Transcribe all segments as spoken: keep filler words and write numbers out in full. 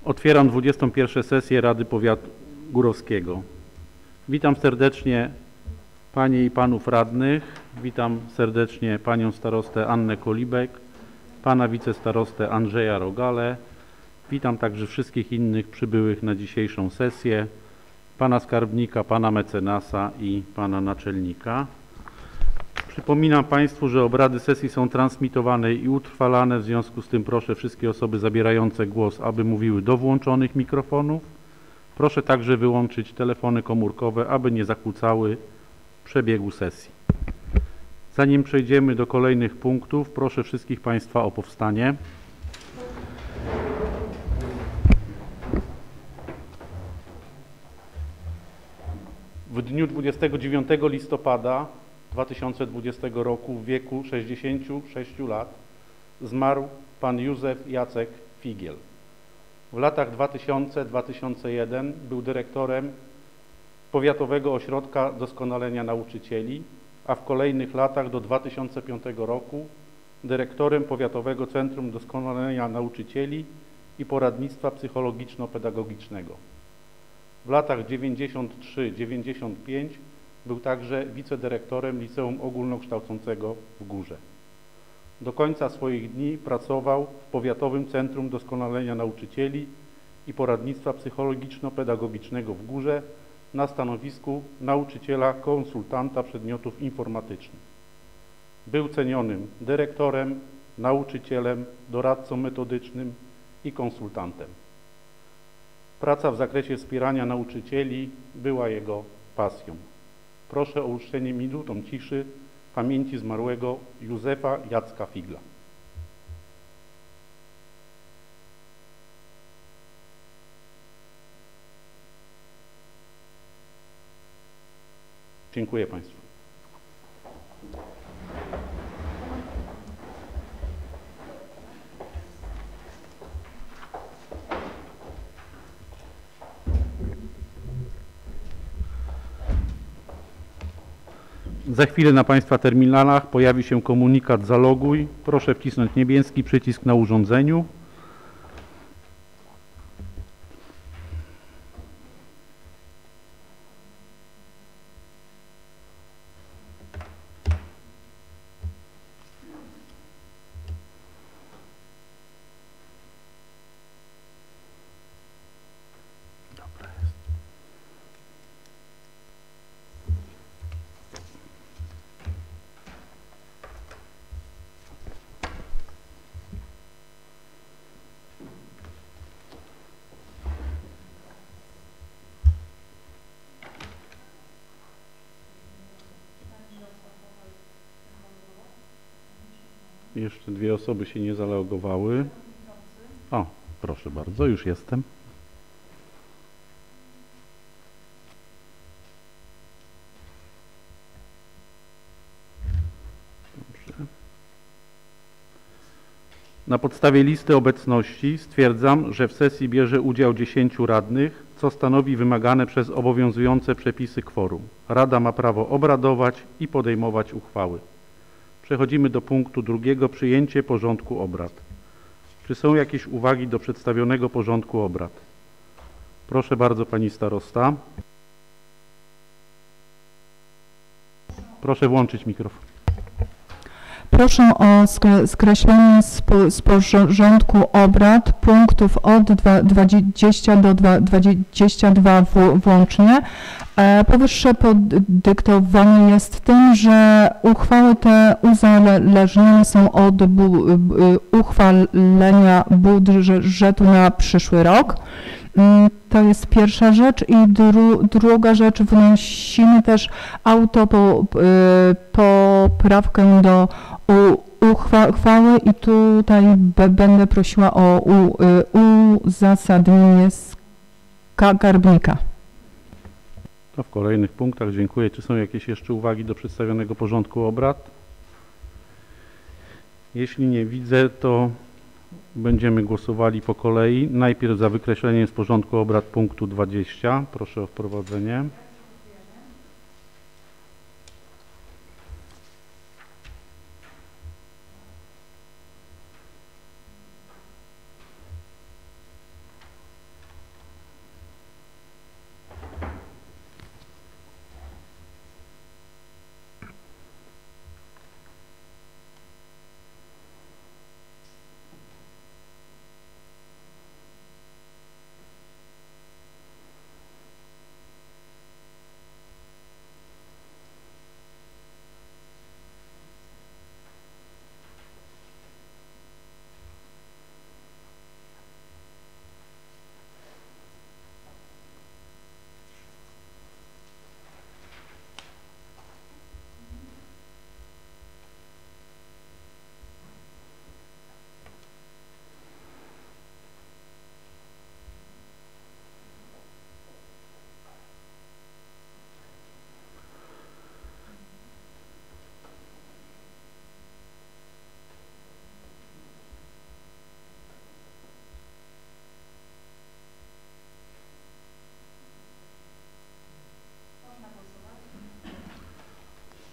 Otwieram dwudziestą pierwszą sesję Rady Powiatu Górowskiego. Witam serdecznie Panie i Panów Radnych. Witam serdecznie Panią Starostę Annę Kolibek, Pana Wicestarostę Andrzeja Rogale. Witam także wszystkich innych przybyłych na dzisiejszą sesję, Pana Skarbnika, Pana Mecenasa i Pana Naczelnika. Przypominam Państwu, że obrady sesji są transmitowane i utrwalane, w związku z tym proszę wszystkie osoby zabierające głos, aby mówiły do włączonych mikrofonów. Proszę także wyłączyć telefony komórkowe, aby nie zakłócały przebiegu sesji. Zanim przejdziemy do kolejnych punktów, proszę wszystkich Państwa o powstanie. W dniu dwudziestego dziewiątego listopada dwa tysiące dwudziestego roku w wieku sześćdziesięciu sześciu lat zmarł pan Józef Jacek Figiel. W latach dwa tysiące do dwa tysiące pierwszego był dyrektorem Powiatowego Ośrodka Doskonalenia Nauczycieli, a w kolejnych latach do dwa tysiące piątego roku dyrektorem Powiatowego Centrum Doskonalenia Nauczycieli i Poradnictwa Psychologiczno-Pedagogicznego. W latach dziewięćdziesiątym trzecim do dziewięćdziesiątego piątego był także wicedyrektorem Liceum Ogólnokształcącego w Górze. Do końca swoich dni pracował w Powiatowym Centrum Doskonalenia Nauczycieli i Poradnictwa Psychologiczno-Pedagogicznego w Górze na stanowisku nauczyciela konsultanta przedmiotów informatycznych. Był cenionym dyrektorem, nauczycielem, doradcą metodycznym i konsultantem. Praca w zakresie wspierania nauczycieli była jego pasją. Proszę o uczczenie minutą ciszy pamięci zmarłego Józefa Jacka Figla. Dziękuję Państwu. Za chwilę na Państwa terminalach pojawi się komunikat zaloguj. Proszę wcisnąć niebieski przycisk na urządzeniu. Jeszcze dwie osoby się nie zalogowały. O, proszę bardzo, już jestem. Dobrze. Na podstawie listy obecności stwierdzam, że w sesji bierze udział dziesięciu radnych, co stanowi wymagane przez obowiązujące przepisy kworum. Rada ma prawo obradować i podejmować uchwały. Przechodzimy do punktu drugiego, przyjęcie porządku obrad. Czy są jakieś uwagi do przedstawionego porządku obrad? Proszę bardzo, Pani Starosta. Proszę włączyć mikrofon. Proszę o skreślenie z porządku obrad punktów od dwudziestego do dwudziestego drugiego włącznie. Powyższe podyktowane jest tym, że uchwały te uzależnione są od uchwalenia budżetu na przyszły rok. To jest pierwsza rzecz i dru, druga rzecz, wnosimy też autopoprawkę do uchwały i tutaj będę prosiła o uzasadnienie skarbnika. To w kolejnych punktach. Dziękuję. Czy są jakieś jeszcze uwagi do przedstawionego porządku obrad? Jeśli nie widzę, to będziemy głosowali po kolei. Najpierw za wykreśleniem z porządku obrad punktu dwudziestego. Proszę o wprowadzenie.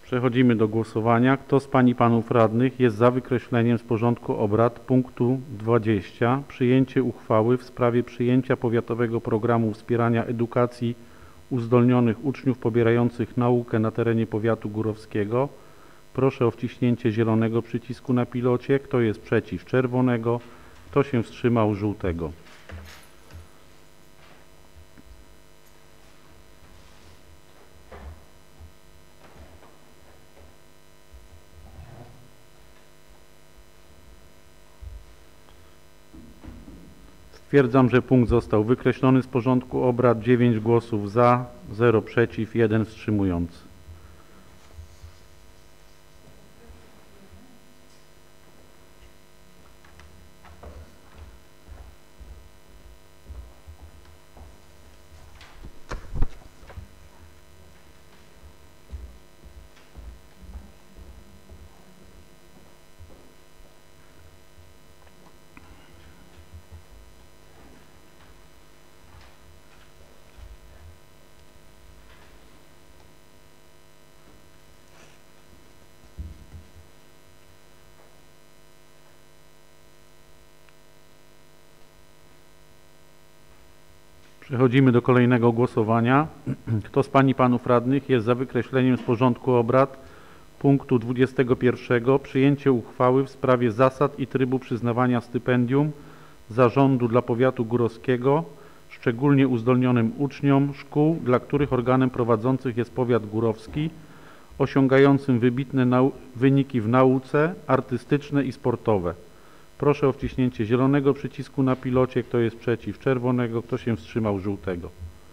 Przechodzimy do głosowania. Kto z Pań i Panów Radnych jest za wykreśleniem z porządku obrad punktu dwudziestego przyjęcie uchwały w sprawie przyjęcia powiatowego programu wspierania edukacji uzdolnionych uczniów pobierających naukę na terenie powiatu górowskiego? Proszę o wciśnięcie zielonego przycisku na pilocie. Kto jest przeciw? Czerwonego. Kto się wstrzymał? Żółtego. Stwierdzam, że punkt został wykreślony z porządku obrad. dziewięć głosów za, zero przeciw, jeden wstrzymujący. Przechodzimy do kolejnego głosowania. Kto z Pań i Panów Radnych jest za wykreśleniem z porządku obrad punktu dwudziestego pierwszego przyjęcie uchwały w sprawie zasad i trybu przyznawania stypendium zarządu dla powiatu górowskiego, szczególnie uzdolnionym uczniom szkół, dla których organem prowadzących jest powiat górowski, osiągającym wybitne nau- wyniki w nauce, artystyczne i sportowe? Proszę o wciśnięcie zielonego przycisku na pilocie. Kto jest przeciw? Czerwonego. Kto się wstrzymał? Żółtego.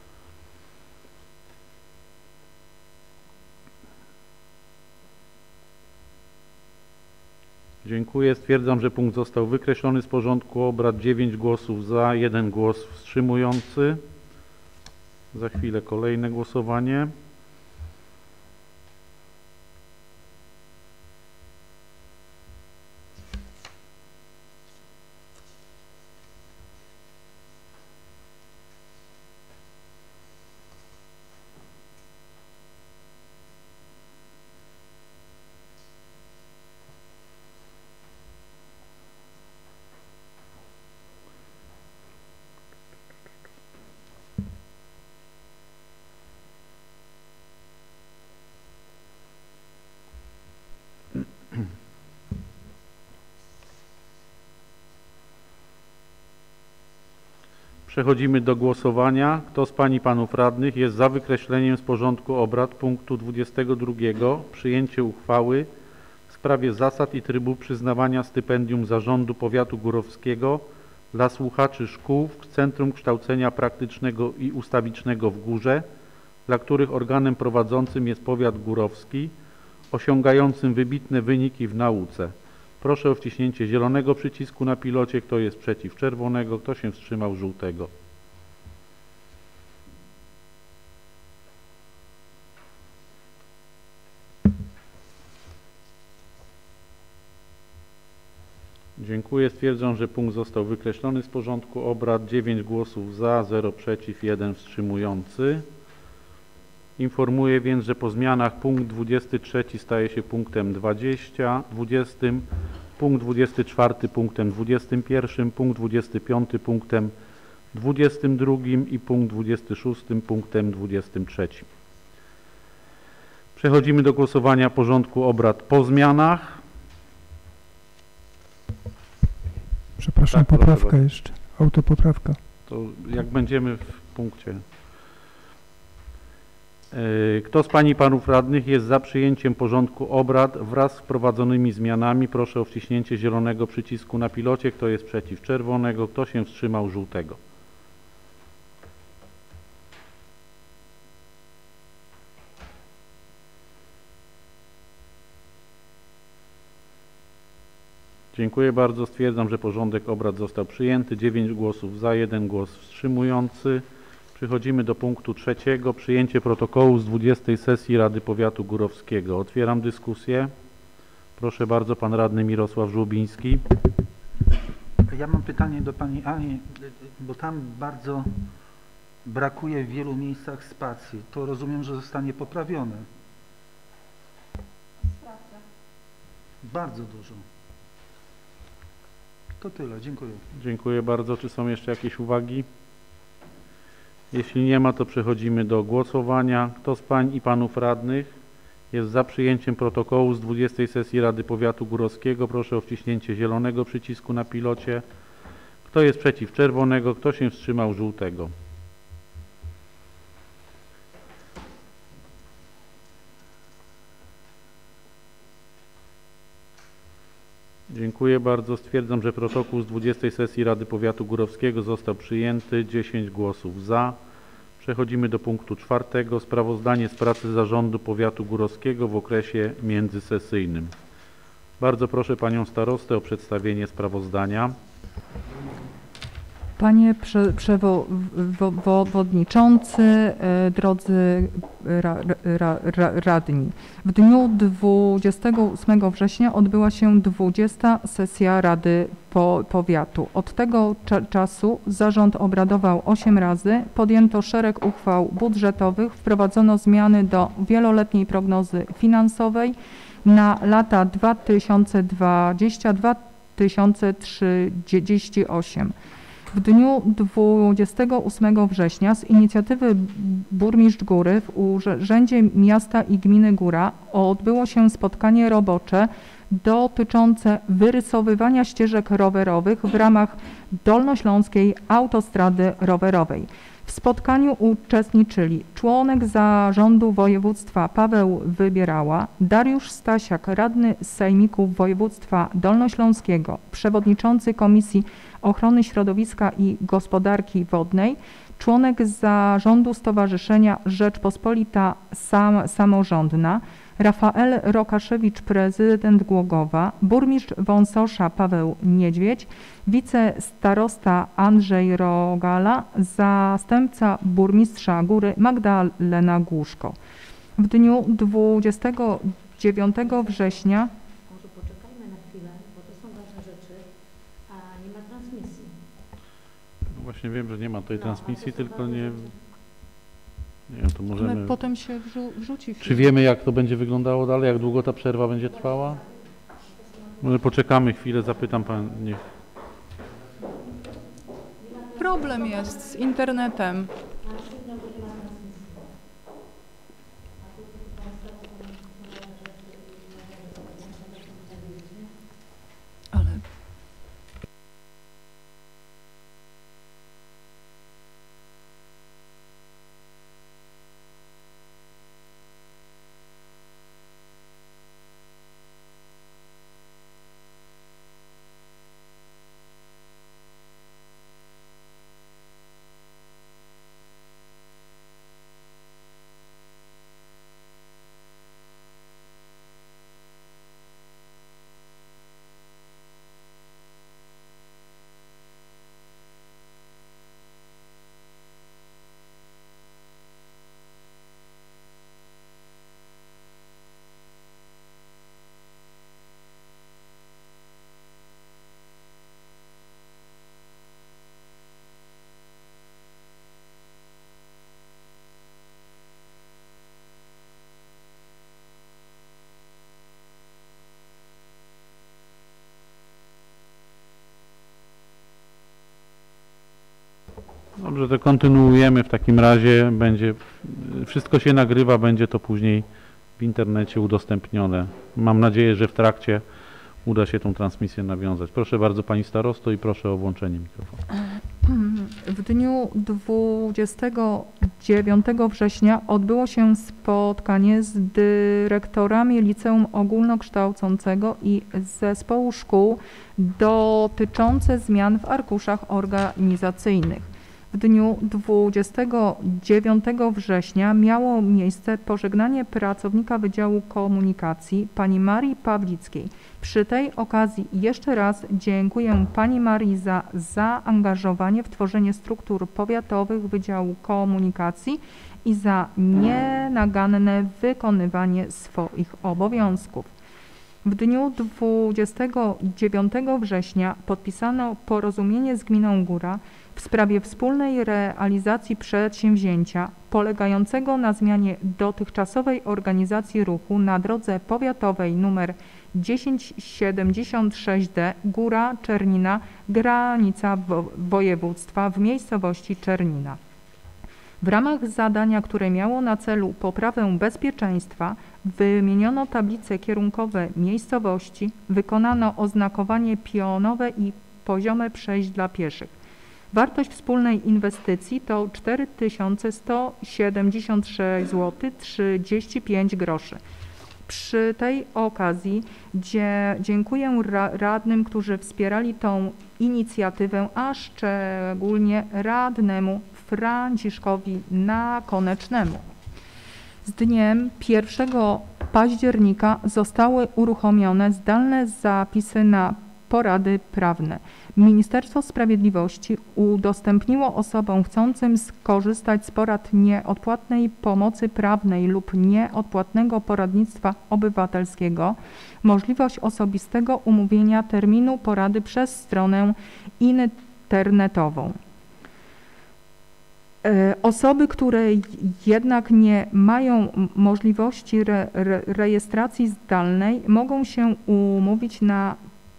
Dziękuję. Stwierdzam, że punkt został wykreślony z porządku obrad. dziewięć głosów za, jeden głos wstrzymujący. Za chwilę kolejne głosowanie. Przechodzimy do głosowania. Kto z Pań i Panów Radnych jest za wykreśleniem z porządku obrad punktu dwudziestego drugiego przyjęcie uchwały w sprawie zasad i trybu przyznawania stypendium zarządu powiatu górowskiego dla słuchaczy szkół w Centrum Kształcenia Praktycznego i Ustawicznego w Górze, dla których organem prowadzącym jest powiat górowski, osiągającym wybitne wyniki w nauce? Proszę o wciśnięcie zielonego przycisku na pilocie. Kto jest przeciw? Czerwonego. Kto się wstrzymał? Żółtego. Dziękuję. Stwierdzam, że punkt został wykreślony z porządku obrad. dziewięć głosów za, zero przeciw, jeden wstrzymujący. Informuję więc, że po zmianach punkt dwudziesty trzeci staje się punktem dwudziestym, punkt dwudziesty czwarty punktem dwudziestym pierwszym, punkt dwudziesty piąty punktem dwudziestym drugim i punkt dwudziesty szósty punktem dwudziestym trzecim. Przechodzimy do głosowania porządku obrad po zmianach. Przepraszam, Tak, poprawka proszę jeszcze, autopoprawka. To jak będziemy w punkcie. Kto z Pań i Panów Radnych jest za przyjęciem porządku obrad wraz z wprowadzonymi zmianami? Proszę o wciśnięcie zielonego przycisku na pilocie. Kto jest przeciw? Czerwonego. Kto się wstrzymał? Żółtego. Dziękuję bardzo. Stwierdzam, że porządek obrad został przyjęty. dziewięć głosów za, jeden głos wstrzymujący. Przechodzimy do punktu trzeciego. Przyjęcie protokołu z dwudziestej sesji Rady Powiatu Górowskiego. Otwieram dyskusję. Proszę bardzo, pan radny Mirosław Żłobiński. Ja mam pytanie do pani Ani, bo tam bardzo brakuje w wielu miejscach spacji. To rozumiem, że zostanie poprawione. Bardzo dużo. To tyle, dziękuję. Dziękuję bardzo. Czy są jeszcze jakieś uwagi? Jeśli nie ma, to przechodzimy do głosowania. Kto z pań i panów radnych jest za przyjęciem protokołu z dwudziestej sesji Rady Powiatu Górowskiego? Proszę o wciśnięcie zielonego przycisku na pilocie. Kto jest przeciw? Czerwonego. Kto się wstrzymał? Żółtego. Dziękuję bardzo. Stwierdzam, że protokół z dwudziestej sesji Rady Powiatu Górowskiego został przyjęty. dziesięć głosów za. Przechodzimy do punktu czwartego. Sprawozdanie z pracy Zarządu Powiatu Górowskiego w okresie międzysesyjnym. Bardzo proszę panią starostę o przedstawienie sprawozdania. Panie prze, przewodniczący, e, drodzy ra, ra, ra, radni, w dniu dwudziestego ósmego września odbyła się dwudziesta sesja Rady po, Powiatu. Od tego cza, czasu zarząd obradował osiem razy, podjęto szereg uchwał budżetowych, wprowadzono zmiany do wieloletniej prognozy finansowej na lata dwa tysiące dwudziesty do dwa tysiące trzydziestego ósmego. W dniu dwudziestego ósmego września z inicjatywy burmistrz Góry w Urzędzie Miasta i Gminy Góra odbyło się spotkanie robocze dotyczące wyrysowywania ścieżek rowerowych w ramach Dolnośląskiej Autostrady Rowerowej. W spotkaniu uczestniczyli członek Zarządu Województwa Paweł Wybierała, Dariusz Stasiak, radny z Sejmiku Województwa Dolnośląskiego, przewodniczący Komisji Ochrony Środowiska i Gospodarki Wodnej, członek Zarządu Stowarzyszenia Rzeczpospolita Sam, Samorządna, Rafael Rokaszewicz, prezydent Głogowa, burmistrz Wąsosza Paweł Niedźwiedź, wicestarosta Andrzej Rogala, zastępca burmistrza Góry Magdalena Głuszko. W dniu dwudziestego dziewiątego września Może poczekajmy na chwilę, bo to są ważne rzeczy, a nie ma transmisji. No właśnie wiem, że nie ma tej No, transmisji, ale to są tylko ważne nie... rzeczy. Nie wiem, to możemy... ale potem się wrzu wrzuci Czy film. wiemy, jak to będzie wyglądało dalej? Jak długo ta przerwa będzie trwała? Może poczekamy chwilę, zapytam pan. Niech. Problem jest z internetem. Ale Dobrze, to kontynuujemy w takim razie. Będzie, wszystko się nagrywa, będzie to później w internecie udostępnione. Mam nadzieję, że w trakcie uda się tą transmisję nawiązać. Proszę bardzo pani starosto i proszę o włączenie mikrofonu. w dniu dwudziestego dziewiątego września odbyło się spotkanie z dyrektorami Liceum Ogólnokształcącego i Zespołu Szkół dotyczące zmian w arkuszach organizacyjnych. W dniu dwudziestego dziewiątego września miało miejsce pożegnanie pracownika Wydziału Komunikacji pani Marii Pawlickiej. Przy tej okazji jeszcze raz dziękuję pani Marii za zaangażowanie w tworzenie struktur powiatowych Wydziału Komunikacji i za nienaganne wykonywanie swoich obowiązków. W dniu dwudziestego dziewiątego września podpisano porozumienie z Gminą Góra w sprawie wspólnej realizacji przedsięwzięcia polegającego na zmianie dotychczasowej organizacji ruchu na drodze powiatowej nr tysiąc siedemdziesiąt sześć D Góra Czernina, granica wo województwa w miejscowości Czernina. W ramach zadania, które miało na celu poprawę bezpieczeństwa, wymieniono tablice kierunkowe miejscowości, wykonano oznakowanie pionowe i poziome przejść dla pieszych. Wartość wspólnej inwestycji to cztery tysiące sto siedemdziesiąt sześć złotych trzydzieści pięć groszy. Przy tej okazji dzie dziękuję ra radnym, którzy wspierali tą inicjatywę, a szczególnie radnemu Franciszkowi Nakonecznemu. Z dniem pierwszego października zostały uruchomione zdalne zapisy na porady prawne. Ministerstwo Sprawiedliwości udostępniło osobom chcącym skorzystać z porad nieodpłatnej pomocy prawnej lub nieodpłatnego poradnictwa obywatelskiego możliwość osobistego umówienia terminu porady przez stronę internetową. Osoby, które jednak nie mają możliwości re, re, rejestracji zdalnej, mogą się umówić na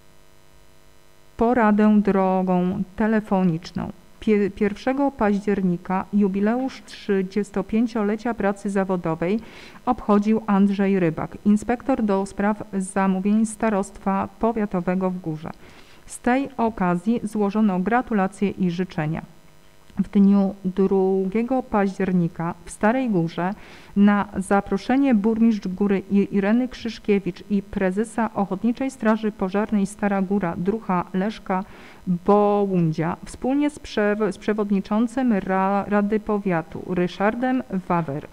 poradę drogą telefoniczną. pierwszego października jubileusz trzydziestopięciolecia pracy zawodowej obchodził Andrzej Rybak, inspektor do spraw zamówień Starostwa Powiatowego w Górze. Z tej okazji złożono gratulacje i życzenia. W dniu drugiego października w Starej Górze na zaproszenie burmistrz Góry Ireny Krzyszkiewicz i prezesa Ochotniczej Straży Pożarnej Stara Góra druha Leszka Bołundzia wspólnie z, prze, z przewodniczącym Ra, Rady Powiatu Ryszardem Wawer,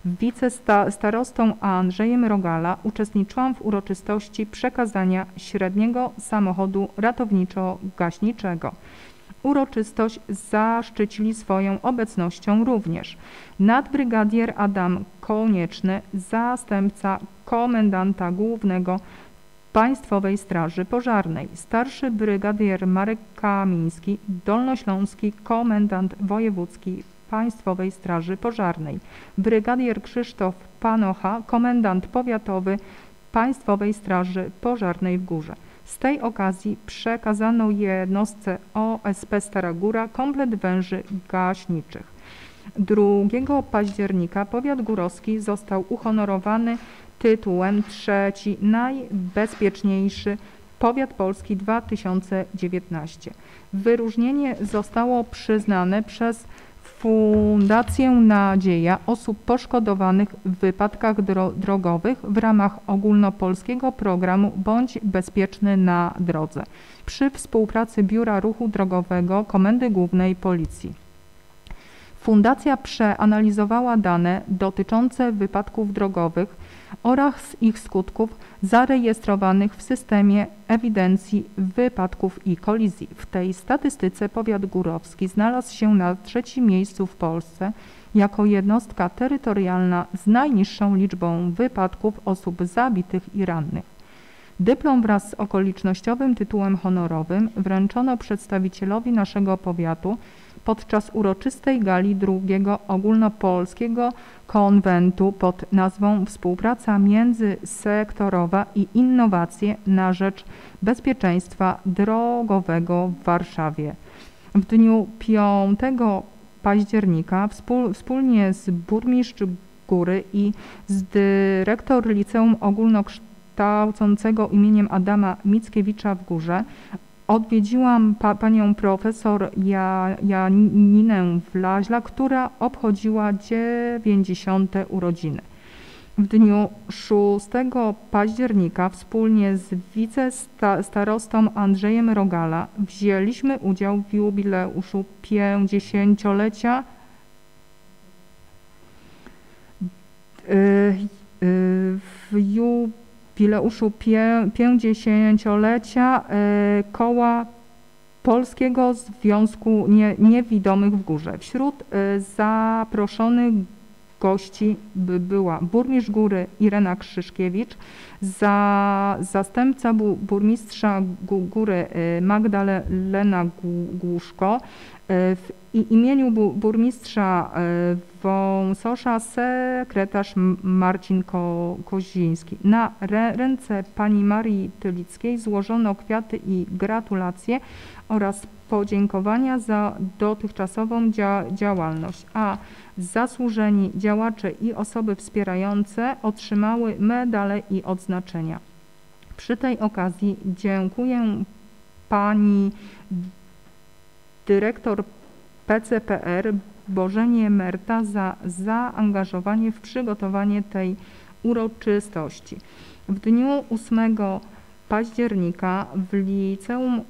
wicestarostą Andrzejem Rogala uczestniczyłam w uroczystości przekazania średniego samochodu ratowniczo-gaśniczego. Uroczystość zaszczycili swoją obecnością również nadbrygadier Adam Konieczny, zastępca komendanta głównego Państwowej Straży Pożarnej, starszy brygadier Marek Kamiński, dolnośląski komendant wojewódzki Państwowej Straży Pożarnej, brygadier Krzysztof Panocha, komendant powiatowy Państwowej Straży Pożarnej w Górze. Z tej okazji przekazano jednostce O S P Stara Góra komplet węży gaśniczych. drugiego października powiat górowski został uhonorowany tytułem trzeci najbezpieczniejszy powiat polski dwa tysiące dziewiętnaście. Wyróżnienie zostało przyznane przez Fundację Nadzieja osób poszkodowanych w wypadkach dro drogowych w ramach ogólnopolskiego programu Bądź bezpieczny na drodze przy współpracy Biura Ruchu Drogowego Komendy Głównej Policji. Fundacja przeanalizowała dane dotyczące wypadków drogowych oraz ich skutków zarejestrowanych w systemie ewidencji wypadków i kolizji. W tej statystyce powiat górowski znalazł się na trzecim miejscu w Polsce jako jednostka terytorialna z najniższą liczbą wypadków osób zabitych i rannych. Dyplom wraz z okolicznościowym tytułem honorowym wręczono przedstawicielowi naszego powiatu podczas uroczystej gali drugiego ogólnopolskiego konwentu pod nazwą Współpraca międzysektorowa i innowacje na rzecz bezpieczeństwa drogowego w Warszawie. W dniu piątego października wspól, wspólnie z burmistrz Góry i z dyrektor Liceum Ogólnokształcącego imieniem Adama Mickiewicza w Górze odwiedziłam pa, panią profesor ja, Janinę Wlaźla, która obchodziła dziewięćdziesiąte urodziny. W dniu szóstego października wspólnie z wicestarostą Andrzejem Rogala wzięliśmy udział w jubileuszu pięćdziesięciolecia w jubileuszu pięćdziesięciolecia Koła Polskiego Związku Nie, Niewidomych w Górze. Wśród zaproszonych gości by była burmistrz Góry Irena Krzyszkiewicz, za, zastępca bu, burmistrza Góry Magdalena Głuszko, i imieniu bu burmistrza Wąsosza sekretarz Marcin Ko Koziński. Na rę ręce pani Marii Tylickiej złożono kwiaty i gratulacje oraz podziękowania za dotychczasową dzia działalność, a zasłużeni działacze i osoby wspierające otrzymały medale i odznaczenia. Przy tej okazji dziękuję pani dyrektor P C P R Bożenie Merta za zaangażowanie w przygotowanie tej uroczystości. W dniu ósmego października w Liceum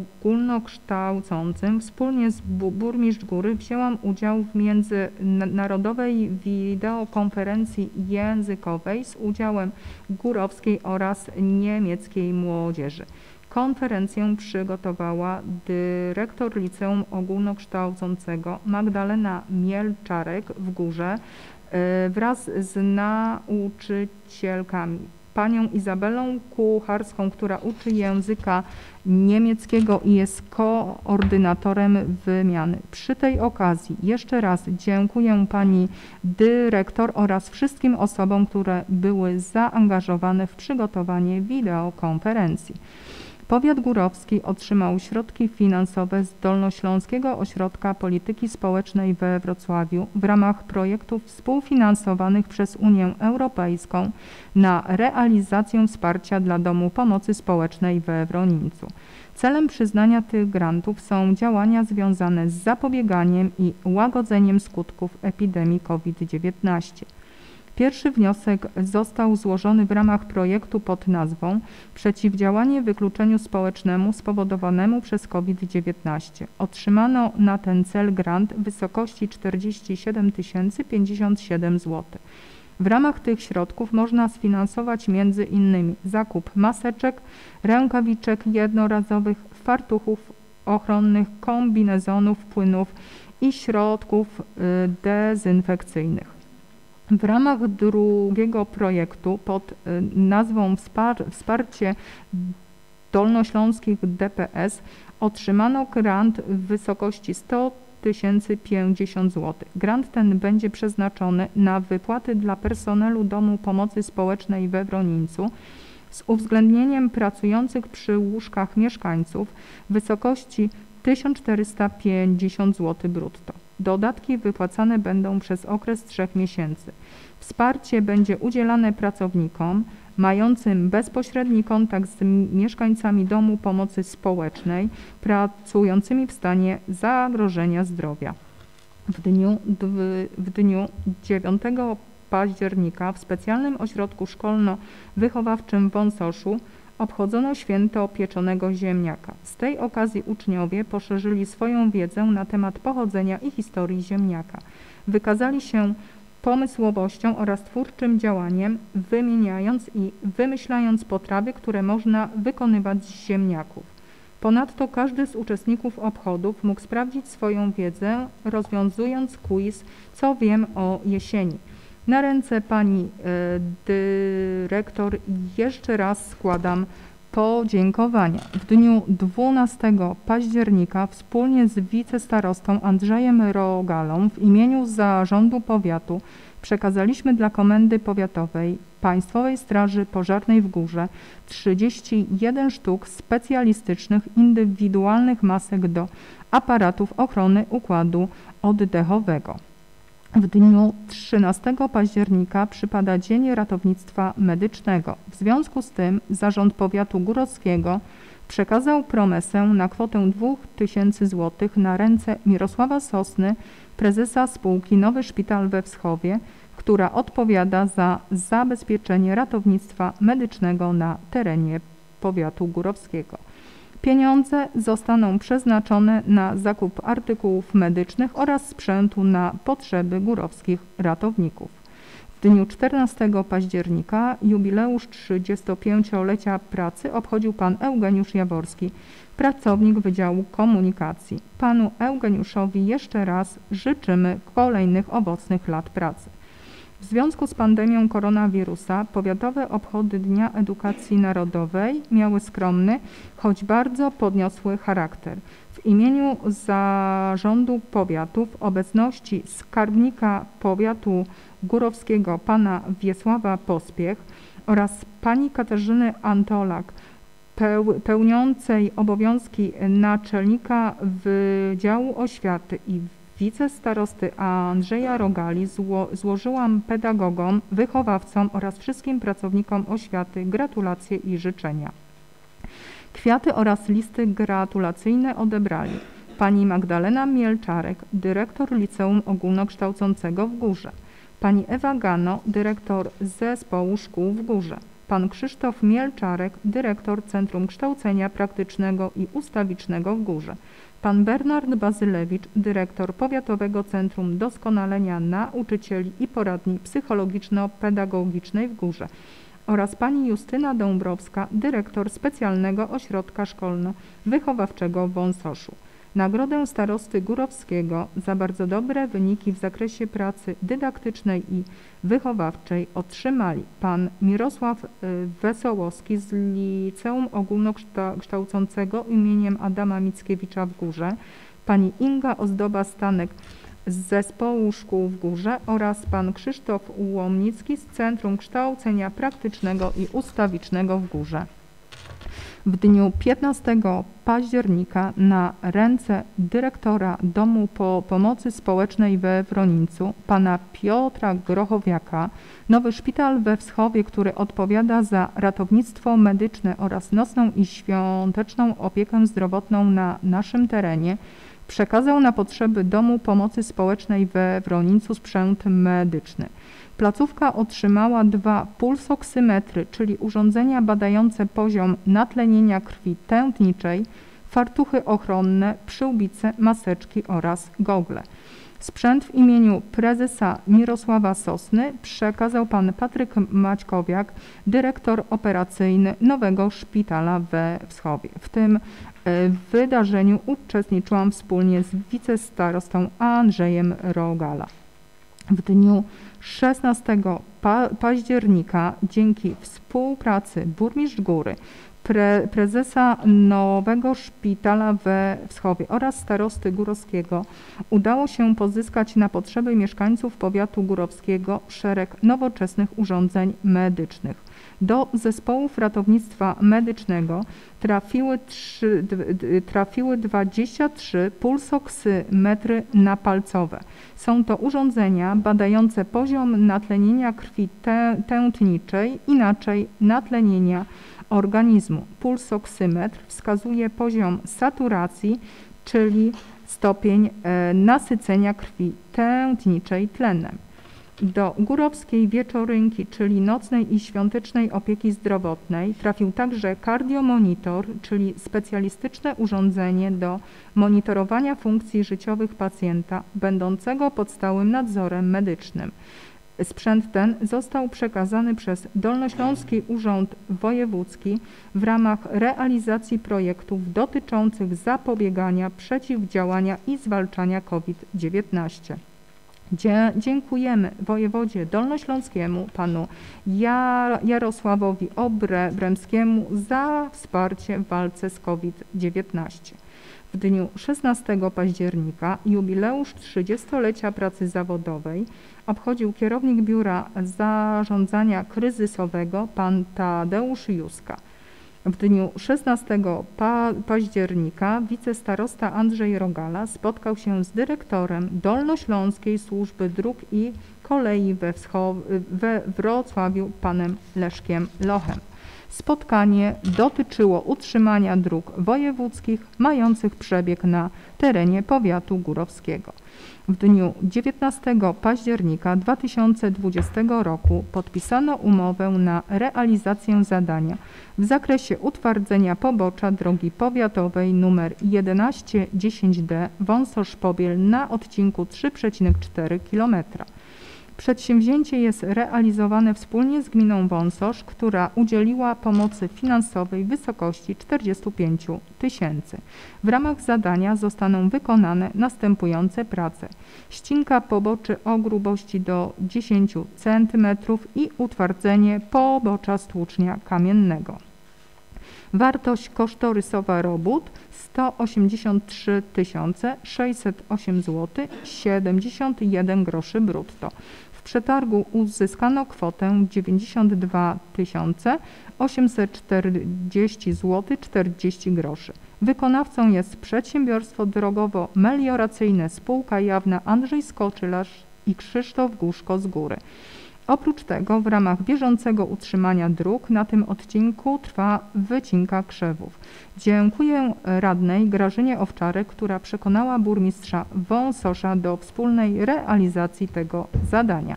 Ogólnokształcącym wspólnie z burmistrz Góry wzięłam udział w międzynarodowej wideokonferencji językowej z udziałem górowskiej oraz niemieckiej młodzieży. Konferencję przygotowała dyrektor Liceum Ogólnokształcącego Magdalena Mielczarek w Górze wraz z nauczycielkami. Panią Izabelą Kucharską, która uczy języka niemieckiego i jest koordynatorem wymiany. Przy tej okazji jeszcze raz dziękuję pani dyrektor oraz wszystkim osobom, które były zaangażowane w przygotowanie wideokonferencji. Powiat górowski otrzymał środki finansowe z Dolnośląskiego Ośrodka Polityki Społecznej we Wrocławiu w ramach projektów współfinansowanych przez Unię Europejską na realizację wsparcia dla Domu Pomocy Społecznej we Wronińcu. Celem przyznania tych grantów są działania związane z zapobieganiem i łagodzeniem skutków epidemii COVID dziewiętnaście. Pierwszy wniosek został złożony w ramach projektu pod nazwą Przeciwdziałanie wykluczeniu społecznemu spowodowanemu przez COVID dziewiętnaście. Otrzymano na ten cel grant w wysokości czterdzieści siedem tysięcy pięćdziesiąt siedem złotych. W ramach tych środków można sfinansować między innymi zakup maseczek, rękawiczek jednorazowych, fartuchów ochronnych, kombinezonów, płynów i środków dezynfekcyjnych. W ramach drugiego projektu pod nazwą Wsparcie Dolnośląskich D P S otrzymano grant w wysokości sto tysięcy pięćdziesiąt złotych. Grant ten będzie przeznaczony na wypłaty dla personelu Domu Pomocy Społecznej we Wronińcu z uwzględnieniem pracujących przy łóżkach mieszkańców w wysokości tysiąc czterysta pięćdziesiąt złotych brutto. Dodatki wypłacane będą przez okres trzech miesięcy. Wsparcie będzie udzielane pracownikom mającym bezpośredni kontakt z mieszkańcami Domu Pomocy Społecznej, pracującymi w stanie zagrożenia zdrowia. W dniu, w dniu dziewiątego października w specjalnym ośrodku szkolno-wychowawczym w Wąsoszu obchodzono święto pieczonego ziemniaka. Z tej okazji uczniowie poszerzyli swoją wiedzę na temat pochodzenia i historii ziemniaka. Wykazali się pomysłowością oraz twórczym działaniem, wymieniając i wymyślając potrawy, które można wykonywać z ziemniaków. Ponadto każdy z uczestników obchodów mógł sprawdzić swoją wiedzę, rozwiązując quiz „Co wiem o jesieni”. Na ręce pani y, dyrektor jeszcze raz składam podziękowania. W dniu dwunastego października wspólnie z wicestarostą Andrzejem Rogalą w imieniu Zarządu Powiatu przekazaliśmy dla Komendy Powiatowej Państwowej Straży Pożarnej w Górze trzydzieści jeden sztuk specjalistycznych indywidualnych masek do aparatów ochrony układu oddechowego. W dniu trzynastego października przypada Dzień Ratownictwa Medycznego. W związku z tym Zarząd Powiatu Górowskiego przekazał promesę na kwotę dwóch tysięcy złotych na ręce Mirosława Sosny, prezesa spółki Nowy Szpital we Wschowie, która odpowiada za zabezpieczenie ratownictwa medycznego na terenie powiatu górowskiego. Pieniądze zostaną przeznaczone na zakup artykułów medycznych oraz sprzętu na potrzeby górowskich ratowników. W dniu czternastego października jubileusz trzydziestopięciolecia pracy obchodził pan Eugeniusz Jaworski, pracownik Wydziału Komunikacji. Panu Eugeniuszowi jeszcze raz życzymy kolejnych owocnych lat pracy. W związku z pandemią koronawirusa powiatowe obchody Dnia Edukacji Narodowej miały skromny, choć bardzo podniosły charakter. W imieniu Zarządu Powiatu w obecności skarbnika powiatu górowskiego pana Wiesława Pospiech oraz pani Katarzyny Antolak, pełniącej obowiązki naczelnika Wydziału Oświaty i wicestarosty Andrzeja Rogali, zło, złożyłam pedagogom, wychowawcom oraz wszystkim pracownikom oświaty gratulacje i życzenia. Kwiaty oraz listy gratulacyjne odebrali pani Magdalena Mielczarek, dyrektor Liceum Ogólnokształcącego w Górze, pani Ewa Gano, dyrektor Zespołu Szkół w Górze, pan Krzysztof Mielczarek, dyrektor Centrum Kształcenia Praktycznego i Ustawicznego w Górze, pan Bernard Bazylewicz, dyrektor Powiatowego Centrum Doskonalenia Nauczycieli i Poradni Psychologiczno-Pedagogicznej w Górze oraz pani Justyna Dąbrowska, dyrektor Specjalnego Ośrodka Szkolno-Wychowawczego w Wąsoszu. Nagrodę starosty górowskiego za bardzo dobre wyniki w zakresie pracy dydaktycznej i wychowawczej otrzymali pan Mirosław Wesołowski z Liceum Ogólnokształcącego imieniem Adama Mickiewicza w Górze, pani Inga Ozdoba-Stanek z Zespołu Szkół w Górze oraz pan Krzysztof Łomnicki z Centrum Kształcenia Praktycznego i Ustawicznego w Górze. W dniu piętnastego października na ręce dyrektora Domu po Pomocy Społecznej we Wronińcu, pana Piotra Grochowiaka, nowy szpital we Wschowie, który odpowiada za ratownictwo medyczne oraz nocną i świąteczną opiekę zdrowotną na naszym terenie, przekazał na potrzeby Domu Pomocy Społecznej we Wronińcu sprzęt medyczny. Placówka otrzymała dwa pulsoksymetry, czyli urządzenia badające poziom natlenienia krwi tętniczej, fartuchy ochronne, przyłbice, maseczki oraz gogle. Sprzęt w imieniu prezesa Mirosława Sosny przekazał pan Patryk Maćkowiak, dyrektor operacyjny nowego szpitala we Wschowie. W tym wydarzeniu uczestniczyłam wspólnie z wicestarostą Andrzejem Rogala. W dniu szesnastego października dzięki współpracy burmistrz Góry, pre, prezesa nowego szpitala we Wschowie oraz starosty górowskiego udało się pozyskać na potrzeby mieszkańców powiatu górowskiego szereg nowoczesnych urządzeń medycznych. Do zespołów ratownictwa medycznego trafiły, trzy, trafiły dwadzieścia trzy pulsoksymetry napalcowe. Są to urządzenia badające poziom natlenienia krwi tę, tętniczej, inaczej natlenienia organizmu. Pulsoksymetr wskazuje poziom saturacji, czyli stopień e, nasycenia krwi tętniczej tlenem. Do górowskiej wieczorynki, czyli nocnej i świątecznej opieki zdrowotnej, trafił także kardiomonitor, czyli specjalistyczne urządzenie do monitorowania funkcji życiowych pacjenta będącego pod stałym nadzorem medycznym. Sprzęt ten został przekazany przez Dolnośląski Urząd Wojewódzki w ramach realizacji projektów dotyczących zapobiegania, przeciwdziałania i zwalczania COVID dziewiętnaście. Dziękujemy wojewodzie dolnośląskiemu, panu Jarosławowi Obremskiemu za wsparcie w walce z COVID dziewiętnaście. W dniu szesnastego października jubileusz trzydziestolecia pracy zawodowej obchodził kierownik Biura Zarządzania Kryzysowego pan Tadeusz Juska. W dniu szesnastego października wicestarosta Andrzej Rogala spotkał się z dyrektorem Dolnośląskiej Służby Dróg i Kolei we, we Wrocławiu panem Leszkiem Lochem. Spotkanie dotyczyło utrzymania dróg wojewódzkich mających przebieg na terenie powiatu górowskiego. W dniu dziewiętnastego października dwa tysiące dwudziestego roku podpisano umowę na realizację zadania w zakresie utwardzenia pobocza drogi powiatowej nr jedenaście dziesięć D Wąsosz-Pobiel na odcinku trzy przecinek cztery kilometra. Przedsięwzięcie jest realizowane wspólnie z gminą Wąsosz, która udzieliła pomocy finansowej w wysokości czterdzieści pięć tysięcy. W ramach zadania zostaną wykonane następujące prace: ścinka poboczy o grubości do dziesięć centymetrów i utwardzenie pobocza stłucznia kamiennego. Wartość kosztorysowa robót sto osiemdziesiąt trzy tysiące sześćset osiem złotych siedemdziesiąt jeden groszy brutto. W przetargu uzyskano kwotę dziewięćdziesiąt dwa tysiące osiemset czterdzieści złotych czterdzieści groszy. Wykonawcą jest Przedsiębiorstwo Drogowo-Melioracyjne Spółka Jawna Andrzej Skoczylarz i Krzysztof Guszko z Góry. Oprócz tego w ramach bieżącego utrzymania dróg na tym odcinku trwa wycinka krzewów. Dziękuję radnej Grażynie Owczarek, która przekonała burmistrza Wąsosza do wspólnej realizacji tego zadania.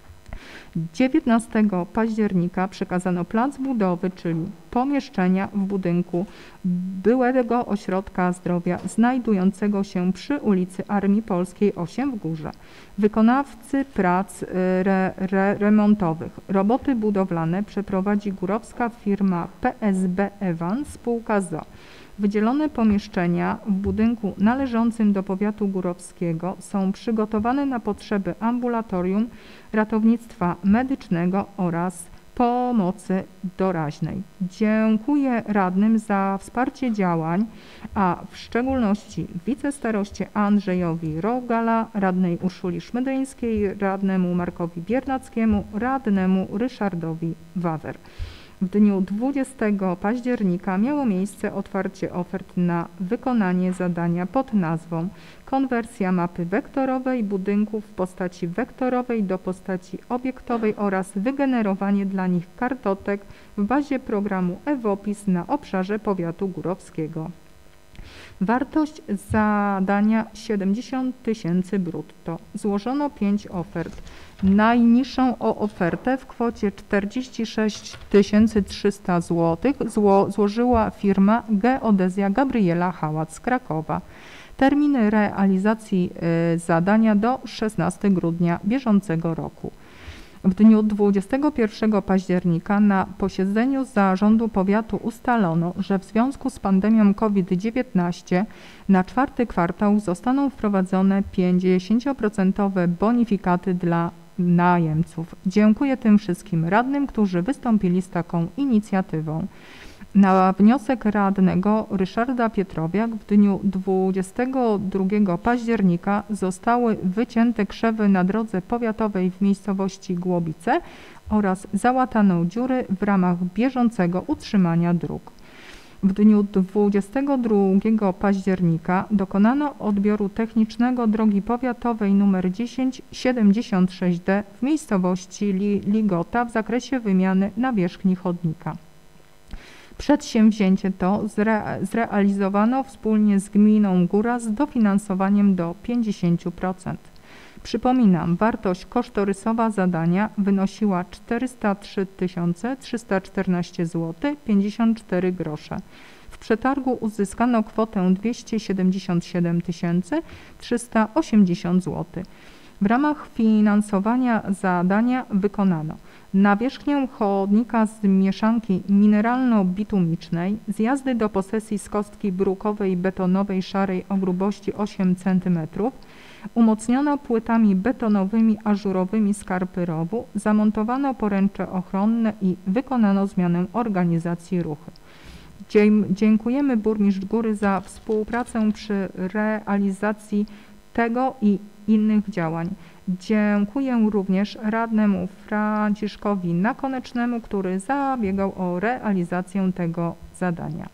dziewiętnastego października przekazano plac budowy, czyli pomieszczenia w budynku byłego ośrodka zdrowia znajdującego się przy ulicy Armii Polskiej osiem w Górze. Wykonawcy prac re, re, remontowych. Roboty budowlane przeprowadzi górowska firma P S B Ewan, spółka z o o. Wydzielone pomieszczenia w budynku należącym do powiatu górowskiego są przygotowane na potrzeby ambulatorium, ratownictwa medycznego oraz pomocy doraźnej. Dziękuję radnym za wsparcie działań, a w szczególności wicestaroście Andrzejowi Rogala, radnej Urszuli Szmydyńskiej, radnemu Markowi Biernackiemu, radnemu Ryszardowi Wawer. W dniu dwudziestego października miało miejsce otwarcie ofert na wykonanie zadania pod nazwą konwersja mapy wektorowej budynków w postaci wektorowej do postaci obiektowej oraz wygenerowanie dla nich kartotek w bazie programu EWOPIS na obszarze powiatu górowskiego. Wartość zadania siedemdziesiąt tysięcy brutto. Złożono pięć ofert. Najniższą o ofertę w kwocie czterdzieści sześć tysięcy trzysta złotych zło, złożyła firma Geodezja Gabriela Hałac z Krakowa. Terminy realizacji y, zadania do szesnastego grudnia bieżącego roku. W dniu dwudziestego pierwszego października na posiedzeniu Zarządu Powiatu ustalono, że w związku z pandemią COVID dziewiętnaście na czwarty kwartał zostaną wprowadzone pięćdziesięcioprocentowe bonifikaty dla najemców. Dziękuję tym wszystkim radnym, którzy wystąpili z taką inicjatywą. Na wniosek radnego Ryszarda Pietrowiak w dniu dwudziestego drugiego października zostały wycięte krzewy na drodze powiatowej w miejscowości Głobice oraz załatano dziury w ramach bieżącego utrzymania dróg. W dniu dwudziestego drugiego października dokonano odbioru technicznego drogi powiatowej nr dziesięć siedemdziesiąt sześć D w miejscowości Ligota w zakresie wymiany nawierzchni chodnika. Przedsięwzięcie to zre, zrealizowano wspólnie z gminą Góra z dofinansowaniem do pięćdziesięciu procent. Przypominam, wartość kosztorysowa zadania wynosiła czterysta trzy tysiące trzysta czternaście złotych pięćdziesiąt cztery grosze. W przetargu uzyskano kwotę dwieście siedemdziesiąt siedem tysięcy trzysta osiemdziesiąt złotych. W ramach finansowania zadania wykonano nawierzchnię chodnika z mieszanki mineralno-bitumicznej, zjazdy do posesji z kostki brukowej betonowej szarej o grubości osiem centymetrów, umocniono płytami betonowymi ażurowymi skarpy rowu, zamontowano poręcze ochronne i wykonano zmianę organizacji ruchu. Dziękujemy burmistrz Góry za współpracę przy realizacji tego i innych działań. Dziękuję również radnemu Franciszkowi Nakonecznemu, który zabiegał o realizację tego zadania.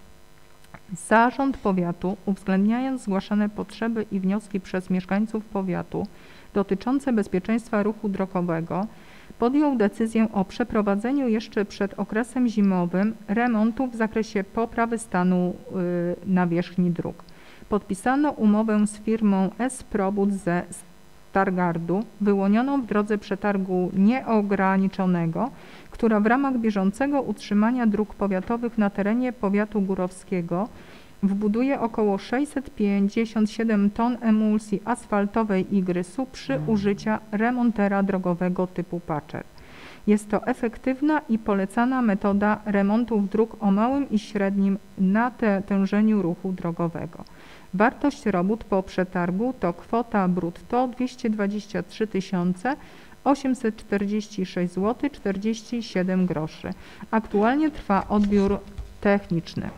Zarząd Powiatu, uwzględniając zgłaszane potrzeby i wnioski przez mieszkańców powiatu dotyczące bezpieczeństwa ruchu drogowego, podjął decyzję o przeprowadzeniu jeszcze przed okresem zimowym remontu w zakresie poprawy stanu yy, nawierzchni dróg. Podpisano umowę z firmą S-Probud ze Stargardu, wyłonioną w drodze przetargu nieograniczonego, która w ramach bieżącego utrzymania dróg powiatowych na terenie powiatu górowskiego Wbuduje około sześćset pięćdziesiąt siedem ton emulsji asfaltowej i grysu przy użyciu remontera drogowego typu Patcher. Jest to efektywna i polecana metoda remontów dróg o małym i średnim natężeniu ruchu drogowego. Wartość robót po przetargu to kwota brutto dwieście dwadzieścia trzy tysiące osiemset czterdzieści sześć złotych czterdzieści siedem groszy. Aktualnie trwa odbiór techniczny.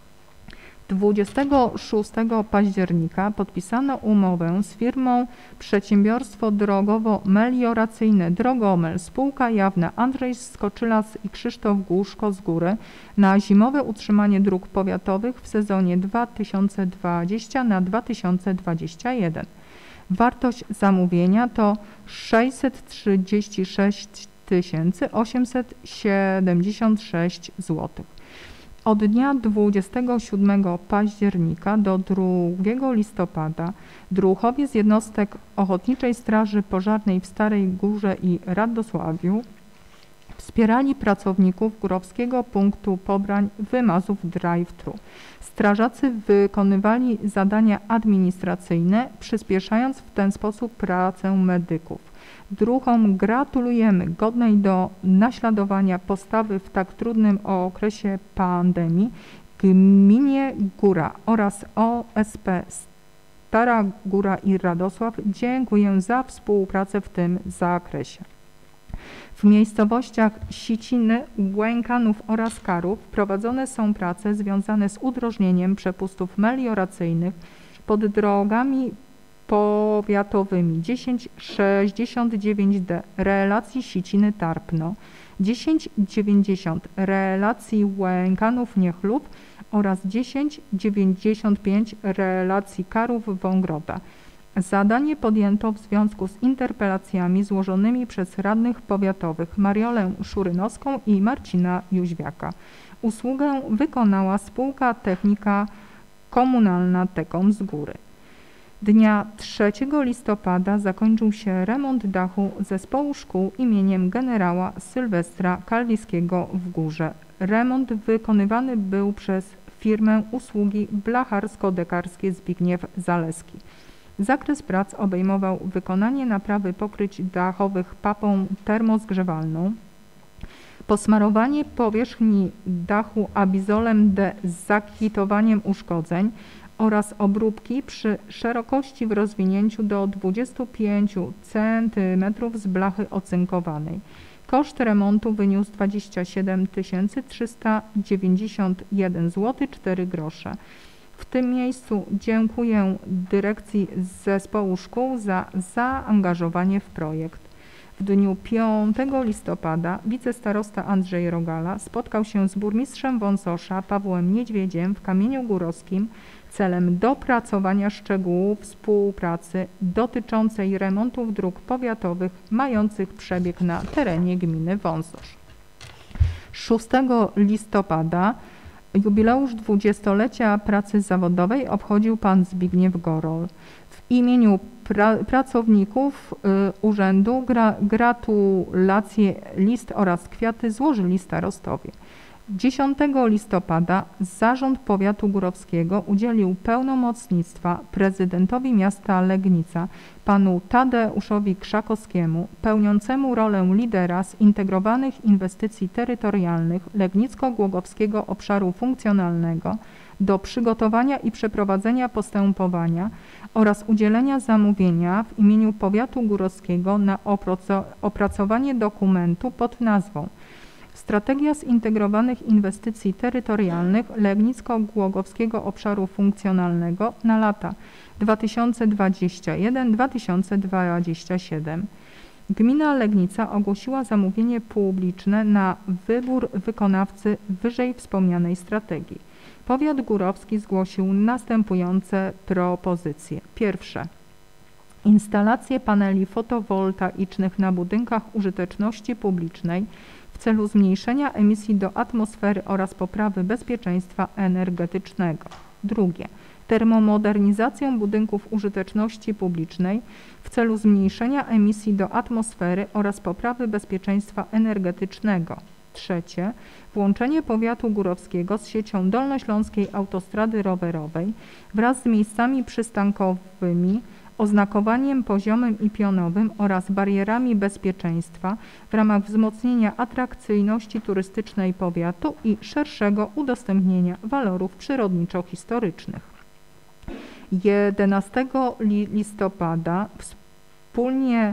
dwudziestego szóstego października podpisano umowę z firmą Przedsiębiorstwo Drogowo-Melioracyjne Drogomel, spółka jawna Andrzej Skoczylas i Krzysztof Głuszko z Góry na zimowe utrzymanie dróg powiatowych w sezonie dwa tysiące dwudziesty na dwa tysiące dwudziesty pierwszy. Wartość zamówienia to sześćset trzydzieści sześć tysięcy osiemset siedemdziesiąt sześć złotych. Od dnia dwudziestego siódmego października do drugiego listopada druhowie z jednostek Ochotniczej Straży Pożarnej w Starej Górze i Radosławiu wspierali pracowników Górowskiego Punktu Pobrań wymazów drive-thru. Strażacy wykonywali zadania administracyjne, przyspieszając w ten sposób pracę medyków. Druhom gratulujemy godnej do naśladowania postawy w tak trudnym okresie pandemii. Gminie Góra oraz O S P Stara Góra i Radosław dziękuję za współpracę w tym zakresie. W miejscowościach Siciny, Łękanów oraz Karów prowadzone są prace związane z udrożnieniem przepustów melioracyjnych pod drogami powiatowymi dziesięć sześćdziesiąt dziewięć D relacji Siciny-Tarpno, dziesięć dziewięćdziesiąt relacji Łękanów-Niechlub oraz dziesięć dziewięćdziesiąt pięć relacji Karów-Wągroda. Zadanie podjęto w związku z interpelacjami złożonymi przez radnych powiatowych Mariolę Szurynowską i Marcina Jóźwiaka. Usługę wykonała spółka technika komunalna Tekom z Góry. Dnia trzeciego listopada zakończył się remont dachu zespołu szkół imieniem generała Sylwestra Kalwiskiego w Górze. Remont wykonywany był przez firmę usługi blacharsko-dekarskie Zbigniew Zaleski. Zakres prac obejmował wykonanie naprawy pokryć dachowych papą termozgrzewalną, posmarowanie powierzchni dachu abizolem D z zakwitowaniem uszkodzeń oraz obróbki przy szerokości w rozwinięciu do dwudziestu pięciu centymetrów z blachy ocynkowanej. Koszt remontu wyniósł dwadzieścia siedem tysięcy trzysta dziewięćdziesiąt jeden złotych cztery grosze. W tym miejscu dziękuję dyrekcji zespołu szkół za zaangażowanie w projekt. W dniu piątego listopada wicestarosta Andrzej Rogala spotkał się z burmistrzem Wąsosza Pawłem Niedźwiedziem w Kamieniu Górowskim celem dopracowania szczegółów współpracy dotyczącej remontów dróg powiatowych mających przebieg na terenie gminy Wąsosz. szóstego listopada jubileusz dwudziestolecia pracy zawodowej obchodził pan Zbigniew Gorol. W imieniu pra pracowników y, urzędu gra gratulacje, list oraz kwiaty złożyli starostowie. dziesiątego listopada Zarząd Powiatu Górowskiego udzielił pełnomocnictwa prezydentowi miasta Legnica, panu Tadeuszowi Krzakowskiemu, pełniącemu rolę lidera zintegrowanych inwestycji terytorialnych Legnicko-Głogowskiego Obszaru Funkcjonalnego do przygotowania i przeprowadzenia postępowania oraz udzielenia zamówienia w imieniu Powiatu Górowskiego na opracowanie dokumentu pod nazwą Strategia zintegrowanych inwestycji terytorialnych Legnicko-Głogowskiego Obszaru Funkcjonalnego na lata dwa tysiące dwudziesty pierwszy do dwa tysiące dwudziestego siódmego. Gmina Legnica ogłosiła zamówienie publiczne na wybór wykonawcy wyżej wspomnianej strategii. Powiat Górowski zgłosił następujące propozycje. Pierwsze. Instalacje paneli fotowoltaicznych na budynkach użyteczności publicznej w celu zmniejszenia emisji do atmosfery oraz poprawy bezpieczeństwa energetycznego. Drugie. Termomodernizację budynków użyteczności publicznej w celu zmniejszenia emisji do atmosfery oraz poprawy bezpieczeństwa energetycznego. Trzecie, włączenie powiatu górowskiego z siecią dolnośląskiej autostrady rowerowej wraz z miejscami przystankowymi, oznakowaniem poziomym i pionowym oraz barierami bezpieczeństwa w ramach wzmocnienia atrakcyjności turystycznej powiatu i szerszego udostępnienia walorów przyrodniczo-historycznych. jedenastego listopada wspólnie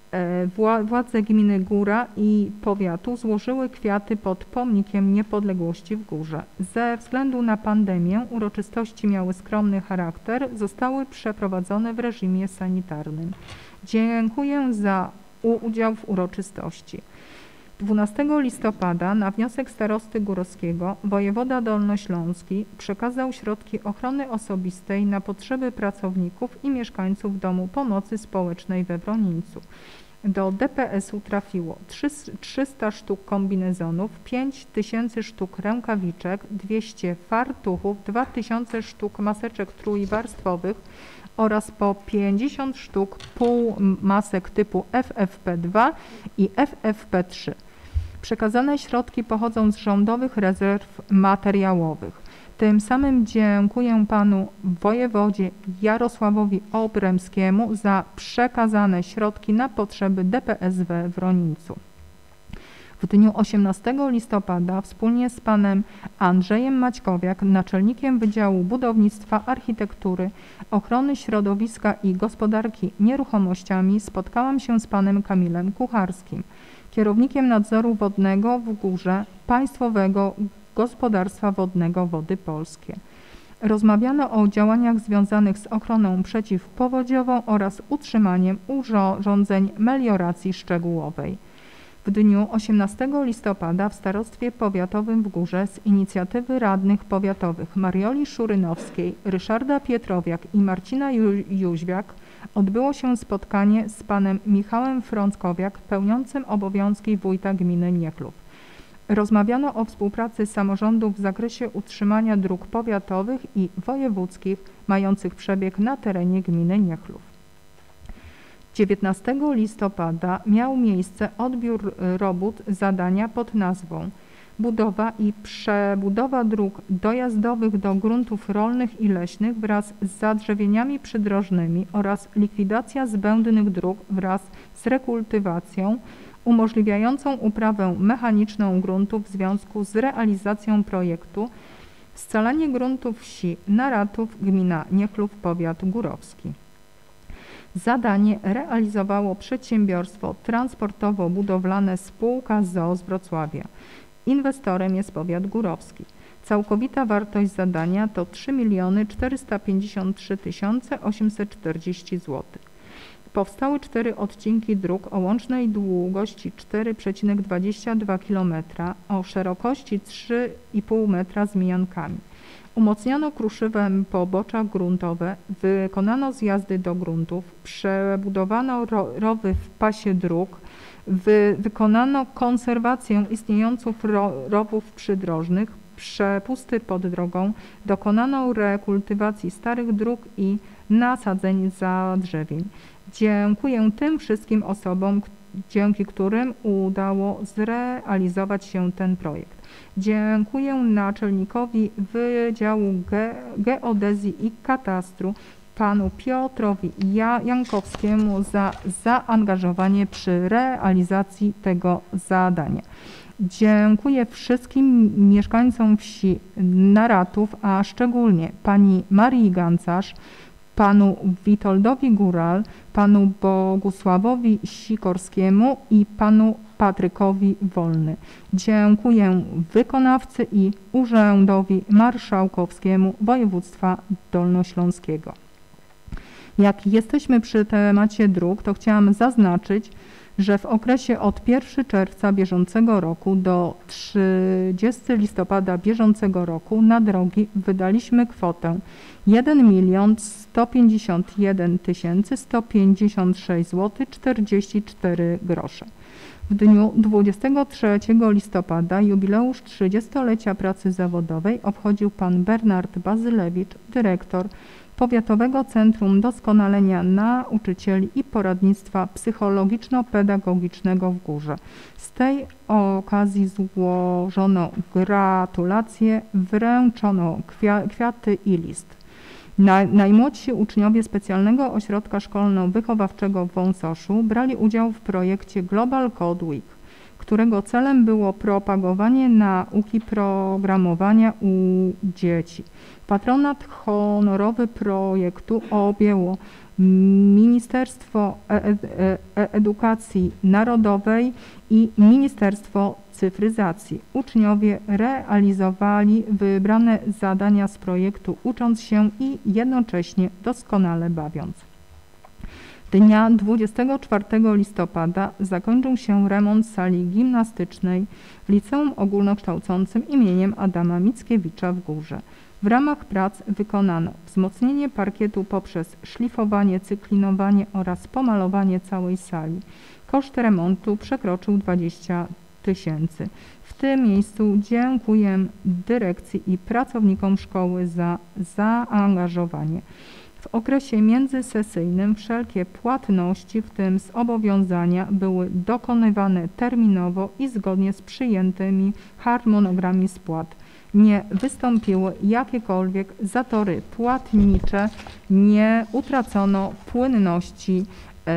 władze gminy Góra i powiatu złożyły kwiaty pod pomnikiem niepodległości w Górze. Ze względu na pandemię uroczystości miały skromny charakter, zostały przeprowadzone w reżimie sanitarnym. Dziękuję za udział w uroczystości. dwunastego listopada na wniosek starosty górowskiego wojewoda dolnośląski przekazał środki ochrony osobistej na potrzeby pracowników i mieszkańców Domu Pomocy Społecznej we Wronińcu. Do D P S-u trafiło trzysta sztuk kombinezonów, pięć tysięcy sztuk rękawiczek, dwieście fartuchów, dwa tysiące sztuk maseczek trójwarstwowych oraz po pięćdziesiąt sztuk półmasek typu F F P dwa i F F P trzy. Przekazane środki pochodzą z rządowych rezerw materiałowych. Tym samym dziękuję panu wojewodzie Jarosławowi Obremskiemu za przekazane środki na potrzeby D P S we Wronińcu. W dniu osiemnastego listopada wspólnie z panem Andrzejem Maćkowiak, naczelnikiem Wydziału Budownictwa, Architektury, Ochrony Środowiska i Gospodarki Nieruchomościami spotkałam się z panem Kamilem Kucharskim, kierownikiem nadzoru wodnego w Górze Państwowego Gospodarstwa Wodnego Wody Polskie. Rozmawiano o działaniach związanych z ochroną przeciwpowodziową oraz utrzymaniem urządzeń melioracji szczegółowej. W dniu osiemnastego listopada w Starostwie Powiatowym w Górze z inicjatywy radnych powiatowych Marioli Szurynowskiej, Ryszarda Pietrowiak i Marcina Jóźwiak odbyło się spotkanie z panem Michałem Frąckowiak, pełniącym obowiązki wójta gminy Niechlów. Rozmawiano o współpracy samorządów w zakresie utrzymania dróg powiatowych i wojewódzkich mających przebieg na terenie gminy Niechlów. dziewiętnastego listopada miał miejsce odbiór robót zadania pod nazwą budowa i przebudowa dróg dojazdowych do gruntów rolnych i leśnych wraz z zadrzewieniami przydrożnymi oraz likwidacja zbędnych dróg wraz z rekultywacją umożliwiającą uprawę mechaniczną gruntów w związku z realizacją projektu Scalanie gruntów wsi Naratów, gmina Niechlów, powiat górowski. Zadanie realizowało przedsiębiorstwo transportowo-budowlane spółka z o o z Wrocławia. Inwestorem jest powiat górowski. Całkowita wartość zadania to trzy miliony czterysta pięćdziesiąt trzy tysiące osiemset czterdzieści złotych. Powstały cztery odcinki dróg o łącznej długości cztery przecinek dwadzieścia dwa kilometra, o szerokości trzy i pół metra z mijankami. Umocniono kruszywem poboczach gruntowe, wykonano zjazdy do gruntów, przebudowano ro, rowy w pasie dróg, wy, wykonano konserwację istniejących ro, rowów przydrożnych, przepusty pod drogą, dokonano rekultywacji starych dróg i nasadzeń zadrzewień. Dziękuję tym wszystkim osobom, dzięki którym udało zrealizować się ten projekt. Dziękuję naczelnikowi Wydziału Ge Geodezji i Katastru, panu Piotrowi Jankowskiemu za zaangażowanie przy realizacji tego zadania. Dziękuję wszystkim mieszkańcom wsi Naratów, a szczególnie pani Marii Gancarz, panu Witoldowi Góral, panu Bogusławowi Sikorskiemu i panu Patrykowi Wolny. Dziękuję wykonawcy i Urzędowi Marszałkowskiemu Województwa Dolnośląskiego. Jak jesteśmy przy temacie dróg, to chciałam zaznaczyć, że w okresie od pierwszego czerwca bieżącego roku do trzydziestego listopada bieżącego roku na drogi wydaliśmy kwotę jeden milion sto pięćdziesiąt jeden tysięcy sto pięćdziesiąt sześć złotych czterdzieści cztery grosze. W dniu dwudziestego trzeciego listopada jubileusz trzydziestolecia pracy zawodowej obchodził pan Bernard Bazylewicz, dyrektor Powiatowego Centrum Doskonalenia Nauczycieli i Poradnictwa Psychologiczno-Pedagogicznego w Górze. Z tej okazji złożono gratulacje, wręczono kwia- kwiaty i list. Na, najmłodsi uczniowie Specjalnego Ośrodka Szkolno-Wychowawczego w Wąsoszu brali udział w projekcie Global Code Week, którego celem było propagowanie nauki programowania u dzieci. Patronat honorowy projektu objęło Ministerstwo Edukacji Narodowej i Ministerstwo Cyfryzacji. Uczniowie realizowali wybrane zadania z projektu, ucząc się i jednocześnie doskonale bawiąc. Dnia dwudziestego czwartego listopada zakończył się remont sali gimnastycznej w Liceum Ogólnokształcącym imieniem Adama Mickiewicza w Górze. W ramach prac wykonano wzmocnienie parkietu poprzez szlifowanie, cyklinowanie oraz pomalowanie całej sali. Koszt remontu przekroczył dwadzieścia tysięcy. W tym miejscu dziękuję dyrekcji i pracownikom szkoły za zaangażowanie. W okresie międzysesyjnym wszelkie płatności, w tym zobowiązania, były dokonywane terminowo i zgodnie z przyjętymi harmonogramami spłat. Nie wystąpiły jakiekolwiek zatory płatnicze, nie utracono płynności e,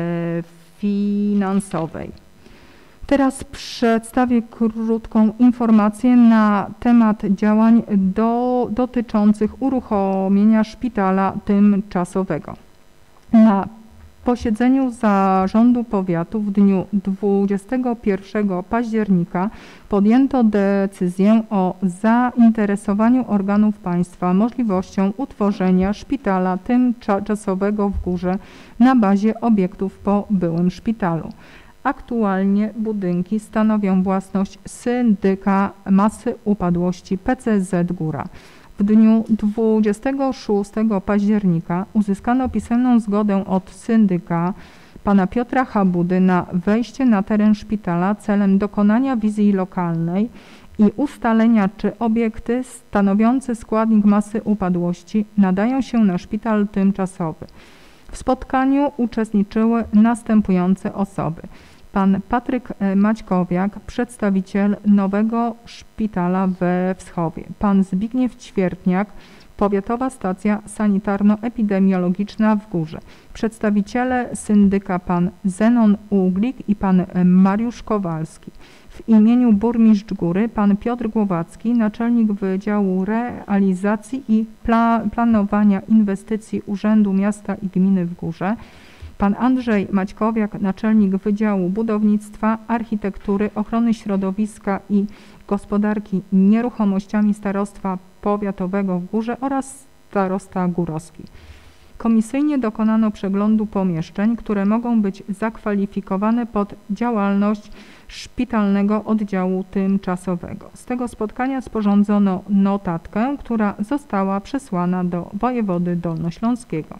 finansowej. Teraz przedstawię krótką informację na temat działań do, dotyczących uruchomienia szpitala tymczasowego. Na posiedzeniu Zarządu Powiatu w dniu dwudziestego pierwszego października podjęto decyzję o zainteresowaniu organów państwa możliwością utworzenia szpitala tymczasowego w Górze na bazie obiektów po byłym szpitalu. Aktualnie budynki stanowią własność syndyka masy upadłości P C Z Góra. W dniu dwudziestego szóstego października uzyskano pisemną zgodę od syndyka pana Piotra Habudy na wejście na teren szpitala celem dokonania wizji lokalnej i ustalenia, czy obiekty stanowiące składnik masy upadłości nadają się na szpital tymczasowy. W spotkaniu uczestniczyły następujące osoby. Pan Patryk Maćkowiak, przedstawiciel nowego szpitala we Wschowie. Pan Zbigniew Ćwiertniak, Powiatowa Stacja Sanitarno-Epidemiologiczna w Górze. Przedstawiciele syndyka pan Zenon Uglik i pan Mariusz Kowalski. W imieniu burmistrz Góry pan Piotr Głowacki, naczelnik Wydziału Realizacji i Pla Planowania Inwestycji Urzędu Miasta i Gminy w Górze. Pan Andrzej Maćkowiak, naczelnik Wydziału Budownictwa, Architektury, Ochrony Środowiska i Gospodarki Nieruchomościami Starostwa Powiatowego w Górze oraz starosta Górowski. Komisyjnie dokonano przeglądu pomieszczeń, które mogą być zakwalifikowane pod działalność szpitalnego oddziału tymczasowego. Z tego spotkania sporządzono notatkę, która została przesłana do wojewody dolnośląskiego.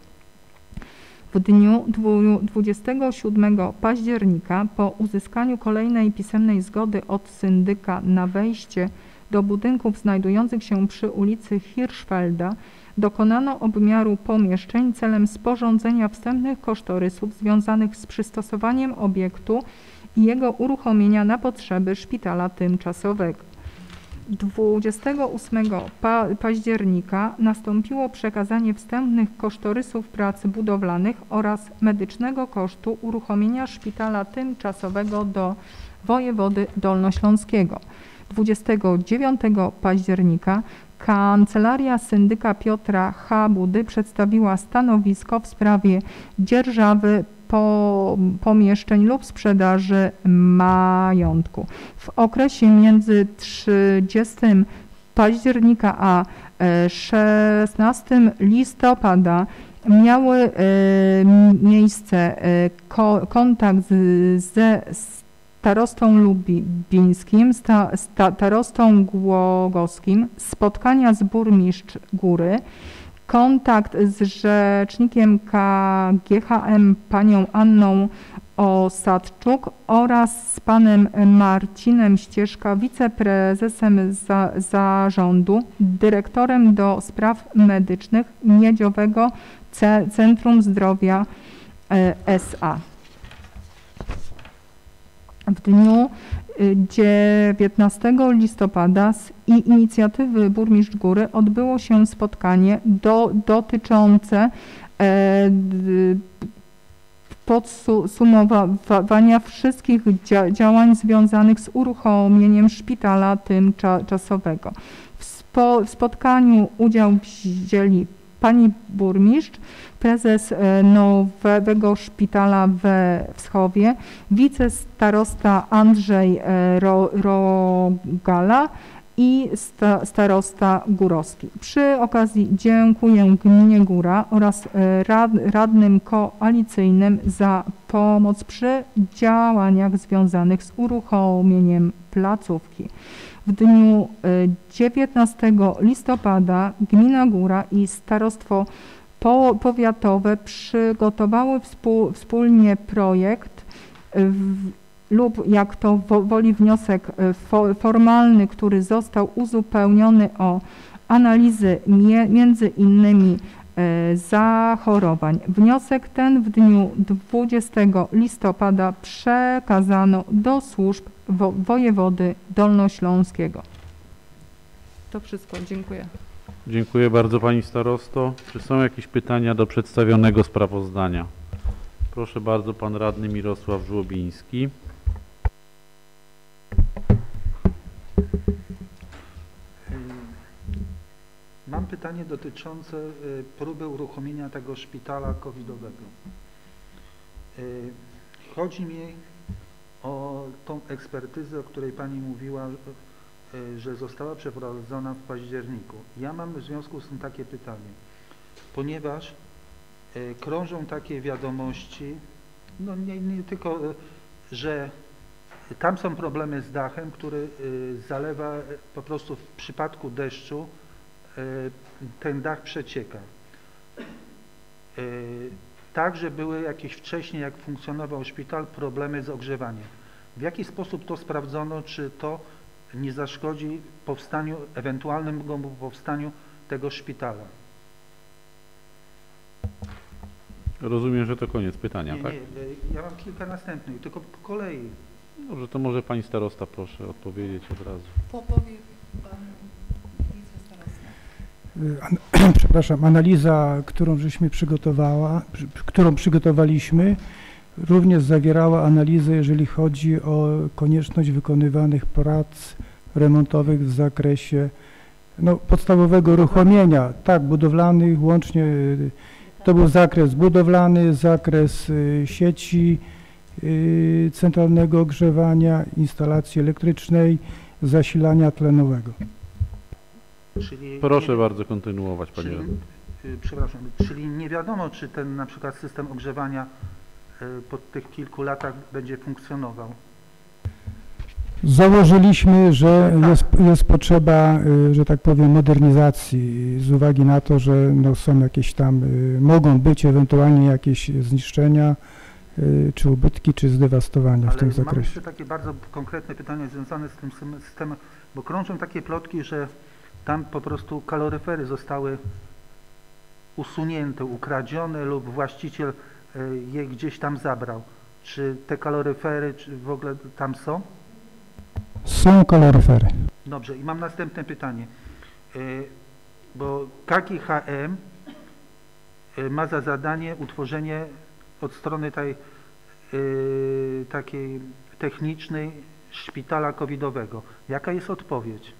W dniu dwudziestego siódmego października po uzyskaniu kolejnej pisemnej zgody od syndyka na wejście do budynków znajdujących się przy ulicy Hirschfelda dokonano obmiaru pomieszczeń celem sporządzenia wstępnych kosztorysów związanych z przystosowaniem obiektu i jego uruchomienia na potrzeby szpitala tymczasowego. dwudziestego ósmego października nastąpiło przekazanie wstępnych kosztorysów prac budowlanych oraz medycznego kosztu uruchomienia szpitala tymczasowego do wojewody dolnośląskiego. dwudziestego dziewiątego października Kancelaria Syndyka Piotra Habudy przedstawiła stanowisko w sprawie dzierżawy po, pomieszczeń lub sprzedaży majątku. W okresie między trzydziestego października a szesnastego listopada miały e, miejsce e, ko, kontakt z, ze starostą lubińskim, sta, starostą głogowskim, spotkania z burmistrz Góry, kontakt z rzecznikiem K G H M panią Anną Osadczuk oraz z panem Marcinem Ścieżka, wiceprezesem za, zarządu, dyrektorem do spraw medycznych Miedziowego Centrum Zdrowia S A. W dniu dziewiętnastego listopada z inicjatywy Burmistrz Góry odbyło się spotkanie do, dotyczące e, podsumowania wszystkich dzia działań związanych z uruchomieniem szpitala tymczasowego. W, spo w spotkaniu udział wzięli pani burmistrz, prezes nowego szpitala we Wschowie, wicestarosta Andrzej Ro Rogala i sta starosta Górowski. Przy okazji dziękuję Gminie Góra oraz rad radnym koalicyjnym za pomoc przy działaniach związanych z uruchomieniem placówki. W dniu dziewiętnastego listopada Gmina Góra i Starostwo Powiatowe przygotowały współ, wspólnie projekt w, lub jak to woli wniosek formalny, który został uzupełniony o analizy między innymi zachorowań. Wniosek ten w dniu dwudziestego listopada przekazano do służb wo wojewody dolnośląskiego. To wszystko. Dziękuję. Dziękuję bardzo pani starosto. Czy są jakieś pytania do przedstawionego sprawozdania? Proszę bardzo, pan radny Mirosław Żłobiński. Mam pytanie dotyczące próby uruchomienia tego szpitala covidowego. Chodzi mi o tą ekspertyzę, o której pani mówiła, że została przeprowadzona w październiku. Ja mam w związku z tym takie pytanie, ponieważ krążą takie wiadomości, no nie, nie tylko, że tam są problemy z dachem, który zalewa po prostu w przypadku deszczu, ten dach przecieka. Także były jakieś wcześniej, jak funkcjonował szpital, problemy z ogrzewaniem. W jaki sposób to sprawdzono, czy to nie zaszkodzi powstaniu, ewentualnemu powstaniu tego szpitala? Rozumiem, że to koniec pytania, nie, tak? Nie, ja mam kilka następnych, tylko po kolei. Dobrze, to może pani starosta proszę odpowiedzieć od razu. Popowie pan wicestarosta. An przepraszam, analiza, którą żeśmy przygotowała, którą przygotowaliśmy, również zawierała analizę, jeżeli chodzi o konieczność wykonywanych prac remontowych w zakresie no, podstawowego uruchomienia, tak, budowlanych, łącznie to był zakres budowlany, zakres y, sieci y, centralnego ogrzewania, instalacji elektrycznej, zasilania tlenowego. Czyli Proszę nie, bardzo kontynuować, panie czyli, radny. y, przepraszam, czyli nie wiadomo, czy ten na przykład system ogrzewania y, po tych kilku latach będzie funkcjonował. Założyliśmy, że jest, jest potrzeba, że tak powiem, modernizacji z uwagi na to, że no, są jakieś tam, mogą być ewentualnie jakieś zniszczenia, czy ubytki, czy zdewastowania Ale w tym mam zakresie. jeszcze takie bardzo konkretne pytanie związane z tym systemem, bo krążą takie plotki, że tam po prostu kaloryfery zostały usunięte, ukradzione lub właściciel je gdzieś tam zabrał. Czy te kaloryfery czy w ogóle tam są? Są kaloryfery. Dobrze, i mam następne pytanie, bo K G H M ma za zadanie utworzenie od strony tej takiej technicznej szpitala covidowego. Jaka jest odpowiedź?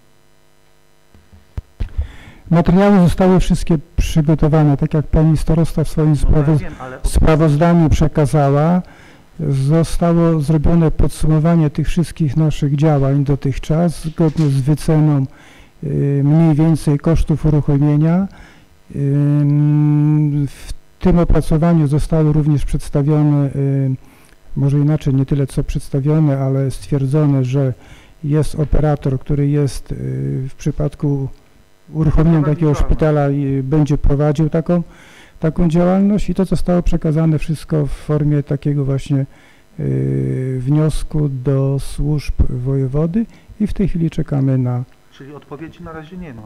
Materiały zostały wszystkie przygotowane, tak jak pani starosta w swoim No, sprawoz ja wiem, ale sprawozdaniu przekazała. Zostało zrobione podsumowanie tych wszystkich naszych działań dotychczas, zgodnie z wyceną y, mniej więcej kosztów uruchomienia. Y, w tym opracowaniu zostały również przedstawione, y, może inaczej, nie tyle co przedstawione, ale stwierdzone, że jest operator, który jest y, w przypadku uruchomienia takiego szpitala i będzie prowadził taką taką działalność i to zostało przekazane wszystko w formie takiego właśnie y, wniosku do służb wojewody i w tej chwili czekamy na... Czyli odpowiedzi na razie nie ma.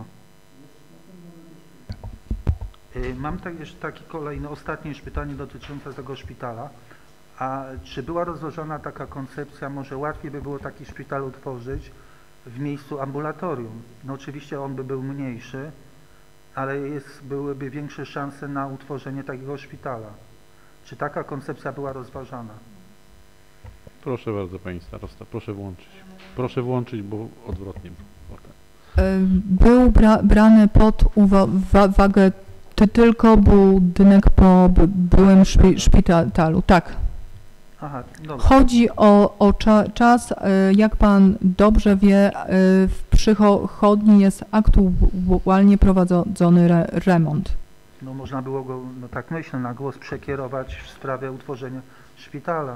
Y, Mam tak, jeszcze takie kolejne, ostatnie już pytanie dotyczące tego szpitala. A czy była rozważana taka koncepcja, może łatwiej by było taki szpital utworzyć w miejscu ambulatorium? No oczywiście on by był mniejszy, ale jest, byłyby większe szanse na utworzenie takiego szpitala. Czy taka koncepcja była rozważana? Proszę bardzo, pani starosta, proszę włączyć. Proszę włączyć, bo odwrotnie. E, Był bra, brany pod uwagę ty tylko budynek po by- byłym szpi, szpitalu. Tak. Aha, dobra. Chodzi o, o cza, czas, e, jak pan dobrze wie, e, w przychodni jest aktualnie prowadzony re, remont. No można było go, no tak myślę, na głos przekierować w sprawie utworzenia szpitala.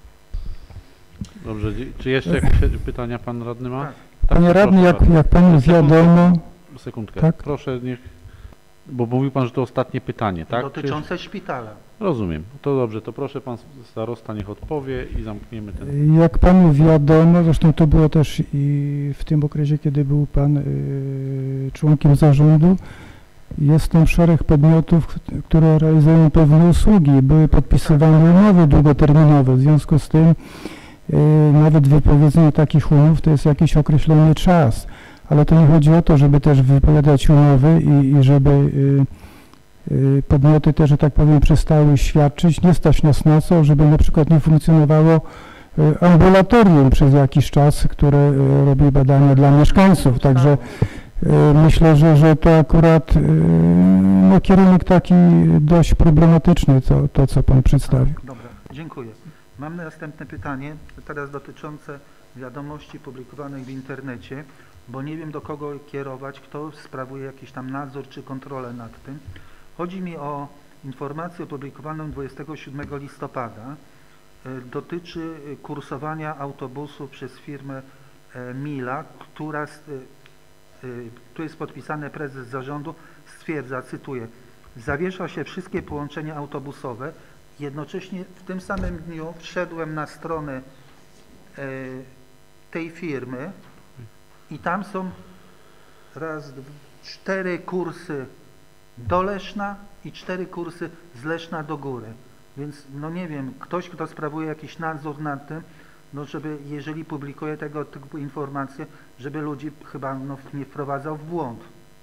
Dobrze, dzie- czy jeszcze jakieś pytania pan radny ma? Tak. Tak, Panie radny, proszę jak, bardzo. jak panu wiadomo, Sekundkę, Tak. proszę niech, bo mówił pan, że to ostatnie pytanie, tak? Dotyczące szpitala. Czy, rozumiem, to dobrze, to proszę pan starosta niech odpowie i zamkniemy ten. jak panu wiadomo, zresztą to było też i w tym okresie, kiedy był pan y, członkiem zarządu, jest tam szereg podmiotów, kt- które realizują pewne usługi. Były podpisywane umowy długoterminowe, w związku z tym y, nawet wypowiedzenie takich umów to jest jakiś określony czas. Ale to nie chodzi o to, żeby też wypowiadać umowy i, i żeby y, y, podmioty też, że tak powiem, przestały świadczyć. Nie stać nas na to, żeby na przykład nie funkcjonowało y, ambulatorium przez jakiś czas, które y, robi badania dla mieszkańców. Także y, myślę, że, że to akurat y, no, kierunek taki dość problematyczny, to, to co pan przedstawił. Dobra, dziękuję. Mam następne pytanie, teraz dotyczące wiadomości publikowanych w internecie, bo nie wiem do kogo kierować, kto sprawuje jakiś tam nadzór czy kontrolę nad tym. Chodzi mi o informację opublikowaną dwudziestego siódmego listopada. E, Dotyczy e, kursowania autobusu przez firmę e, Mila, która, st- e, e, tu jest podpisany prezes zarządu, stwierdza, cytuję, zawiesza się wszystkie połączenia autobusowe. Jednocześnie w tym samym dniu wszedłem na stronę e, tej firmy i tam są raz, dwa, cztery kursy do Leszna i cztery kursy z Leszna do góry. Więc no nie wiem, ktoś, kto sprawuje jakiś nadzór nad tym, no żeby, jeżeli publikuje tego typu informacje, żeby ludzi chyba no, nie wprowadzał w błąd.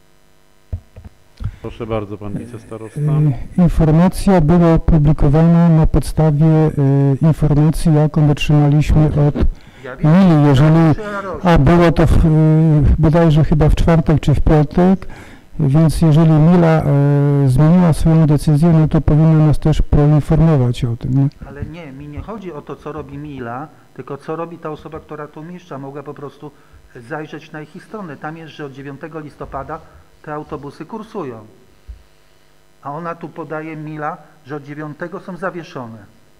Proszę bardzo, pan wicestarosta. Y, Informacja była opublikowana na podstawie y, informacji, jaką otrzymaliśmy od Ja wiem, Mili, jeżeli, że ja robię. a było to w, y, bodajże chyba w czwartek czy w piątek, więc jeżeli Mila y, zmieniła swoją decyzję, no to powinna nas też poinformować o tym. Nie? Ale nie, mi nie chodzi o to, co robi Mila, tylko co robi ta osoba, która to umieszcza. Mogła po prostu zajrzeć na ich stronę. Tam jest, że od dziewiątego listopada te autobusy kursują. A ona tu podaje Mila, że od dziewiątego są zawieszone.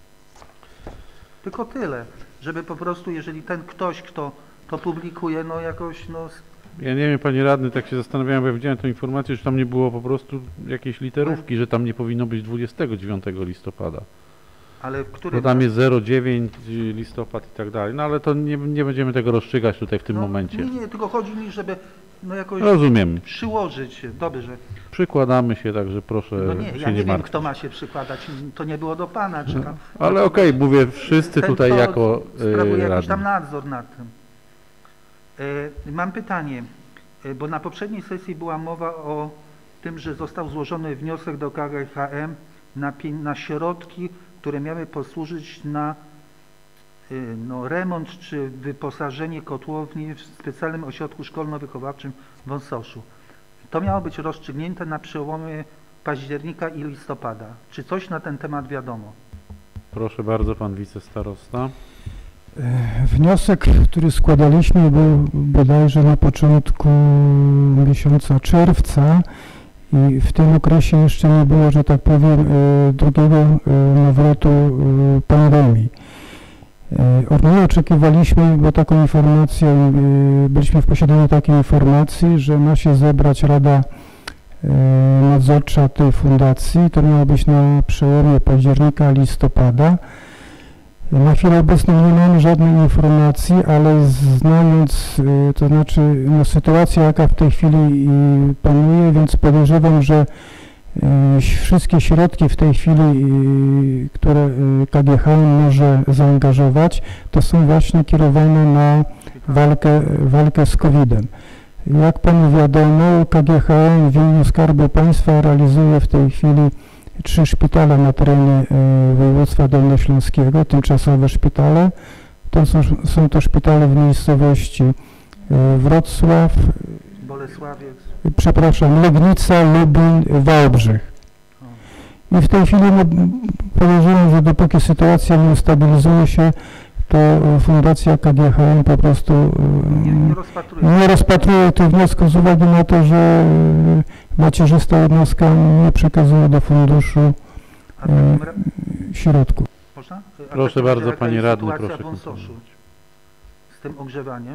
Tylko tyle, żeby po prostu, jeżeli ten ktoś, kto to publikuje, no jakoś, no... Ja nie wiem, panie radny, tak się zastanawiałem, bo ja widziałem tę informację, że tam nie było po prostu jakiejś literówki, że tam nie powinno być dwudziestego dziewiątego listopada. Ale w Bo którym... tam jest zero dziewięć listopad i tak dalej. No ale to nie, nie będziemy tego rozstrzygać tutaj w tym no, momencie. Nie, nie, tylko chodzi mi, żeby no jakoś Rozumiem. przyłożyć się. Dobrze. Przykładamy się, także proszę No nie, się ja nie nie wiem, martwić. kto ma się przykładać. To nie było do pana. Czy tam, Ale okej, mówię, wszyscy ten, tutaj kto jako sprawuje yy, jakiś tam radni. nadzór nad tym. E, mam pytanie, e, bo na poprzedniej sesji była mowa o tym, że został złożony wniosek do K G H M na, pie- na środki, które miały posłużyć na e, no, remont czy wyposażenie kotłowni w specjalnym ośrodku szkolno-wychowawczym w Wąsoszu. To miało być rozstrzygnięte na przełomie października i listopada. Czy coś na ten temat wiadomo? Proszę bardzo, pan wicestarosta. E, Wniosek, który składaliśmy, był bodajże na początku miesiąca czerwca i w tym okresie jeszcze nie było, że tak powiem, e, drugiego e, nawrotu e, pandemii. E, Od niej oczekiwaliśmy, bo taką informację, e, byliśmy w posiadaniu takiej informacji, że ma się zebrać Rada e, Nadzorcza tej fundacji. To miało być na przełomie października, listopada. Na chwilę obecną nie mamy żadnej informacji, ale znając, y, to znaczy no, sytuacja, jaka w tej chwili y, panuje, więc podejrzewam, że y, wszystkie środki w tej chwili, y, które y, K G H M może zaangażować, to są właśnie kierowane na walkę, walkę z kowidem. Jak panu wiadomo, K G H M w imieniu Skarbu Państwa realizuje w tej chwili trzy szpitale na terenie y, województwa dolnośląskiego, tymczasowe szpitale. To są, są to szpitale w miejscowości y, Wrocław, Bolesławiec. y, przepraszam, Legnica, Lubin, Wałbrzych. I w tej chwili no, podejrzewam, że dopóki sytuacja nie ustabilizuje się, to y, Fundacja K G H M po prostu y, Nie, nie rozpatruje. nie rozpatruje tych wniosków z uwagi na to, że y, macierzysta jednostka nie przekazuje do funduszu A w takim ra- y, środków. Można? A w Proszę takim bardzo, razie, jaka panie jest radny, sytuacja proszę w Wąsoszu kontynuować. z tym ogrzewaniem?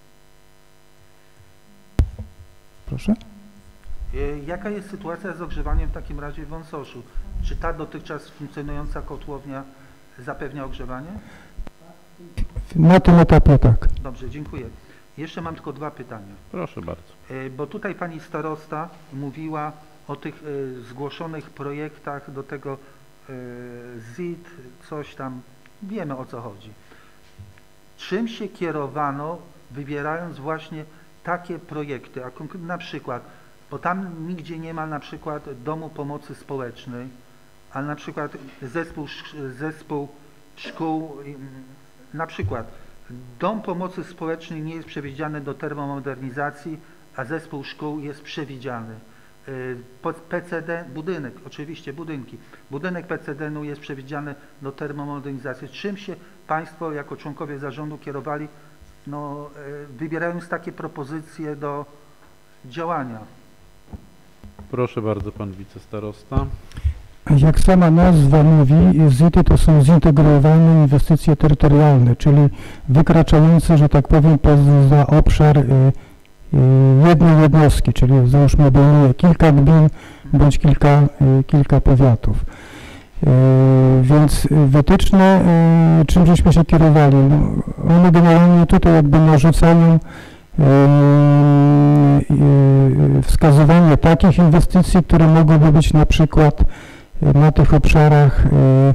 Proszę? Y, Jaka jest sytuacja z ogrzewaniem w takim razie w Wąsoszu? Czy ta dotychczas funkcjonująca kotłownia zapewnia ogrzewanie? Na tym etapie tak. Dobrze, dziękuję. Jeszcze mam tylko dwa pytania. Proszę bardzo. Y, Bo tutaj pani starosta mówiła o tych y, zgłoszonych projektach do tego y, Z I T, coś tam, wiemy o co chodzi. Czym się kierowano, wybierając właśnie takie projekty, a konkretnie na przykład, bo tam nigdzie nie ma na przykład domu pomocy społecznej, a na przykład zespół, sz- zespół szkół, ym, na przykład dom pomocy społecznej nie jest przewidziany do termomodernizacji, a zespół szkół jest przewidziany. Y, pod P C D, budynek, oczywiście budynki, budynek P C D n-u jest przewidziany do termomodernizacji. Czym się Państwo jako członkowie zarządu kierowali, no, y, wybierając takie propozycje do działania? Proszę bardzo, pan wicestarosta. Jak sama nazwa mówi, Z I T-y to są zintegrowane inwestycje terytorialne, czyli wykraczające, że tak powiem, poza obszar y, y, jednej jednostki, czyli załóżmy obejmuje kilka gmin bądź kilka, y, kilka powiatów. Y, więc wytyczne, y, czym żeśmy się kierowali? No, one generalnie tutaj jakby narzucają y, y, wskazywanie takich inwestycji, które mogłyby być na przykład na tych obszarach y,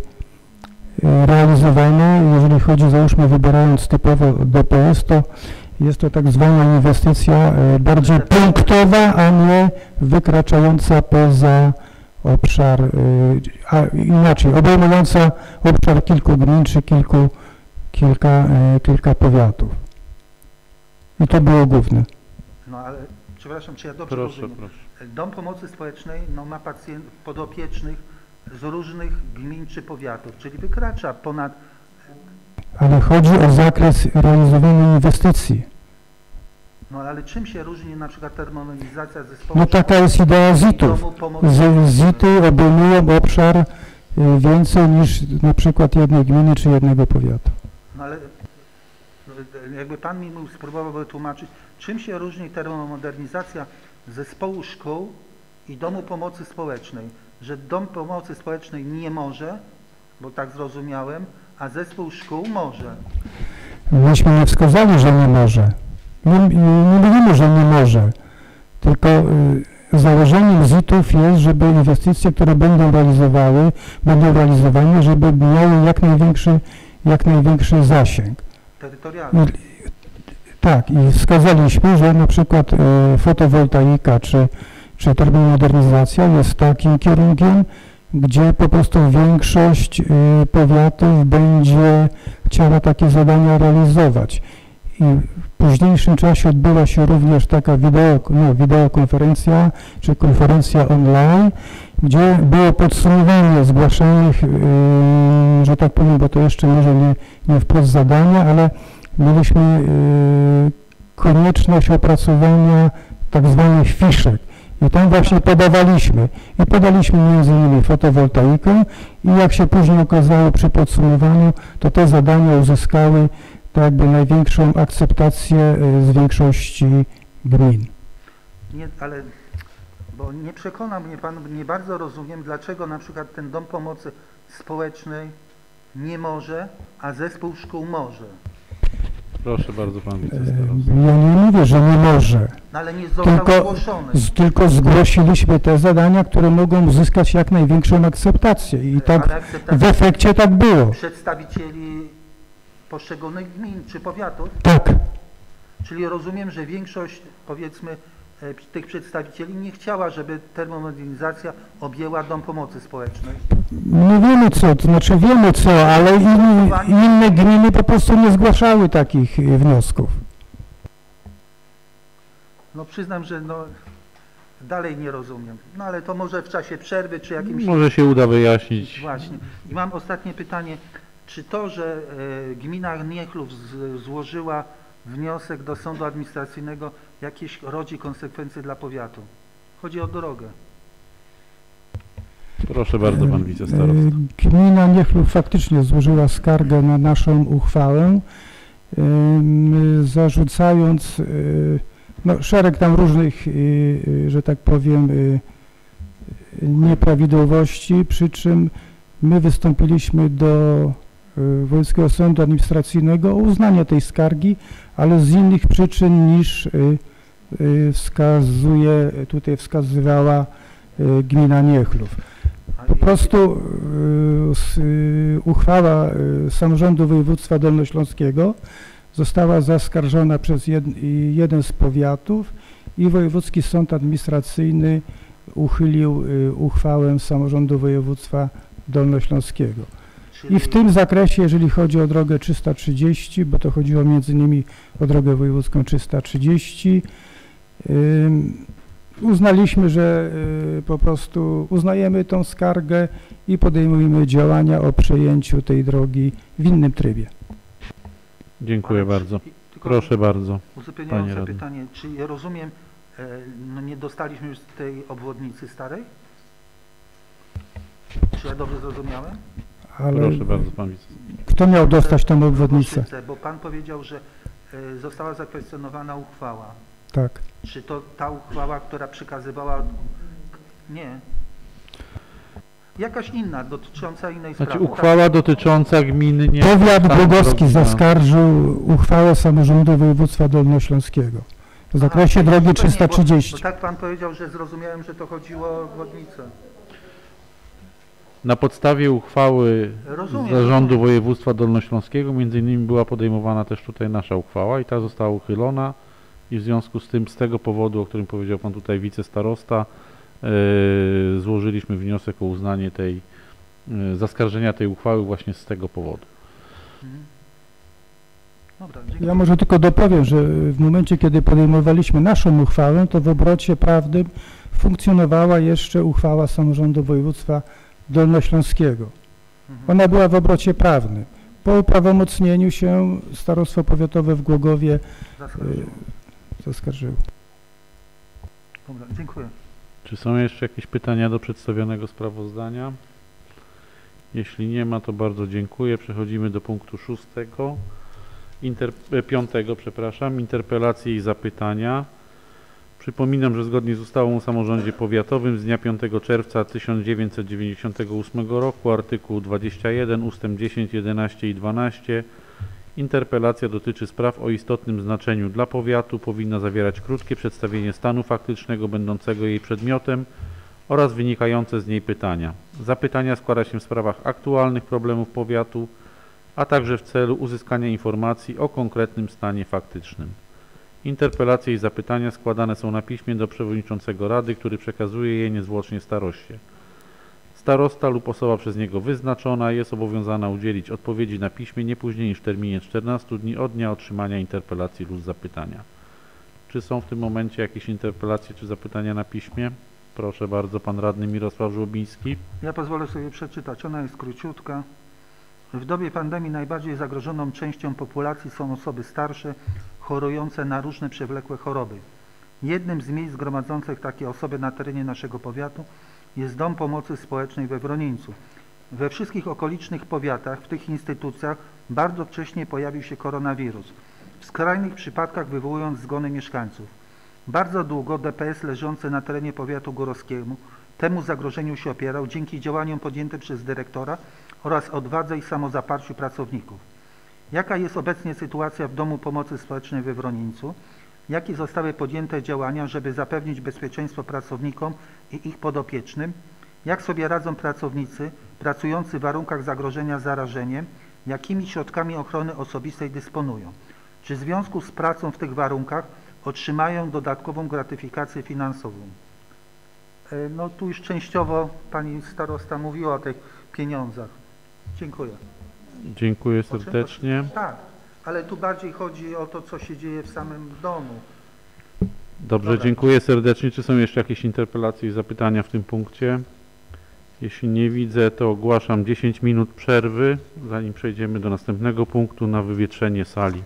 y, realizowane. Jeżeli chodzi, załóżmy, wybierając typowo D P S, to jest to tak zwana inwestycja y, bardziej punktowa, a nie wykraczająca poza obszar, y, a inaczej, obejmująca obszar kilku gmin czy kilku, kilka, y, kilka powiatów. I to było główne. No ale, przepraszam, czy ja dobrze Proszę, rozumiem? proszę. Dom pomocy społecznej no, ma pacjentów podopiecznych z różnych gmin czy powiatów, czyli wykracza ponad... Ale chodzi o zakres realizowanej inwestycji. No ale czym się różni na przykład termomodernizacja zespołu No taka jest idea Z I T-ów. domu pomocy Z, społecznej? Z I T-y obejmują obszar y, więcej niż na przykład jednej gminy czy jednego powiatu. No ale y, jakby Pan mi mógł spróbował wytłumaczyć, czym się różni termomodernizacja zespołu szkół i domu pomocy społecznej, że dom pomocy społecznej nie może, bo tak zrozumiałem, a zespół szkół może. Myśmy nie wskazali, że nie może. Nie, nie mówimy, że nie może. Tylko y, założeniem Z I T-ów jest, żeby inwestycje, które będą realizowały, będą realizowane, żeby miały jak największy, jak największy zasięg. Terytorialny. I, tak, i wskazaliśmy, że na przykład y, fotowoltaika czy, czy termomodernizacja jest takim kierunkiem, gdzie po prostu większość y, powiatów będzie chciała takie zadania realizować. I w późniejszym czasie odbyła się również taka wideo, no, wideokonferencja czy konferencja online, gdzie było podsumowanie zgłaszanych, yy, że tak powiem, bo to jeszcze może nie, nie wprost zadania, ale mieliśmy yy, konieczność opracowania tak zwanych fiszek. I tam właśnie podawaliśmy. I podaliśmy między innymi fotowoltaikę i jak się później okazało przy podsumowaniu, to te zadania uzyskały tak jakby największą akceptację z większości gmin. Nie, ale, bo nie przekonał mnie Pan, nie bardzo rozumiem, dlaczego na przykład ten dom pomocy społecznej nie może, a zespół szkół może. Proszę bardzo, pan E, wicestarosta. Ja nie mówię, że nie może, No ale nie został tylko, zgłoszony. z, tylko zgłosiliśmy te zadania, które mogą uzyskać jak największą akceptację i Ale tak w akceptacja efekcie tak było. przedstawicieli poszczególnych gmin czy powiatów, Tak. czyli rozumiem, że większość, powiedzmy, e, tych przedstawicieli nie chciała, żeby termomodernizacja objęła dom pomocy społecznej. Nie wiemy co, to znaczy wiemy co, ale inni, inne gminy po prostu nie zgłaszały takich e, wniosków. No przyznam, że no dalej nie rozumiem. No ale to może w czasie przerwy czy jakimś... Może się uda wyjaśnić. Właśnie. I mam ostatnie pytanie. Czy to, że e, gmina Niechlów z, złożyła wniosek do sądu administracyjnego, jakieś rodzi konsekwencje dla powiatu? Chodzi o drogę. Proszę bardzo, pan E, wicestarosta. Gmina Niechlów faktycznie złożyła skargę na naszą uchwałę, em, zarzucając e, no, szereg tam różnych, e, e, że tak powiem, e, nieprawidłowości, przy czym my wystąpiliśmy do e, Wojewódzkiego Sądu Administracyjnego o uznanie tej skargi, ale z innych przyczyn niż e, e, wskazuje, tutaj wskazywała e, gmina Niechlów. Po prostu y, s- y, uchwała y, Samorządu Województwa Dolnośląskiego została zaskarżona przez jed, i jeden z powiatów i Wojewódzki Sąd Administracyjny uchylił y, uchwałę Samorządu Województwa Dolnośląskiego. Czyli I w tym zakresie, jeżeli chodzi o drogę trzysta trzydzieści, bo to chodziło między innymi o drogę wojewódzką trzysta trzydzieści, ym, uznaliśmy, że y, po prostu uznajemy tą skargę i podejmujemy działania o przejęciu tej drogi w innym trybie. Dziękuję Ale bardzo. czy- tylko Proszę bardzo. Panie Uzupełniające radny. pytanie. Czy ja rozumiem, e, no nie dostaliśmy już tej obwodnicy starej? Czy ja dobrze zrozumiałem? Ale Proszę bardzo, pan wicestarosta. kto miał dostać tą obwodnicę? Koszyce, bo pan powiedział, że e, została zakwestionowana uchwała. Tak. Czy to ta uchwała, która przekazywała... Nie. Jakaś inna, dotycząca innej Znaczy sprawy. uchwała dotycząca gminy nie... Powiat tam Głogowski drogi na- zaskarżył uchwałę Samorządu Województwa Dolnośląskiego w zakresie Aha, drogi to nie, trzysta Bo, trzydzieści. bo tak pan powiedział, że zrozumiałem, że to chodziło o obwodnicę. Na podstawie uchwały Rozumiem, Zarządu rozumiem. Województwa Dolnośląskiego między innymi była podejmowana też tutaj nasza uchwała i ta została uchylona i w związku z tym, z tego powodu, o którym powiedział pan tutaj wicestarosta, yy, złożyliśmy wniosek o uznanie tej, yy, zaskarżenia tej uchwały właśnie z tego powodu. Mhm. Dobra, dziękuję. Ja może tylko dopowiem, że w momencie, kiedy podejmowaliśmy naszą uchwałę, to w obrocie prawnym funkcjonowała jeszcze uchwała Samorządu Województwa Dolnośląskiego. Mhm. Ona była w obrocie prawnym. Po uprawomocnieniu się Starostwo Powiatowe w Głogowie Zaskarżyło. zaskarżyło. Dobra, dziękuję. Czy są jeszcze jakieś pytania do przedstawionego sprawozdania? Jeśli nie ma, to bardzo dziękuję. Przechodzimy do punktu szóstego, inter, e, piątego, przepraszam, interpelacje i zapytania. Przypominam, że zgodnie z ustawą o samorządzie powiatowym z dnia piątego czerwca tysiąc dziewięćset dziewięćdziesiątego ósmego roku, artykuł dwadzieścia jeden, ustęp dziesięć, jedenaście i dwanaście, interpelacja dotyczy spraw o istotnym znaczeniu dla powiatu, powinna zawierać krótkie przedstawienie stanu faktycznego będącego jej przedmiotem oraz wynikające z niej pytania. Zapytania składa się w sprawach aktualnych problemów powiatu, a także w celu uzyskania informacji o konkretnym stanie faktycznym. Interpelacje i zapytania składane są na piśmie do przewodniczącego Rady, który przekazuje je niezwłocznie staroście. Starosta lub osoba przez niego wyznaczona jest obowiązana udzielić odpowiedzi na piśmie nie później niż w terminie czternastu dni od dnia otrzymania interpelacji lub zapytania. Czy są w tym momencie jakieś interpelacje czy zapytania na piśmie? Proszę bardzo, pan radny Mirosław Żłobiński. Ja pozwolę sobie przeczytać. Ona jest króciutka. W dobie pandemii najbardziej zagrożoną częścią populacji są osoby starsze, chorujące na różne przewlekłe choroby. Jednym z miejsc gromadzących takie osoby na terenie naszego powiatu jest Dom Pomocy Społecznej we Wronieńcu. We wszystkich okolicznych powiatach w tych instytucjach bardzo wcześnie pojawił się koronawirus, w skrajnych przypadkach wywołując zgony mieszkańców. Bardzo długo D P S leżące na terenie powiatu górowskiego temu zagrożeniu się opierał dzięki działaniom podjętym przez dyrektora oraz odwadze i samozaparciu pracowników. Jaka jest obecnie sytuacja w Domu Pomocy Społecznej we Wronińcu? Jakie zostały podjęte działania, żeby zapewnić bezpieczeństwo pracownikom i ich podopiecznym? Jak sobie radzą pracownicy pracujący w warunkach zagrożenia zarażeniem? Jakimi środkami ochrony osobistej dysponują? Czy w związku z pracą w tych warunkach otrzymają dodatkową gratyfikację finansową? No tu już częściowo pani starosta mówiła o tych pieniądzach. Dziękuję. Dziękuję serdecznie. Tak, ale tu bardziej chodzi o to, co się dzieje w samym domu. Dobrze, Dobra. dziękuję serdecznie. Czy są jeszcze jakieś interpelacje i zapytania w tym punkcie? Jeśli nie widzę, to ogłaszam dziesięć minut przerwy, zanim przejdziemy do następnego punktu na wywietrzenie sali.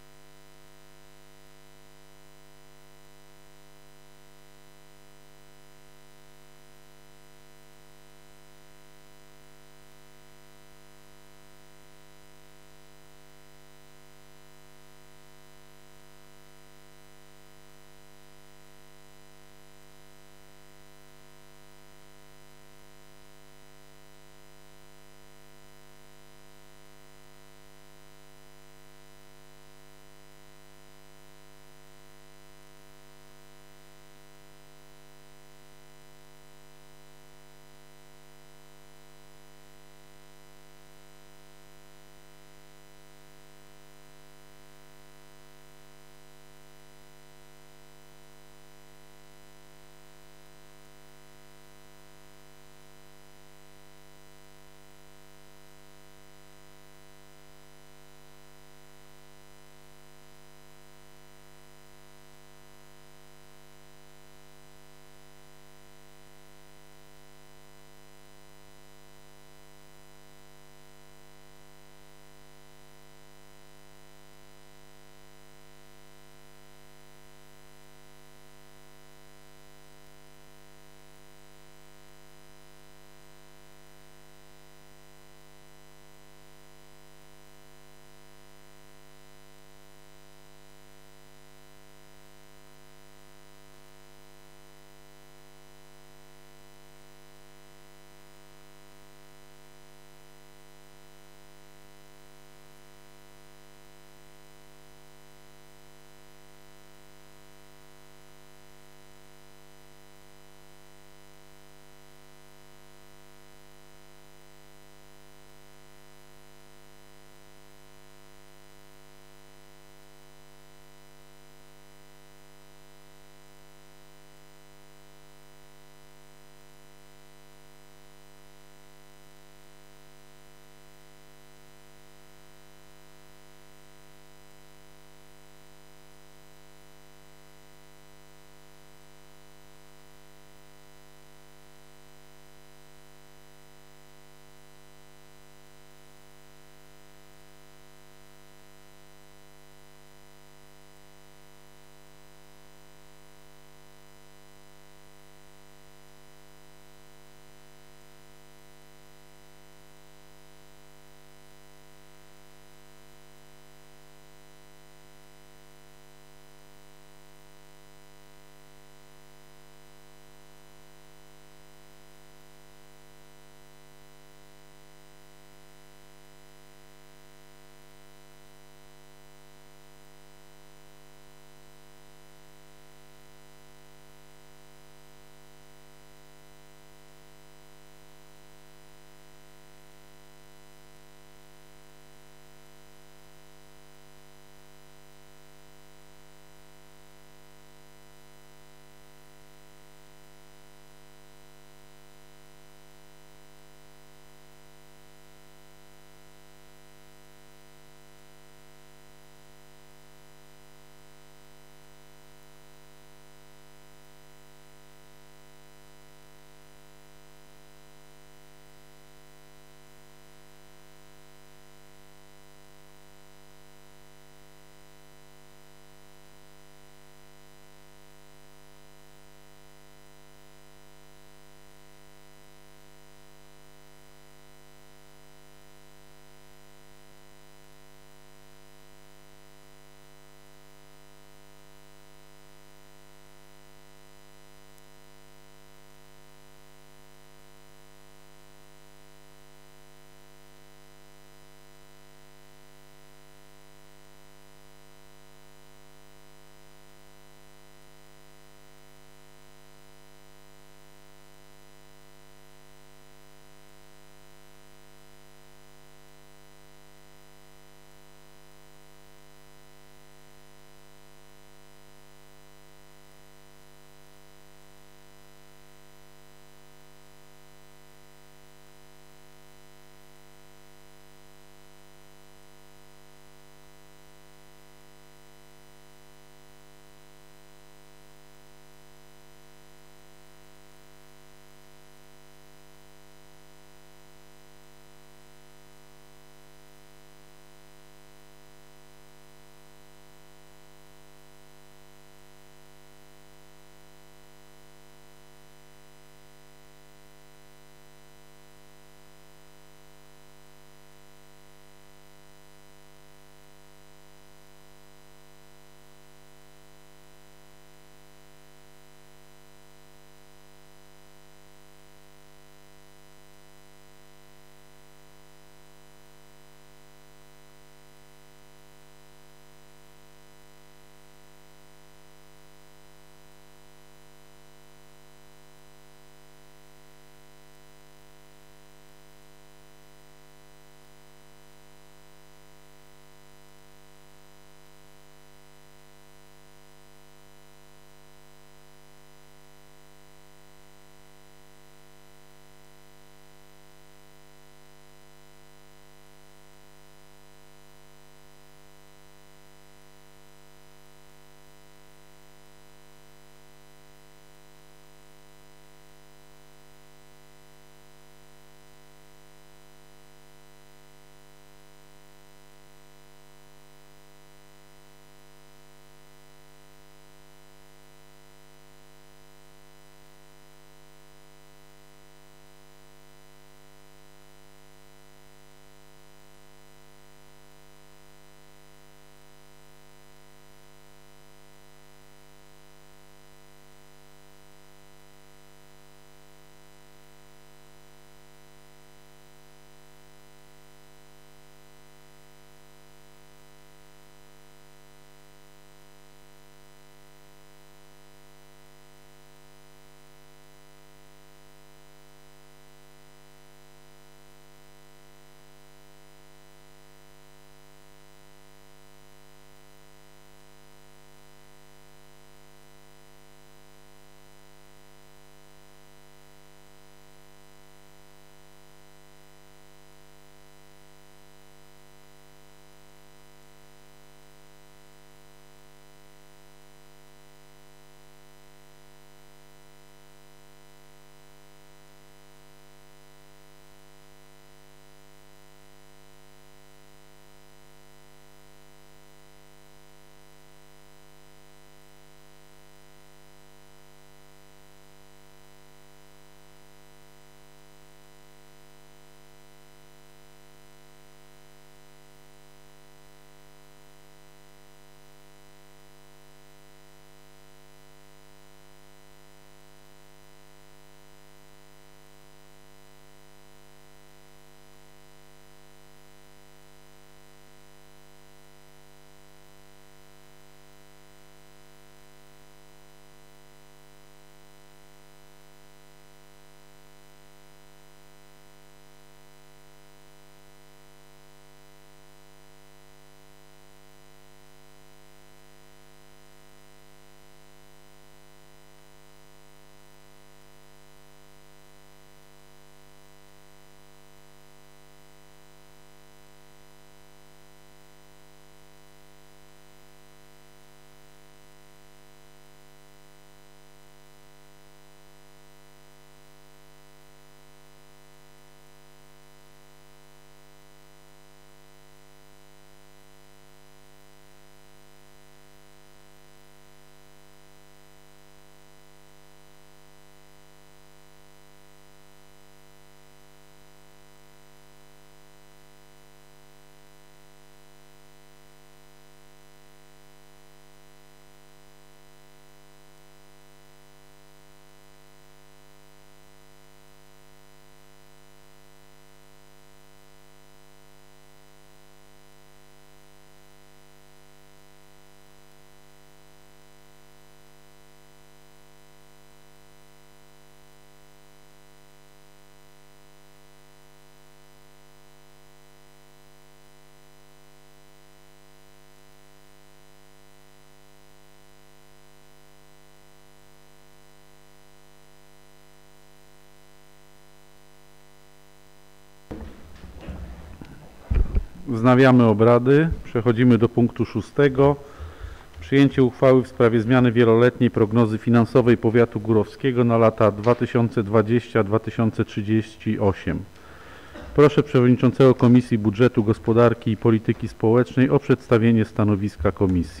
Wznawiamy obrady. Przechodzimy do punktu szóstego. Przyjęcie uchwały w sprawie zmiany wieloletniej prognozy finansowej powiatu górowskiego na lata dwa tysiące dwudziesty do dwa tysiące trzydziestego ósmego. Proszę Przewodniczącego Komisji Budżetu, Gospodarki i Polityki Społecznej o przedstawienie stanowiska Komisji.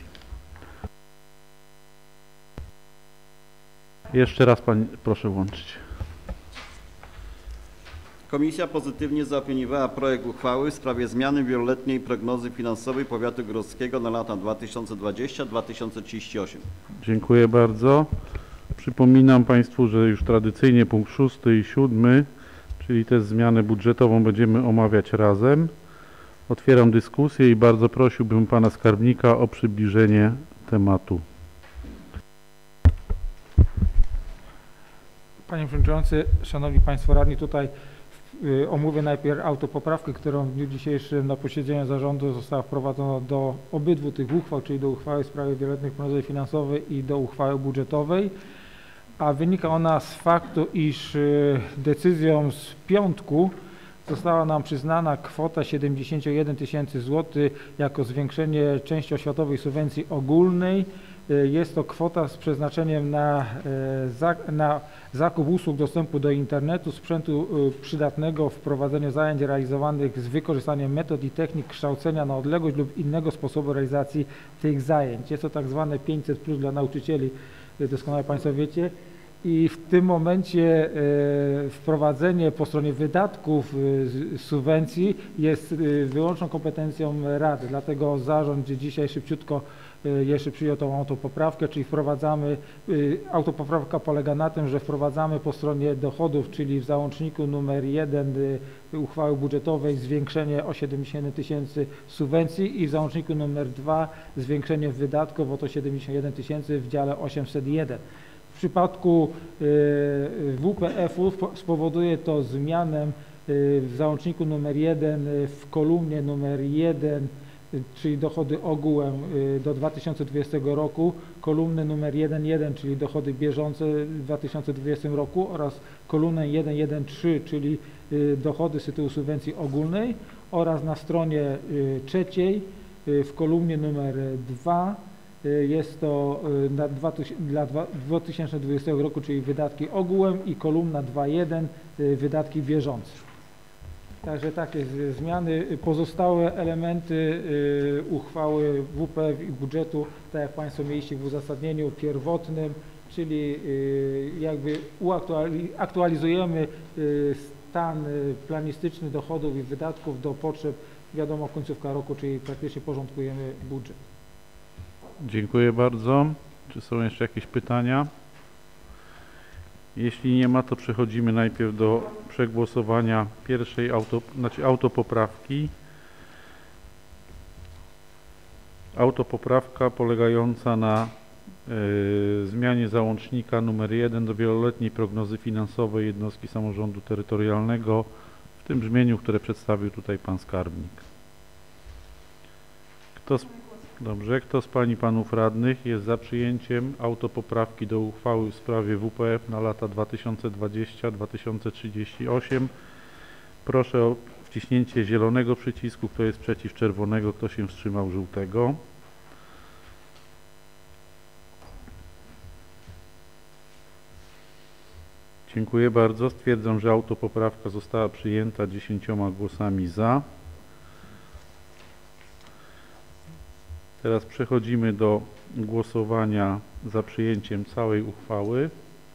Jeszcze raz Pani proszę włączyć. Komisja pozytywnie zaopiniowała projekt uchwały w sprawie zmiany wieloletniej prognozy finansowej powiatu górowskiego na lata dwa tysiące dwudziesty do dwa tysiące trzydziestego ósmego. Dziękuję bardzo. Przypominam Państwu, że już tradycyjnie punkt szósty i siódmy, czyli też zmianę budżetową, będziemy omawiać razem. Otwieram dyskusję i bardzo prosiłbym Pana Skarbnika o przybliżenie tematu. Panie Przewodniczący, Szanowni Państwo Radni, tutaj y, omówię najpierw autopoprawkę, którą w dniu dzisiejszym na posiedzeniu zarządu została wprowadzona do obydwu tych uchwał, czyli do uchwały w sprawie wieloletniej prognozy finansowej i do uchwały budżetowej, a wynika ona z faktu, iż y, decyzją z piątku została nam przyznana kwota siedemdziesiąt jeden tysięcy złotych jako zwiększenie części oświatowej subwencji ogólnej. Jest to kwota z przeznaczeniem na, na zakup usług dostępu do internetu, sprzętu przydatnego w prowadzeniu zajęć realizowanych z wykorzystaniem metod i technik kształcenia na odległość lub innego sposobu realizacji tych zajęć. Jest to tak zwane pięćset plus dla nauczycieli, doskonale Państwo wiecie. I w tym momencie wprowadzenie po stronie wydatków subwencji jest wyłączną kompetencją Rady, dlatego zarząd dzisiaj szybciutko jeszcze przyjął tą autopoprawkę, czyli wprowadzamy, autopoprawka polega na tym, że wprowadzamy po stronie dochodów, czyli w załączniku numer jeden uchwały budżetowej zwiększenie o siedemdziesiąt jeden tysięcy subwencji i w załączniku numer dwa zwiększenie wydatków o to siedemdziesiąt jeden tysięcy w dziale osiemset jeden. W przypadku W P F-u spowoduje to zmianę w załączniku numer jeden w kolumnie numer jeden, czyli dochody ogółem do dwa tysiące dwudziestego roku, kolumnę numer jeden jeden, czyli dochody bieżące w dwa tysiące dwudziestym roku oraz kolumnę jeden jeden trzy, czyli dochody z tytułu subwencji ogólnej oraz na stronie trzeciej w kolumnie numer dwa jest to na dwa, dla dwa tysiące dwudziestego roku, czyli wydatki ogółem i kolumna dwa jeden wydatki bieżące. Także takie zmiany. Pozostałe elementy uchwały W P F i budżetu, tak jak Państwo mieliście w uzasadnieniu pierwotnym, czyli jakby aktualizujemy stan planistyczny dochodów i wydatków do potrzeb, wiadomo, końcówka roku, czyli praktycznie porządkujemy budżet. Dziękuję bardzo. Czy są jeszcze jakieś pytania? Jeśli nie ma, to przechodzimy najpierw do przegłosowania pierwszej auto, znaczy autopoprawki. Autopoprawka polegająca na y, zmianie załącznika numer jeden do wieloletniej prognozy finansowej jednostki samorządu terytorialnego w tym brzmieniu, które przedstawił tutaj Pan Skarbnik. Kto z Dobrze. Kto z Pań i Panów Radnych jest za przyjęciem autopoprawki do uchwały w sprawie W P F na lata dwa tysiące dwudziesty do dwa tysiące trzydziestego ósmego? Proszę o wciśnięcie zielonego przycisku. Kto jest przeciw? Czerwonego. Kto się wstrzymał? Żółtego. Dziękuję bardzo. Stwierdzam, że autopoprawka została przyjęta dziesięcioma głosami za. Teraz przechodzimy do głosowania za przyjęciem całej uchwały.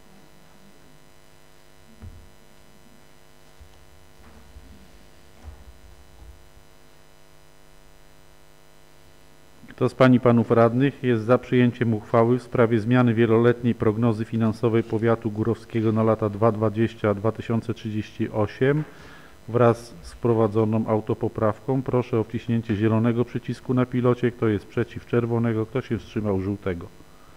Kto z Pań i Panów Radnych jest za przyjęciem uchwały w sprawie zmiany wieloletniej prognozy finansowej powiatu górowskiego na lata dwa tysiące dwudziesty do dwa tysiące trzydziestego ósmego wraz z wprowadzoną autopoprawką? Proszę o wciśnięcie zielonego przycisku na pilocie. Kto jest przeciw? Czerwonego. Kto się wstrzymał? Żółtego.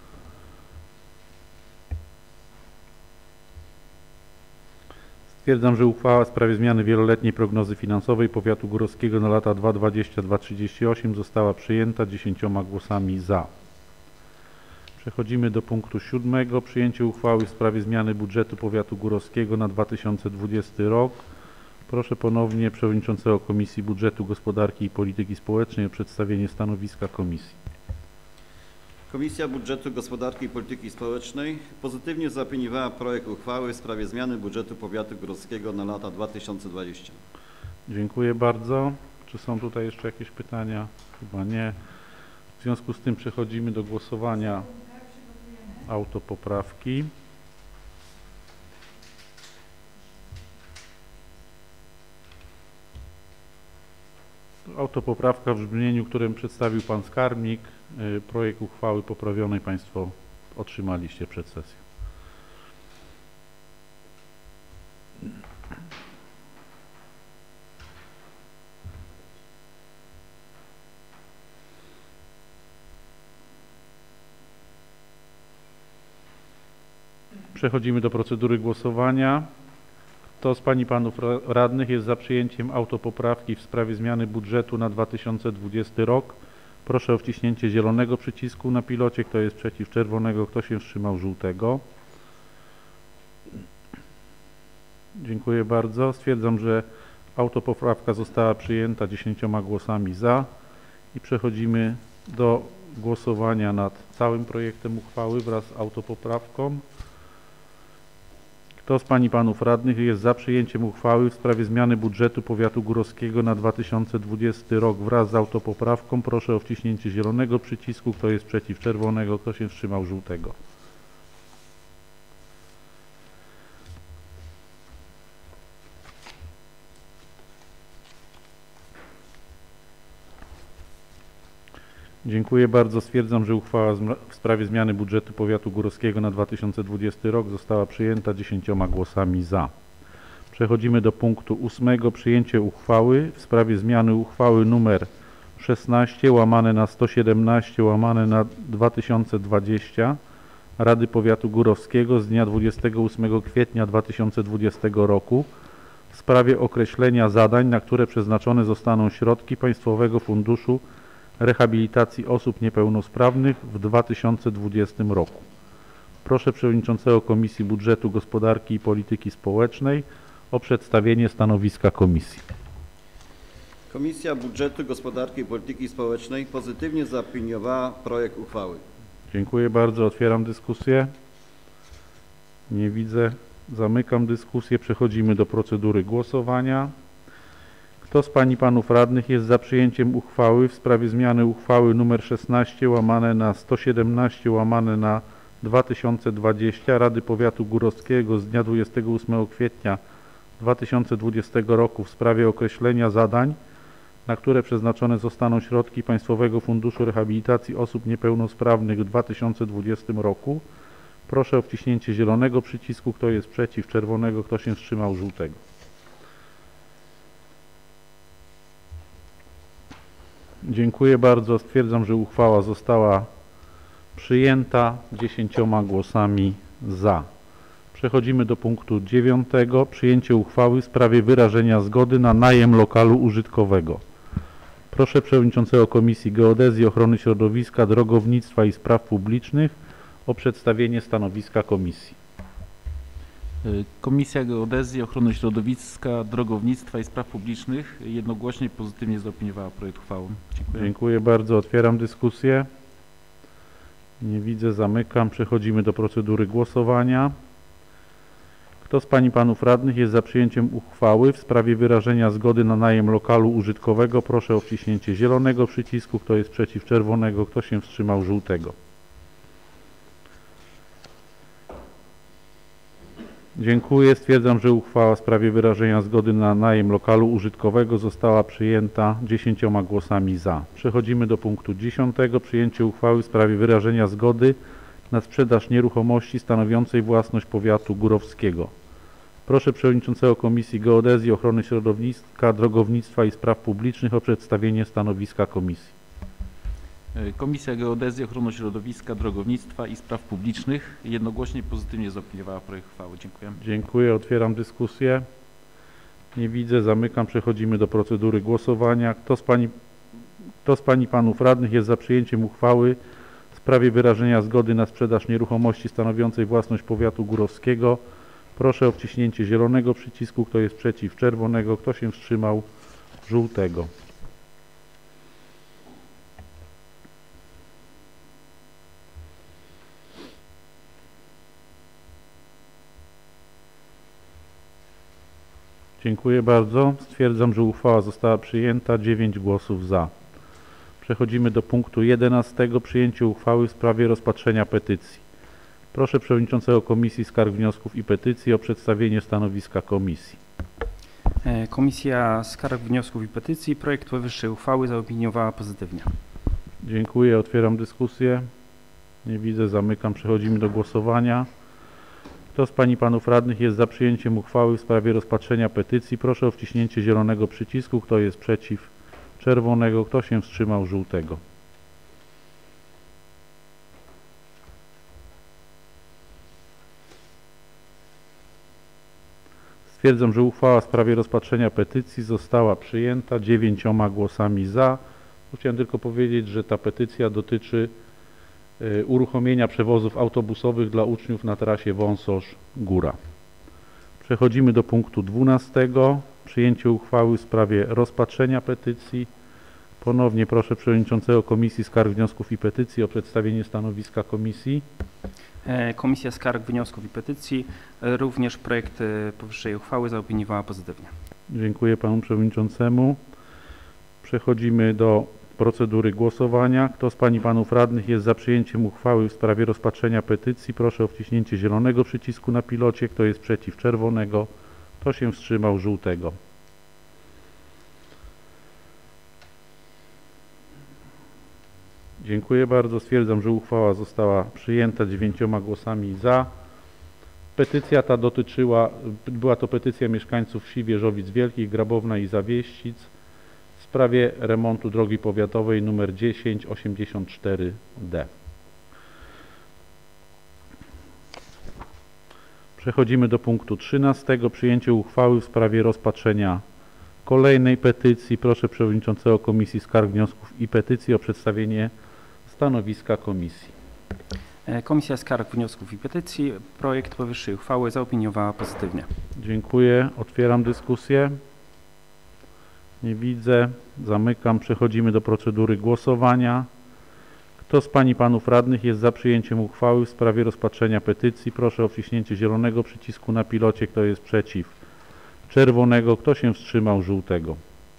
Stwierdzam, że uchwała w sprawie zmiany wieloletniej prognozy finansowej powiatu górowskiego na lata dwa tysiące dwudziesty do dwa tysiące trzydziestego ósmego została przyjęta dziesięcioma głosami za. Przechodzimy do punktu siódmego. Przyjęcie uchwały w sprawie zmiany budżetu powiatu górowskiego na dwa tysiące dwudziesty rok. Proszę ponownie przewodniczącego Komisji Budżetu, Gospodarki i Polityki Społecznej o przedstawienie stanowiska komisji. Komisja Budżetu, Gospodarki i Polityki Społecznej pozytywnie zaopiniowała projekt uchwały w sprawie zmiany budżetu powiatu górskiego na lata dwa tysiące dwudziesty. Dziękuję bardzo. Czy są tutaj jeszcze jakieś pytania? Chyba nie. W związku z tym przechodzimy do głosowania autopoprawki. Autopoprawka w brzmieniu, którym przedstawił Pan Skarbnik. Projekt uchwały poprawionej Państwo otrzymaliście przed sesją. Przechodzimy do procedury głosowania. Kto z Pań i Panów Radnych jest za przyjęciem autopoprawki w sprawie zmiany budżetu na dwa tysiące dwudziesty rok? Proszę o wciśnięcie zielonego przycisku na pilocie. Kto jest przeciw? Czerwonego. Kto się wstrzymał? Żółtego. Dziękuję bardzo. Stwierdzam, że autopoprawka została przyjęta dziesięcioma głosami za i przechodzimy do głosowania nad całym projektem uchwały wraz z autopoprawką. Kto z Pań i Panów Radnych jest za przyjęciem uchwały w sprawie zmiany budżetu powiatu górowskiego na dwa tysiące dwudziesty rok wraz z autopoprawką? Proszę o wciśnięcie zielonego przycisku. Kto jest przeciw? Czerwonego. Kto się wstrzymał? Żółtego. Dziękuję bardzo. Stwierdzam, że uchwała w sprawie zmiany budżetu powiatu górowskiego na dwa tysiące dwudziesty rok została przyjęta dziesięcioma głosami za. Przechodzimy do punktu ósmego. Przyjęcie uchwały w sprawie zmiany uchwały nr szesnaście łamane na sto siedemnaście łamane na dwa tysiące dwadzieścia Rady Powiatu Górowskiego z dnia dwudziestego ósmego kwietnia dwa tysiące dwudziestego roku w sprawie określenia zadań, na które przeznaczone zostaną środki Państwowego Funduszu Rehabilitacji Osób Niepełnosprawnych w dwa tysiące dwudziestym roku. Proszę przewodniczącego Komisji Budżetu, Gospodarki i Polityki Społecznej o przedstawienie stanowiska komisji. Komisja Budżetu, Gospodarki i Polityki Społecznej pozytywnie zaopiniowała projekt uchwały. Dziękuję bardzo. Otwieram dyskusję. Nie widzę. Zamykam dyskusję. Przechodzimy do procedury głosowania. Kto z Pań i Panów Radnych jest za przyjęciem uchwały w sprawie zmiany uchwały nr szesnaście łamane na sto siedemnaście łamane na dwa tysiące dwadzieścia Rady Powiatu Górowskiego z dnia dwudziestego ósmego kwietnia dwa tysiące dwudziestego roku w sprawie określenia zadań, na które przeznaczone zostaną środki Państwowego Funduszu Rehabilitacji Osób Niepełnosprawnych w dwa tysiące dwudziestym roku? Proszę o wciśnięcie zielonego przycisku. Kto jest przeciw? Czerwonego. Kto się wstrzymał? Żółtego. Dziękuję bardzo. Stwierdzam, że uchwała została przyjęta dziesięcioma głosami za. Przechodzimy do punktu dziewiątego. Przyjęcie uchwały w sprawie wyrażenia zgody na najem lokalu użytkowego. Proszę przewodniczącego Komisji Geodezji, Ochrony Środowiska, Drogownictwa i Spraw Publicznych o przedstawienie stanowiska komisji. Komisja Geodezji, Ochrony Środowiska, Drogownictwa i Spraw Publicznych jednogłośnie pozytywnie zaopiniowała projekt uchwały. Dziękuję. Dziękuję bardzo. Otwieram dyskusję. Nie widzę. Zamykam. Przechodzimy do procedury głosowania. Kto z Pań i Panów Radnych jest za przyjęciem uchwały w sprawie wyrażenia zgody na najem lokalu użytkowego? Proszę o wciśnięcie zielonego przycisku. Kto jest przeciw? Czerwonego. Kto się wstrzymał? Żółtego. Dziękuję. Stwierdzam, że uchwała w sprawie wyrażenia zgody na najem lokalu użytkowego została przyjęta dziesięcioma głosami za. Przechodzimy do punktu dziesiątego. Przyjęcie uchwały w sprawie wyrażenia zgody na sprzedaż nieruchomości stanowiącej własność powiatu górowskiego. Proszę przewodniczącego Komisji Geodezji, Ochrony Środowiska, Drogownictwa i Spraw Publicznych o przedstawienie stanowiska komisji. Komisja Geodezji, Ochrony Środowiska, Drogownictwa i Spraw Publicznych jednogłośnie pozytywnie zaopiniowała projekt uchwały. Dziękuję. Dziękuję. Otwieram dyskusję. Nie widzę. Zamykam. Przechodzimy do procedury głosowania. Kto z Pani, kto z Pań i Panów Radnych jest za przyjęciem uchwały w sprawie wyrażenia zgody na sprzedaż nieruchomości stanowiącej własność powiatu górowskiego? Proszę o wciśnięcie zielonego przycisku. Kto jest przeciw? Czerwonego. Kto się wstrzymał? Żółtego. Dziękuję bardzo. Stwierdzam, że uchwała została przyjęta. dziewięć głosów za. Przechodzimy do punktu jedenastego. Przyjęcie uchwały w sprawie rozpatrzenia petycji. Proszę Przewodniczącego Komisji Skarg, Wniosków i Petycji o przedstawienie stanowiska Komisji. Komisja Skarg, Wniosków i Petycji projekt powyższej uchwały zaopiniowała pozytywnie. Dziękuję. Otwieram dyskusję. Nie widzę. Zamykam. Przechodzimy do głosowania. Kto z Pań i Panów Radnych jest za przyjęciem uchwały w sprawie rozpatrzenia petycji? Proszę o wciśnięcie zielonego przycisku. Kto jest przeciw? Czerwonego. Kto się wstrzymał? Żółtego. Stwierdzam, że uchwała w sprawie rozpatrzenia petycji została przyjęta dziewięcioma głosami za. Chciałem tylko powiedzieć, że ta petycja dotyczy y, uruchomienia przewozów autobusowych dla uczniów na trasie Wąsosz-Góra. Przechodzimy do punktu dwunastego. Przyjęcie uchwały w sprawie rozpatrzenia petycji. Ponownie proszę Przewodniczącego Komisji Skarg, Wniosków i Petycji o przedstawienie stanowiska Komisji. Komisja Skarg, Wniosków i Petycji również projekt powyższej uchwały zaopiniowała pozytywnie. Dziękuję Panu Przewodniczącemu. Przechodzimy do procedury głosowania. Kto z Pań i Panów Radnych jest za przyjęciem uchwały w sprawie rozpatrzenia petycji? Proszę o wciśnięcie zielonego przycisku na pilocie. Kto jest przeciw? Czerwonego. Kto się wstrzymał? Żółtego. Dziękuję bardzo. Stwierdzam, że uchwała została przyjęta dziewięcioma głosami za. Petycja ta dotyczyła, była to petycja mieszkańców wsi Wieżowic Wielkich, Grabowna i Zawieścic w sprawie remontu drogi powiatowej nr dziesięć osiemdziesiąt cztery D. Przechodzimy do punktu trzynastego. Przyjęcie uchwały w sprawie rozpatrzenia kolejnej petycji. Proszę Przewodniczącego Komisji Skarg, Wniosków i Petycji o przedstawienie stanowiska Komisji. Komisja Skarg, Wniosków i Petycji projekt powyższej uchwały zaopiniowała pozytywnie. Dziękuję. Otwieram dyskusję. Nie widzę. Zamykam. Przechodzimy do procedury głosowania. Kto z Pań i Panów Radnych jest za przyjęciem uchwały w sprawie rozpatrzenia petycji? Proszę o wciśnięcie zielonego przycisku na pilocie. Kto jest przeciw? Czerwonego. Kto się wstrzymał? Żółtego.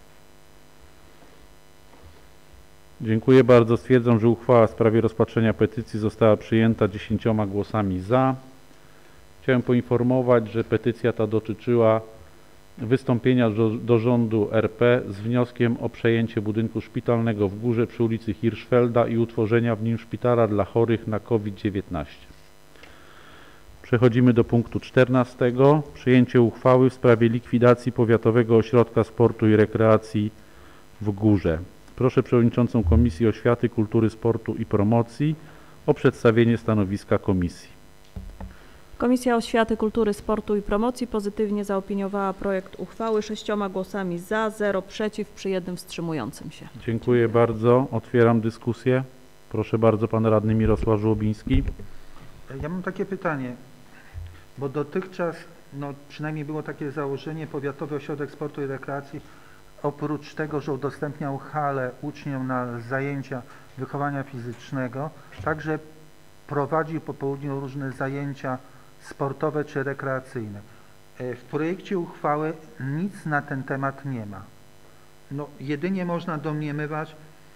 Dziękuję bardzo. Stwierdzam, że uchwała w sprawie rozpatrzenia petycji została przyjęta dziesięcioma głosami za. Chciałem poinformować, że petycja ta dotyczyła wystąpienia do, do rządu R P z wnioskiem o przejęcie budynku szpitalnego w Górze przy ulicy Hirschfelda i utworzenia w nim szpitala dla chorych na COVID dziewiętnaście. Przechodzimy do punktu czternastego. Przyjęcie uchwały w sprawie likwidacji Powiatowego Ośrodka Sportu i Rekreacji w Górze. Proszę Przewodniczącą Komisji Oświaty, Kultury, Sportu i Promocji o przedstawienie stanowiska Komisji. Komisja Oświaty, Kultury, Sportu i Promocji pozytywnie zaopiniowała projekt uchwały sześcioma głosami za, zero przeciw przy jednym wstrzymującym się. Dziękuję, Dziękuję bardzo. Otwieram dyskusję. Proszę bardzo, Pan Radny Mirosław Żłobiński. Ja mam takie pytanie, bo dotychczas no, przynajmniej było takie założenie, Powiatowy Ośrodek Sportu i Rekreacji oprócz tego, że udostępniał halę uczniom na zajęcia wychowania fizycznego, także prowadzi po południu różne zajęcia sportowe czy rekreacyjne. W projekcie uchwały nic na ten temat nie ma. No, jedynie można domniemywać,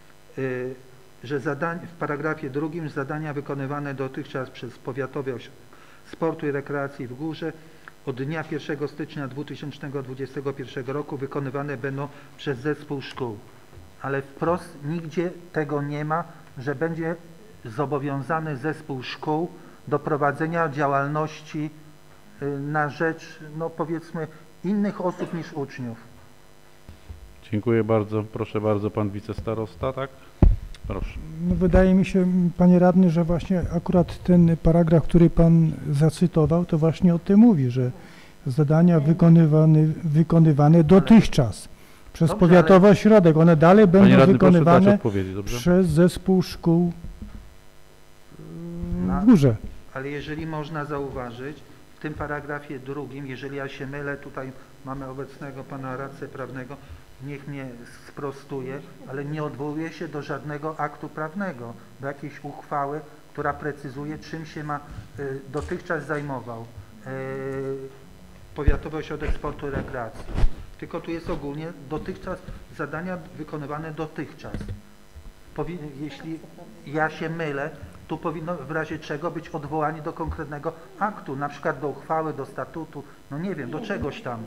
że zadań, w paragrafie drugim zadania wykonywane dotychczas przez Powiatowy Ośrodek Sportu i Rekreacji w Górze od dnia pierwszego stycznia dwa tysiące dwudziestego pierwszego roku wykonywane będą przez zespół szkół. Ale wprost nigdzie tego nie ma, że będzie zobowiązany zespół szkół do prowadzenia działalności na rzecz, no powiedzmy, innych osób niż uczniów. Dziękuję bardzo. Proszę bardzo, Pan Wicestarosta, tak? Proszę. No, wydaje mi się, Panie Radny, że właśnie akurat ten paragraf, który Pan zacytował, to właśnie o tym mówi, że zadania wykonywane, wykonywane dotychczas przez Dobrze, Powiatowy ale... Ośrodek, one dalej Panie będą Radny, wykonywane dobrze? przez zespół szkół w Na... Górze. Ale jeżeli można zauważyć, w tym paragrafie drugim, jeżeli ja się mylę, tutaj mamy obecnego pana radcę prawnego, niech mnie sprostuje, ale nie odwołuje się do żadnego aktu prawnego, do jakiejś uchwały, która precyzuje, czym się ma y, dotychczas zajmował y, Powiatowy Ośrodek Sportu i Rekreacji. Tylko tu jest ogólnie dotychczas zadania wykonywane dotychczas. Powi jeśli ja się mylę, tu powinno w razie czego być odwołanie do konkretnego aktu, na przykład do uchwały, do statutu, no nie wiem, do czegoś tam.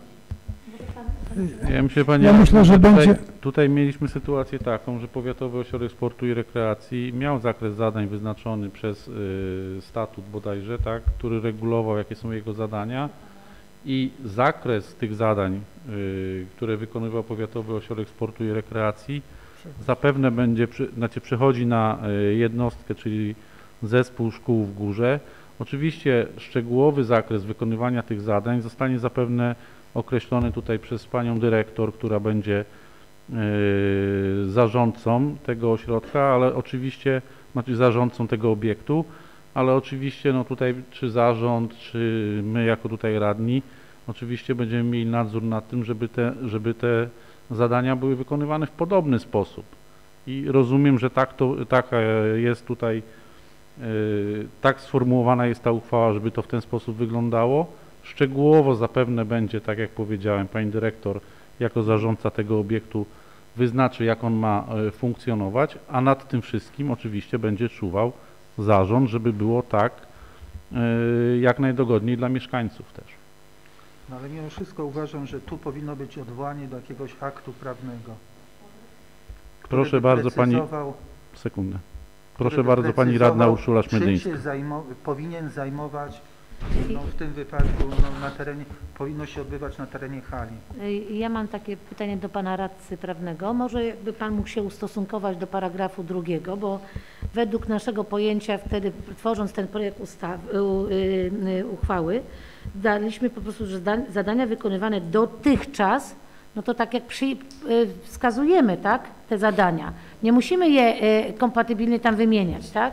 Ja myślę, panie, Ja myślę, że tutaj, będzie- tutaj mieliśmy sytuację taką, że Powiatowy Ośrodek Sportu i Rekreacji miał zakres zadań wyznaczony przez y, statut bodajże, tak, który regulował, jakie są jego zadania, i zakres tych zadań, y, które wykonywał Powiatowy Ośrodek Sportu i Rekreacji, zapewne będzie, przy, znaczy przechodzi na y, jednostkę, czyli zespół szkół w Górze. Oczywiście szczegółowy zakres wykonywania tych zadań zostanie zapewne określony tutaj przez panią dyrektor, która będzie y, zarządcą tego ośrodka, ale oczywiście, znaczy zarządcą tego obiektu, ale oczywiście no tutaj czy zarząd, czy my jako tutaj radni, oczywiście będziemy mieli nadzór nad tym, żeby te, żeby te zadania były wykonywane w podobny sposób. I rozumiem, że tak to, taka jest tutaj, yy, tak sformułowana jest ta uchwała, żeby to w ten sposób wyglądało. Szczegółowo zapewne będzie, tak jak powiedziałem, pani dyrektor jako zarządca tego obiektu wyznaczy, jak on ma y, funkcjonować, a nad tym wszystkim oczywiście będzie czuwał zarząd, żeby było tak y, jak najdogodniej dla mieszkańców też. No ale mimo wszystko uważam, że tu powinno być odwołanie do jakiegoś aktu prawnego. który Proszę by bardzo pani, precyzował- sekundę. który Proszę by bardzo pani radna precyzował, Urszula czym Szmydyńska. się zajmo powinien zajmować, no w tym wypadku no, na terenie, powinno się odbywać na terenie hali. Ja mam takie pytanie do pana radcy prawnego. Może jakby pan mógł się ustosunkować do paragrafu drugiego, bo według naszego pojęcia wtedy, tworząc ten projekt ustawy, u- y- y- uchwały, daliśmy po prostu, że zda- zadania wykonywane dotychczas, no to tak jak przy, y, wskazujemy, tak, te zadania. Nie musimy je y, kompatybilnie tam wymieniać, tak?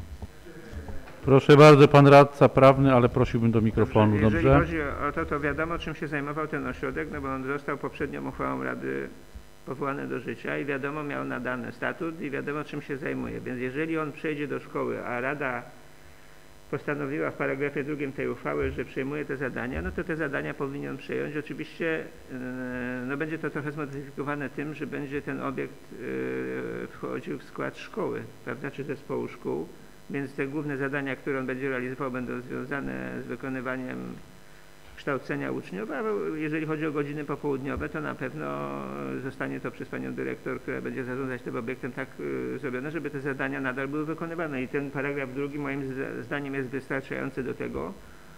Proszę bardzo, pan radca prawny, ale prosiłbym do mikrofonu, Dobrze, jeżeli dobrze? chodzi o to, to wiadomo, czym się zajmował ten ośrodek, no bo on został poprzednią uchwałą Rady powołany do życia i wiadomo, miał nadany statut i wiadomo, czym się zajmuje. Więc jeżeli on przejdzie do szkoły, a Rada postanowiła w paragrafie drugim tej uchwały, że przejmuje te zadania, no to te zadania powinien przejąć. Oczywiście e, no będzie to trochę zmodyfikowane tym, że będzie ten obiekt e, wchodził w skład szkoły, prawda, czy zespołu szkół, więc te główne zadania, które on będzie realizował, będą związane z wykonywaniem kształcenia uczniów, a jeżeli chodzi o godziny popołudniowe, to na pewno zostanie to przez panią dyrektor, która będzie zarządzać tym obiektem, tak y, zrobione, żeby te zadania nadal były wykonywane. I ten paragraf drugi moim zda- zdaniem jest wystarczający do tego,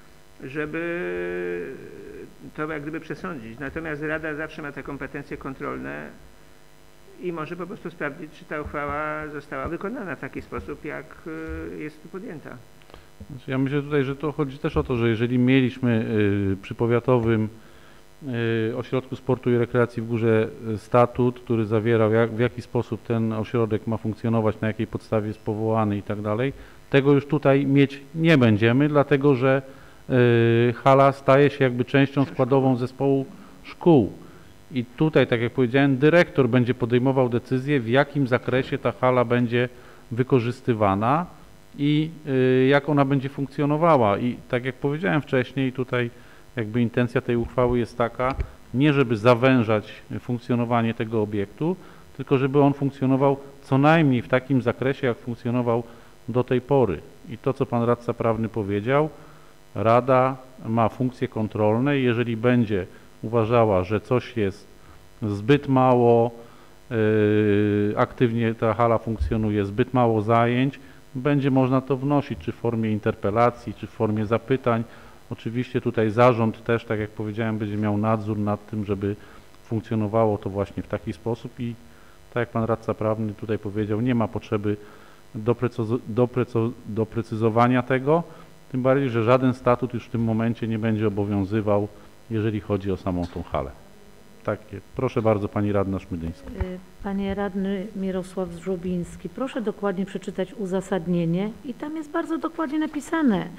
żeby to jak gdyby przesądzić. Natomiast Rada zawsze ma te kompetencje kontrolne i może po prostu sprawdzić, czy ta uchwała została wykonana w taki sposób, jak y, jest tu podjęta. Znaczy, ja myślę tutaj, że to chodzi też o to, że jeżeli mieliśmy y, przy powiatowym y, ośrodku sportu i rekreacji w Górze y, statut, który zawierał jak, w jaki sposób ten ośrodek ma funkcjonować, na jakiej podstawie jest powołany i tak dalej, tego już tutaj mieć nie będziemy, dlatego że y, hala staje się jakby częścią składową zespołu szkół. I tutaj, tak jak powiedziałem, dyrektor będzie podejmował decyzję, w jakim zakresie ta hala będzie wykorzystywana i y, jak ona będzie funkcjonowała. I tak jak powiedziałem wcześniej, tutaj jakby intencja tej uchwały jest taka, nie żeby zawężać funkcjonowanie tego obiektu, tylko żeby on funkcjonował co najmniej w takim zakresie, jak funkcjonował do tej pory. I to, co pan radca prawny powiedział, Rada ma funkcje kontrolne i jeżeli będzie uważała, że coś jest zbyt mało yy, aktywnie ta hala funkcjonuje, zbyt mało zajęć, będzie można to wnosić, czy w formie interpelacji, czy w formie zapytań. Oczywiście tutaj zarząd też, tak jak powiedziałem, będzie miał nadzór nad tym, żeby funkcjonowało to właśnie w taki sposób i tak jak pan radca prawny tutaj powiedział, nie ma potrzeby doprecyzo doprecyzo doprecyzowania tego, tym bardziej, że żaden statut już w tym momencie nie będzie obowiązywał, jeżeli chodzi o samą tą halę. Takie. Proszę bardzo, pani radna Szmydyńska. Panie radny Mirosław Żłobiński, proszę dokładnie przeczytać uzasadnienie i tam jest bardzo dokładnie napisane.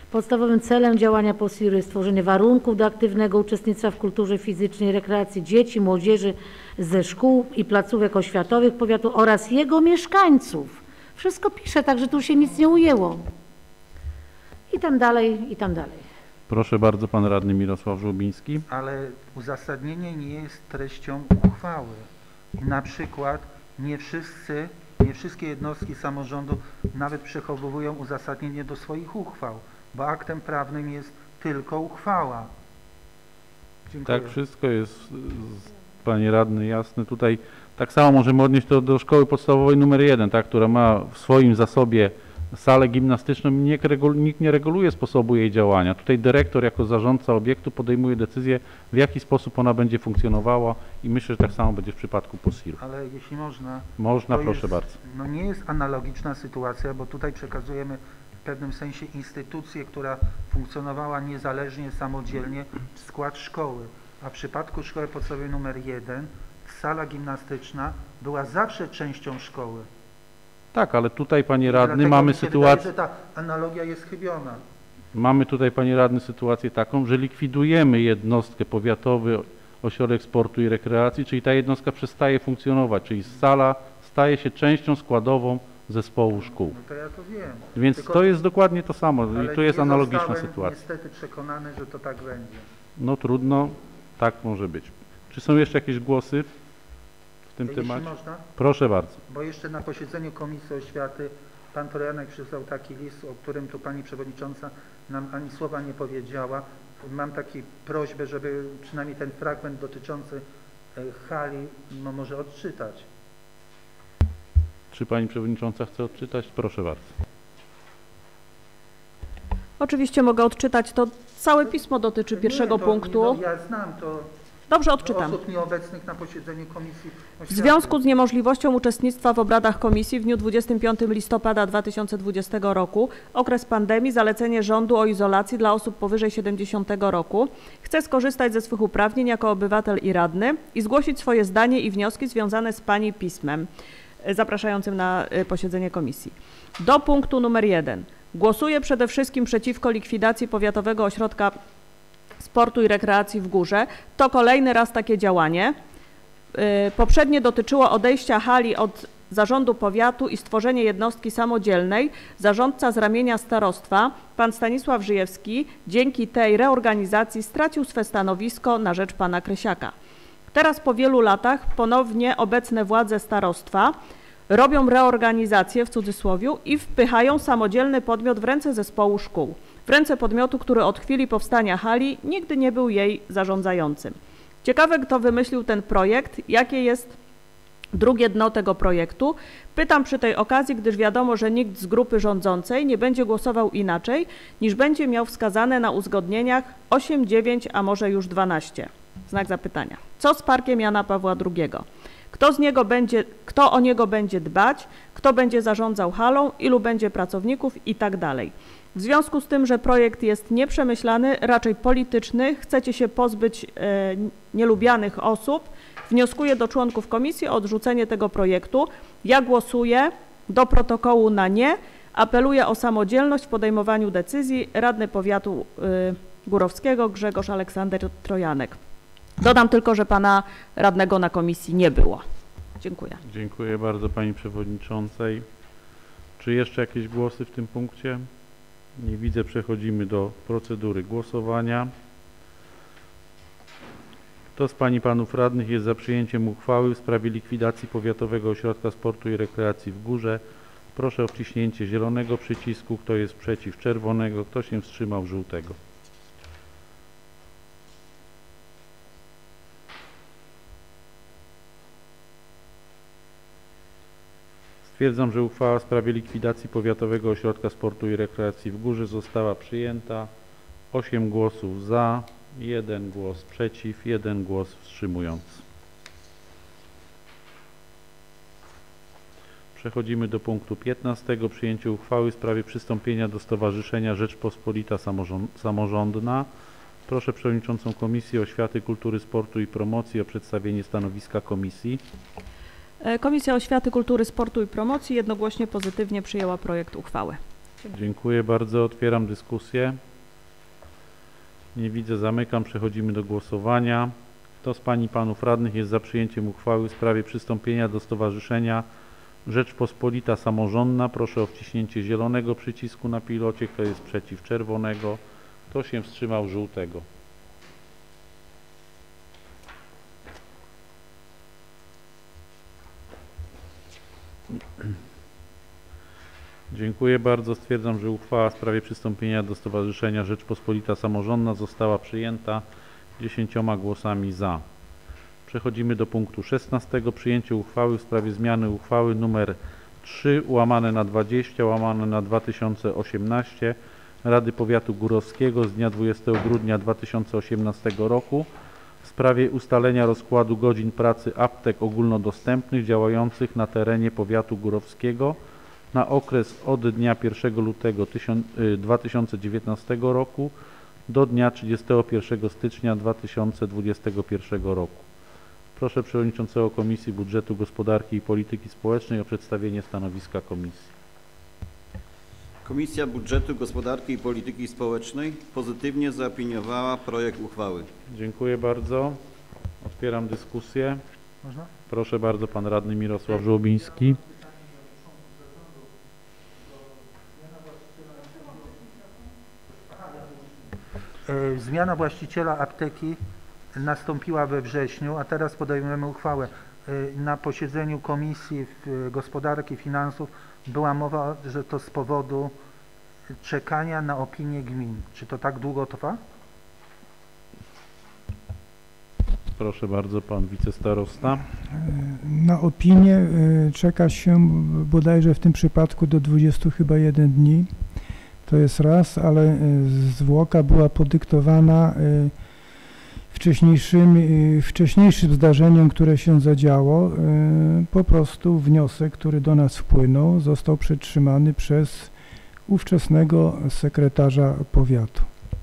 Podstawowym celem działania POSIR jest stworzenie warunków do aktywnego uczestnictwa w kulturze fizycznej, rekreacji dzieci, młodzieży ze szkół i placówek oświatowych powiatu oraz jego mieszkańców. Wszystko pisze, także tu się nic nie ujęło. I tam dalej, i tam dalej. Proszę bardzo, pan radny Mirosław Żłobiński. Ale uzasadnienie nie jest treścią uchwały. Na przykład nie wszyscy, nie wszystkie jednostki samorządu nawet przechowują uzasadnienie do swoich uchwał, bo aktem prawnym jest tylko uchwała. Dziękuję. Tak, wszystko jest, panie radny, jasne. Tutaj tak samo możemy odnieść to do szkoły podstawowej numer jeden, tak, która ma w swoim zasobie salę gimnastyczną, nikt, regul, nikt nie reguluje sposobu jej działania. Tutaj dyrektor jako zarządca obiektu podejmuje decyzję, w jaki sposób ona będzie funkcjonowała i myślę, że tak samo będzie w przypadku POSIR-u. Ale jeśli można... Można, proszę jest, bardzo. No nie jest analogiczna sytuacja, bo tutaj przekazujemy w pewnym sensie instytucję, która funkcjonowała niezależnie, samodzielnie w skład szkoły, a w przypadku szkoły podstawowej numer jeden sala gimnastyczna była zawsze częścią szkoły. Tak, ale tutaj, panie radny, Dlatego mamy mi się sytuację... wydaje, że ta analogia jest chybiona. Mamy tutaj, panie radny, sytuację taką, że likwidujemy jednostkę powiatowy ośrodek sportu i rekreacji, czyli ta jednostka przestaje funkcjonować, czyli sala staje się częścią składową zespołu szkół. No to ja to wiem. Więc Tylko, to jest dokładnie to samo ale i tu jest nie analogiczna zostałem sytuacja. niestety przekonany, że to tak będzie. No trudno, tak może być. Czy są jeszcze jakieś głosy w tym Jeśli temacie? można? Proszę bardzo. Bo jeszcze na posiedzeniu Komisji Oświaty pan Trojanek przysłał taki list, o którym tu pani przewodnicząca nam ani słowa nie powiedziała. Mam taką prośbę, żeby przynajmniej ten fragment dotyczący hali no, może odczytać. Czy pani przewodnicząca chce odczytać? Proszę bardzo. Oczywiście mogę odczytać. To całe pismo dotyczy pierwszego nie, to, punktu. No, ja znam to. Dobrze, odczytam. Osób nieobecnych na posiedzeniu Komisji Oświaty. W związku z niemożliwością uczestnictwa w obradach komisji w dniu dwudziestego piątego listopada dwa tysiące dwudziestego roku, okres pandemii, zalecenie rządu o izolacji dla osób powyżej siedemdziesiątego roku, chcę skorzystać ze swych uprawnień jako obywatel i radny i zgłosić swoje zdanie i wnioski związane z pani pismem zapraszającym na posiedzenie komisji. Do punktu numer jeden. Głosuję przede wszystkim przeciwko likwidacji Powiatowego Ośrodka Sportu i Rekreacji w Górze. To kolejny raz takie działanie. Poprzednie dotyczyło odejścia hali od zarządu powiatu i stworzenie jednostki samodzielnej. Zarządca z ramienia starostwa, pan Stanisław Żyjewski, dzięki tej reorganizacji stracił swe stanowisko na rzecz pana Krysiaka. Teraz po wielu latach ponownie obecne władze starostwa robią reorganizację w cudzysłowiu i wpychają samodzielny podmiot w ręce zespołu szkół. W ręce podmiotu, który od chwili powstania hali nigdy nie był jej zarządzającym. Ciekawe, kto wymyślił ten projekt, jakie jest drugie dno tego projektu. Pytam przy tej okazji, gdyż wiadomo, że nikt z grupy rządzącej nie będzie głosował inaczej, niż będzie miał wskazane na uzgodnieniach osiem, dziewięć, a może już dwanaście. Znak zapytania. Co z parkiem Jana Pawła drugiego? Kto, z niego będzie, kto o niego będzie dbać, kto będzie zarządzał halą, ilu będzie pracowników i tak dalej. W związku z tym, że projekt jest nieprzemyślany, raczej polityczny, chcecie się pozbyć e, nielubianych osób, wnioskuję do członków komisji o odrzucenie tego projektu. Ja głosuję do protokołu na nie, apeluję o samodzielność w podejmowaniu decyzji. Radny powiatu y, górowskiego Grzegorz Aleksander Trojanek. Dodam tylko, że pana radnego na komisji nie było. Dziękuję. Dziękuję bardzo pani przewodniczącej. Czy jeszcze jakieś głosy w tym punkcie? Nie widzę. Przechodzimy do procedury głosowania. Kto z pań i panów radnych jest za przyjęciem uchwały w sprawie likwidacji Powiatowego Ośrodka Sportu i Rekreacji w Górze? Proszę o wciśnięcie zielonego przycisku. Kto jest przeciw? Czerwonego. Kto się wstrzymał? Żółtego. Stwierdzam, że uchwała w sprawie likwidacji Powiatowego Ośrodka Sportu i Rekreacji w Górze została przyjęta. osiem głosów za, jeden głos przeciw, jeden głos wstrzymujący. Przechodzimy do punktu piętnastego. Przyjęcie uchwały w sprawie przystąpienia do Stowarzyszenia Rzeczpospolita Samorządna. Proszę Przewodniczącą Komisji Oświaty, Kultury, Sportu i Promocji o przedstawienie stanowiska Komisji. Komisja Oświaty, Kultury, Sportu i Promocji jednogłośnie pozytywnie przyjęła projekt uchwały. Dziękuję bardzo. Otwieram dyskusję. Nie widzę, zamykam. Przechodzimy do głosowania. Kto z Pań i Panów Radnych jest za przyjęciem uchwały w sprawie przystąpienia do Stowarzyszenia Rzeczpospolita Samorządna? Proszę o wciśnięcie zielonego przycisku na pilocie. Kto jest przeciw? Czerwonego. Kto się wstrzymał? Żółtego. Dziękuję bardzo. Stwierdzam, że uchwała w sprawie przystąpienia do Stowarzyszenia Rzeczpospolita Samorządna została przyjęta dziesięcioma głosami za. Przechodzimy do punktu szesnastego. Przyjęcie uchwały w sprawie zmiany uchwały nr trzy łamane na dwadzieścia łamane na dwa tysiące osiemnaście Rady Powiatu Górowskiego z dnia dwudziestego grudnia dwa tysiące osiemnastego roku w sprawie ustalenia rozkładu godzin pracy aptek ogólnodostępnych działających na terenie Powiatu Górowskiego na okres od dnia pierwszego lutego dwa tysiące dziewiętnastego roku do dnia trzydziestego pierwszego stycznia dwa tysiące dwudziestego pierwszego roku. Proszę Przewodniczącego Komisji Budżetu, Gospodarki i Polityki Społecznej o przedstawienie stanowiska Komisji. Komisja Budżetu, Gospodarki i Polityki Społecznej pozytywnie zaopiniowała projekt uchwały. Dziękuję bardzo. Otwieram dyskusję. Można? Proszę bardzo, Pan Radny Mirosław Żłobiński. Zmiana właściciela apteki nastąpiła we wrześniu, a teraz podejmujemy uchwałę. Na posiedzeniu Komisji Gospodarki i Finansów była mowa, że to z powodu czekania na opinię gmin. Czy to tak długo trwa? Proszę bardzo, Pan Wicestarosta. Na opinię czeka się bodajże w tym przypadku do dwudziestu chyba jeden dni. To jest raz, ale zwłoka była podyktowana wcześniejszym, wcześniejszym zdarzeniem, które się zadziało. Po prostu wniosek, który do nas wpłynął, został przetrzymany przez ówczesnego sekretarza powiatu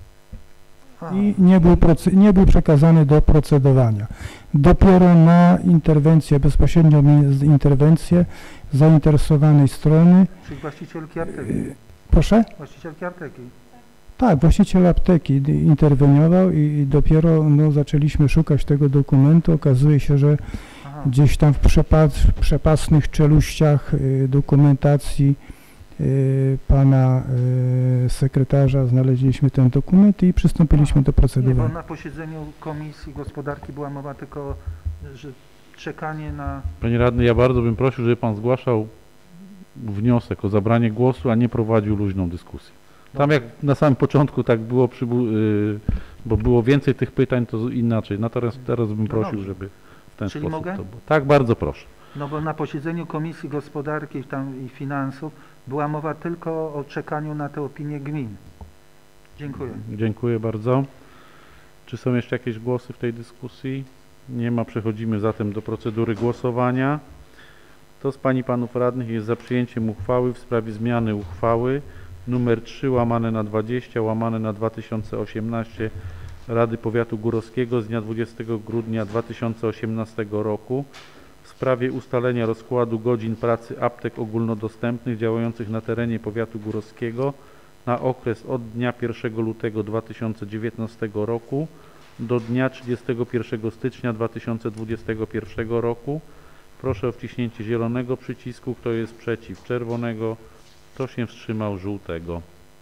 i nie był, nie był przekazany do procedowania. Dopiero na interwencję, bezpośrednią interwencję zainteresowanej strony. Czyli właścicielki apteki. Proszę? Właścicielki apteki. Tak, właściciel apteki interweniował i, i dopiero no, zaczęliśmy szukać tego dokumentu. Okazuje się, że Aha. gdzieś tam w, przepas, w przepasnych czeluściach y, dokumentacji y, pana y, sekretarza znaleźliśmy ten dokument i przystąpiliśmy Aha. do procedowania. Nie, bo na posiedzeniu Komisji Gospodarki była mowa tylko, że czekanie na... Panie Radny, ja bardzo bym prosił, żeby Pan zgłaszał wniosek o zabranie głosu, a nie prowadził luźną dyskusję. Tam jak na samym początku tak było, yy, bo było więcej tych pytań, to inaczej. Natomiast teraz bym prosił, no żeby w ten Czyli sposób mogę? to było. Tak, bardzo proszę. No bo na posiedzeniu Komisji Gospodarki i, tam, i Finansów była mowa tylko o czekaniu na tę opinię gmin. Dziękuję. Dziękuję bardzo. Czy są jeszcze jakieś głosy w tej dyskusji? Nie ma. Przechodzimy zatem do procedury głosowania. Kto z Pań i Panów Radnych jest za przyjęciem uchwały w sprawie zmiany uchwały numer trzy łamane na dwadzieścia łamane na dwa tysiące osiemnaście Rady Powiatu Górowskiego z dnia dwudziestego grudnia dwa tysiące osiemnastego roku w sprawie ustalenia rozkładu godzin pracy aptek ogólnodostępnych działających na terenie Powiatu Górowskiego na okres od dnia pierwszego lutego dwa tysiące dziewiętnastego roku do dnia trzydziestego pierwszego stycznia dwa tysiące dwudziestego pierwszego roku. Proszę o wciśnięcie zielonego przycisku. Kto jest przeciw? Czerwonego. Kto się wstrzymał? Żółtego.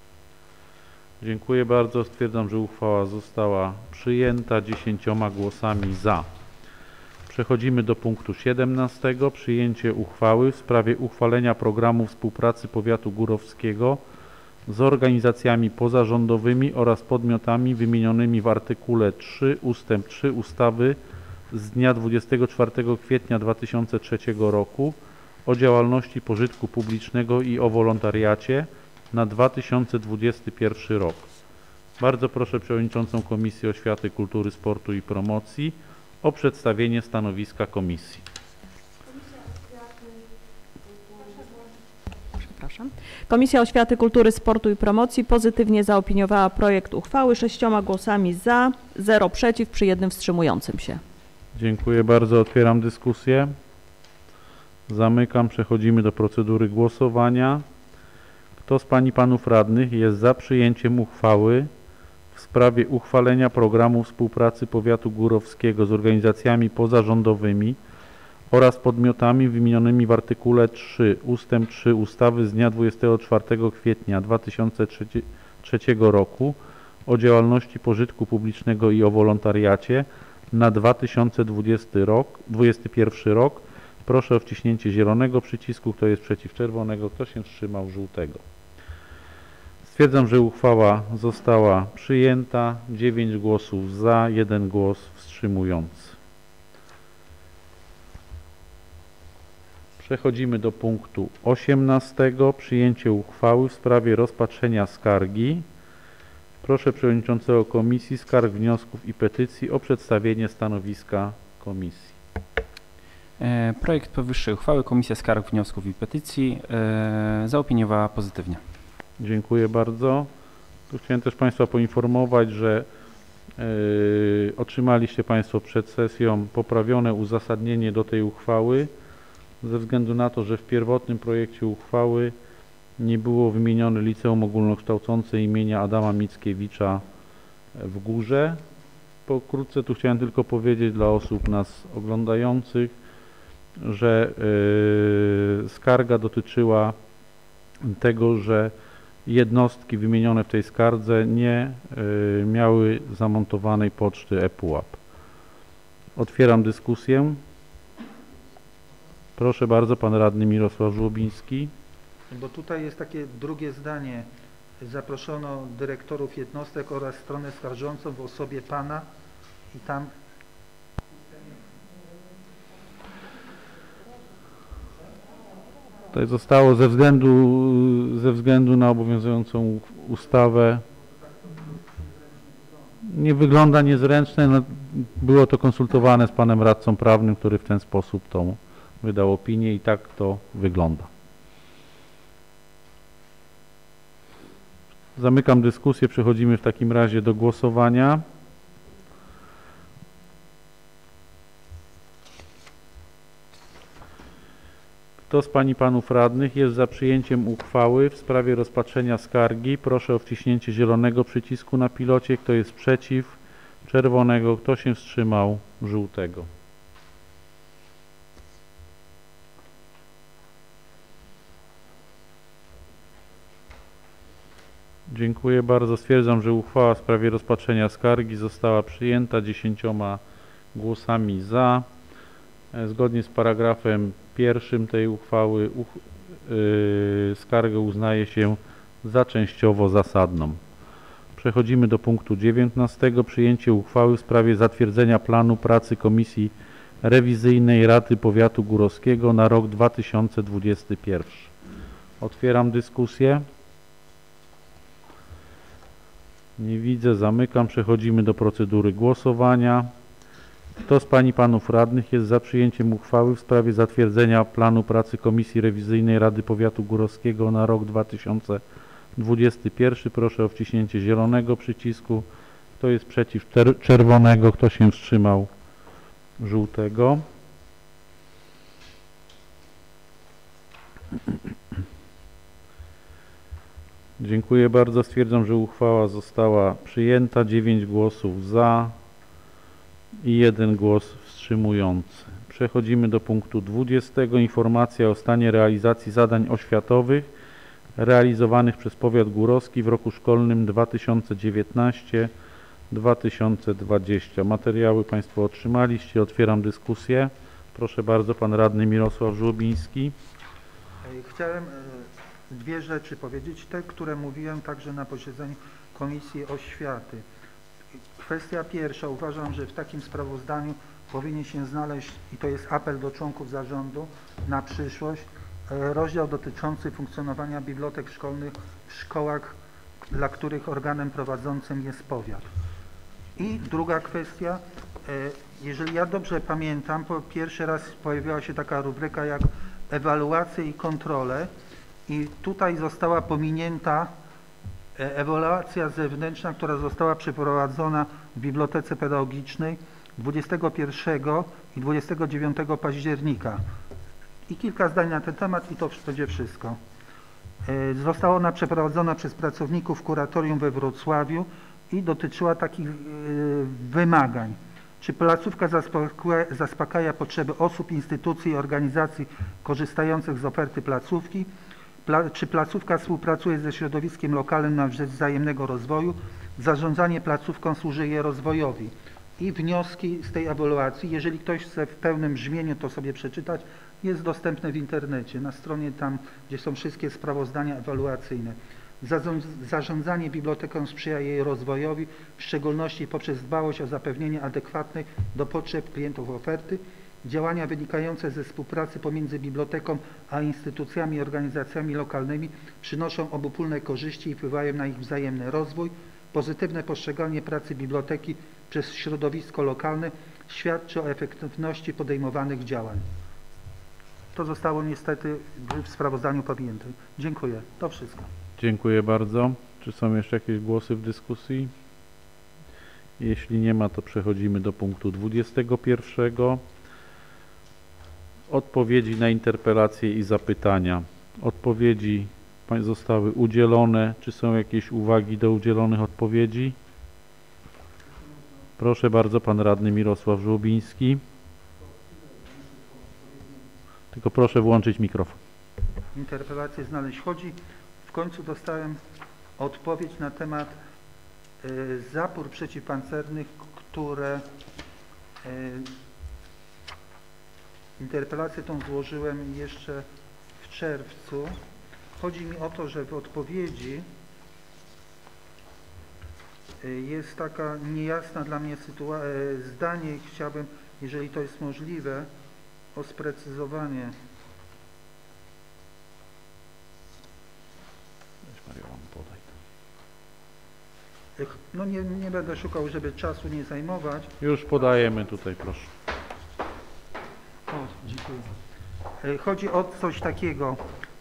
Dziękuję bardzo. Stwierdzam, że uchwała została przyjęta dziesięcioma głosami za. Przechodzimy do punktu siedemnastego. Przyjęcie uchwały w sprawie uchwalenia programu współpracy Powiatu Górowskiego z organizacjami pozarządowymi oraz podmiotami wymienionymi w artykule trzy ustęp trzy ustawy z dnia dwudziestego czwartego kwietnia dwa tysiące trzeciego roku o działalności pożytku publicznego i o wolontariacie na dwa tysiące dwudziesty pierwszy rok. Bardzo proszę Przewodniczącą Komisji Oświaty, Kultury, Sportu i Promocji o przedstawienie stanowiska Komisji. Przepraszam. Komisja Oświaty, Kultury, Sportu i Promocji pozytywnie zaopiniowała projekt uchwały sześcioma głosami za, zero przeciw przy jednym wstrzymującym się. Dziękuję bardzo. Otwieram dyskusję. Zamykam. Przechodzimy do procedury głosowania. Kto z Pań i Panów Radnych jest za przyjęciem uchwały w sprawie uchwalenia programu współpracy powiatu górowskiego z organizacjami pozarządowymi oraz podmiotami wymienionymi w artykule trzy ustęp trzy ustawy z dnia dwudziestego czwartego kwietnia dwa tysiące trzeciego roku o działalności pożytku publicznego i o wolontariacie na dwa tysiące dwudziesty rok, dwudziesty pierwszy rok. Proszę o wciśnięcie zielonego przycisku. Kto jest przeciw? Czerwonego. Kto się wstrzymał? Żółtego. Stwierdzam, że uchwała została przyjęta. dziewięć głosów za, jeden głos wstrzymujący. Przechodzimy do punktu osiemnastego. Przyjęcie uchwały w sprawie rozpatrzenia skargi. Proszę Przewodniczącego Komisji Skarg, Wniosków i Petycji o przedstawienie stanowiska Komisji. Projekt powyższej uchwały Komisja Skarg, Wniosków i Petycji e, zaopiniowała pozytywnie. Dziękuję bardzo. Tu chciałem też Państwa poinformować, że y, otrzymaliście Państwo przed sesją poprawione uzasadnienie do tej uchwały ze względu na to, że w pierwotnym projekcie uchwały nie było wymienione Liceum Ogólnokształcące imienia Adama Mickiewicza w Górze. Pokrótce tu chciałem tylko powiedzieć dla osób nas oglądających, że y, skarga dotyczyła tego, że jednostki wymienione w tej skardze nie y, miały zamontowanej poczty ePUAP. Otwieram dyskusję. Proszę bardzo, pan radny Mirosław Żłobiński. Bo tutaj jest takie drugie zdanie. Zaproszono dyrektorów jednostek oraz stronę skarżącą w osobie pana i tam Tutaj zostało ze względu, ze względu na obowiązującą ustawę. Nie wygląda niezręczne. No, było to konsultowane z panem radcą prawnym, który w ten sposób tą wydał opinię i tak to wygląda. Zamykam dyskusję. Przechodzimy w takim razie do głosowania. Kto z Pań i Panów Radnych jest za przyjęciem uchwały w sprawie rozpatrzenia skargi? Proszę o wciśnięcie zielonego przycisku na pilocie. Kto jest przeciw? Czerwonego. Kto się wstrzymał? Żółtego. Dziękuję bardzo. Stwierdzam, że uchwała w sprawie rozpatrzenia skargi została przyjęta dziesięcioma głosami za. Zgodnie z paragrafem pierwszym tej uchwały uch yy, skargę uznaje się za częściowo zasadną. Przechodzimy do punktu dziewiętnastego. Przyjęcie uchwały w sprawie zatwierdzenia planu pracy Komisji Rewizyjnej Rady Powiatu Górowskiego na rok dwa tysiące dwudziesty pierwszy. Otwieram dyskusję. Nie widzę, zamykam. Przechodzimy do procedury głosowania. Kto z Pań i Panów Radnych jest za przyjęciem uchwały w sprawie zatwierdzenia planu pracy Komisji Rewizyjnej Rady Powiatu Górowskiego na rok dwa tysiące dwudziesty pierwszy? Proszę o wciśnięcie zielonego przycisku. Kto jest przeciw? Czerwonego. Kto się wstrzymał? Żółtego. Dziękuję bardzo. Stwierdzam, że uchwała została przyjęta. dziewięć głosów za i jeden głos wstrzymujący. Przechodzimy do punktu dwudziestego. Informacja o stanie realizacji zadań oświatowych realizowanych przez powiat górowski w roku szkolnym dwa tysiące dziewiętnastym dwa tysiące dwudziestym. Materiały Państwo otrzymaliście. Otwieram dyskusję. Proszę bardzo, pan radny Mirosław Żłobiński. Chciałem dwie rzeczy powiedzieć, te, które mówiłem także na posiedzeniu Komisji Oświaty. Kwestia pierwsza, uważam, że w takim sprawozdaniu powinien się znaleźć, i to jest apel do członków zarządu na przyszłość, rozdział dotyczący funkcjonowania bibliotek szkolnych w szkołach, dla których organem prowadzącym jest powiat. I druga kwestia, jeżeli ja dobrze pamiętam, po pierwszy raz pojawiła się taka rubryka jak ewaluacje i kontrole i tutaj została pominięta ewaluacja zewnętrzna, która została przeprowadzona w Bibliotece Pedagogicznej dwudziestego pierwszego i dwudziestego dziewiątego października. I kilka zdań na ten temat i to będzie wszystko. Została ona przeprowadzona przez pracowników kuratorium we Wrocławiu i dotyczyła takich wymagań. Czy placówka zaspokaja, zaspokaja potrzeby osób, instytucji i organizacji korzystających z oferty placówki? Pla, czy placówka współpracuje ze środowiskiem lokalnym na rzecz wzajemnego rozwoju? Zarządzanie placówką służy jej rozwojowi. I wnioski z tej ewaluacji, jeżeli ktoś chce w pełnym brzmieniu to sobie przeczytać, jest dostępne w internecie, na stronie tam, gdzie są wszystkie sprawozdania ewaluacyjne. Zarządzanie biblioteką sprzyja jej rozwojowi, w szczególności poprzez dbałość o zapewnienie adekwatnej do potrzeb klientów oferty. Działania wynikające ze współpracy pomiędzy biblioteką a instytucjami i organizacjami lokalnymi przynoszą obopólne korzyści i wpływają na ich wzajemny rozwój. Pozytywne postrzeganie pracy biblioteki przez środowisko lokalne świadczy o efektywności podejmowanych działań. To zostało niestety w sprawozdaniu pominięte. Dziękuję. To wszystko. Dziękuję bardzo. Czy są jeszcze jakieś głosy w dyskusji? Jeśli nie ma, to przechodzimy do punktu dwudziestego pierwszego. Odpowiedzi na interpelacje i zapytania. Odpowiedzi zostały udzielone. Czy są jakieś uwagi do udzielonych odpowiedzi? Proszę bardzo, pan radny Mirosław Żłobiński. Tylko proszę włączyć mikrofon. Interpelację znaleźć. Chodzi, w końcu dostałem odpowiedź na temat y, zapór przeciwpancernych, które y, interpelację tą złożyłem jeszcze w czerwcu. Chodzi mi o to, że w odpowiedzi y, jest taka niejasna dla mnie sytuacja, y, zdanie, chciałbym, jeżeli to jest możliwe, o sprecyzowanie. No nie, nie będę szukał, żeby czasu nie zajmować. Już podajemy tutaj, proszę. O, dziękuję. Chodzi o coś takiego.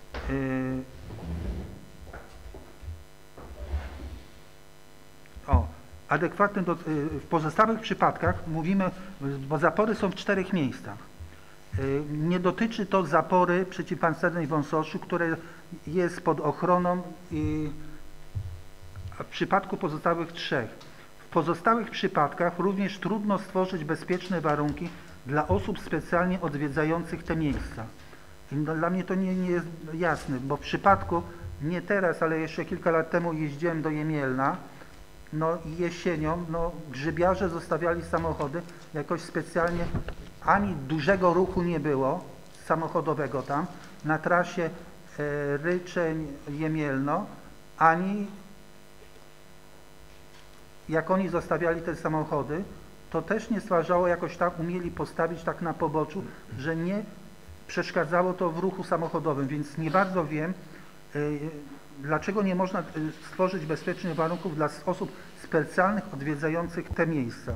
O, adekwatny do, w pozostałych przypadkach mówimy, bo zapory są w czterech miejscach. Nie dotyczy to zapory przeciwpancernej wąsoszu, które jest pod ochroną i w przypadku pozostałych trzech. W pozostałych przypadkach również trudno stworzyć bezpieczne warunki dla osób specjalnie odwiedzających te miejsca. I dla mnie to nie, nie jest jasne, bo w przypadku, nie teraz, ale jeszcze kilka lat temu jeździłem do Jemielna, no i jesienią, no grzybiarze zostawiali samochody jakoś specjalnie, ani dużego ruchu nie było samochodowego tam, na trasie e, Ryczeń-Jemielno, ani jak oni zostawiali te samochody, to też nie stwarzało, jakoś tak umieli postawić tak na poboczu, że nie przeszkadzało to w ruchu samochodowym, więc nie bardzo wiem, y, dlaczego nie można stworzyć bezpiecznych warunków dla osób specjalnych odwiedzających te miejsca.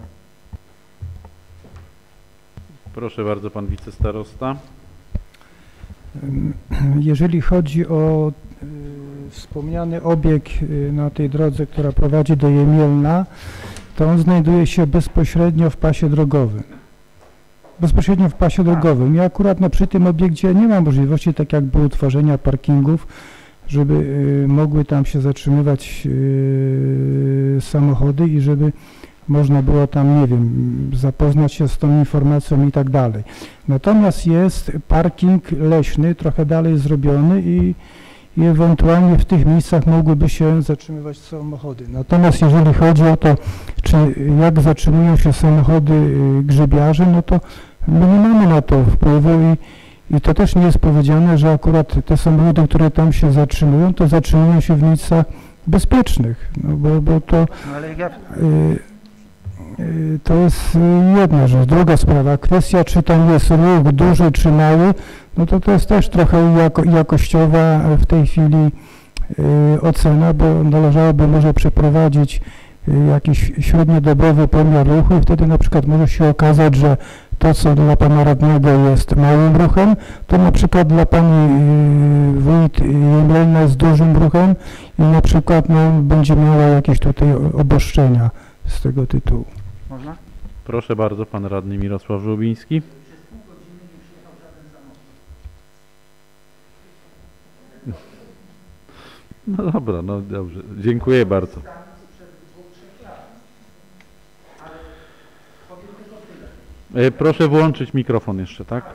Proszę bardzo, pan wicestarosta. Jeżeli chodzi o y, wspomniany obieg y, na tej drodze, która prowadzi do Jemielna, to on znajduje się bezpośrednio w pasie drogowym. Bezpośrednio w pasie drogowym. Ja akurat no, przy tym obiekcie nie ma możliwości, tak jak było, tworzenia parkingów, żeby y, mogły tam się zatrzymywać y, samochody i żeby można było tam, nie wiem, zapoznać się z tą informacją i tak dalej. Natomiast jest parking leśny, trochę dalej zrobiony i, i ewentualnie w tych miejscach mogłyby się zatrzymywać samochody. Natomiast jeżeli chodzi o to, czy jak zatrzymują się samochody grzybiarzy, no to my nie mamy na to wpływu i, i to też nie jest powiedziane, że akurat te samochody, które tam się zatrzymują, to zatrzymują się w miejscach bezpiecznych, no bo, bo to... No ale ja... y, To jest jedna rzecz. Druga sprawa, kwestia, czy tam jest ruch duży czy mały, no to to jest też trochę jako, jakościowa w tej chwili y, ocena, bo należałoby może przeprowadzić y, jakiś średniodobowy pomiar ruchu i wtedy na przykład może się okazać, że to, co dla pana radnego jest małym ruchem, to na przykład dla pani y, wójt Jemielna jest dużym ruchem i na przykład no, będzie miała jakieś tutaj obostrzenia z tego tytułu. Można? Proszę bardzo, pan radny Mirosław Żłobiński. No dobra, no dobrze. Dziękuję bardzo. E, Proszę włączyć mikrofon jeszcze, tak?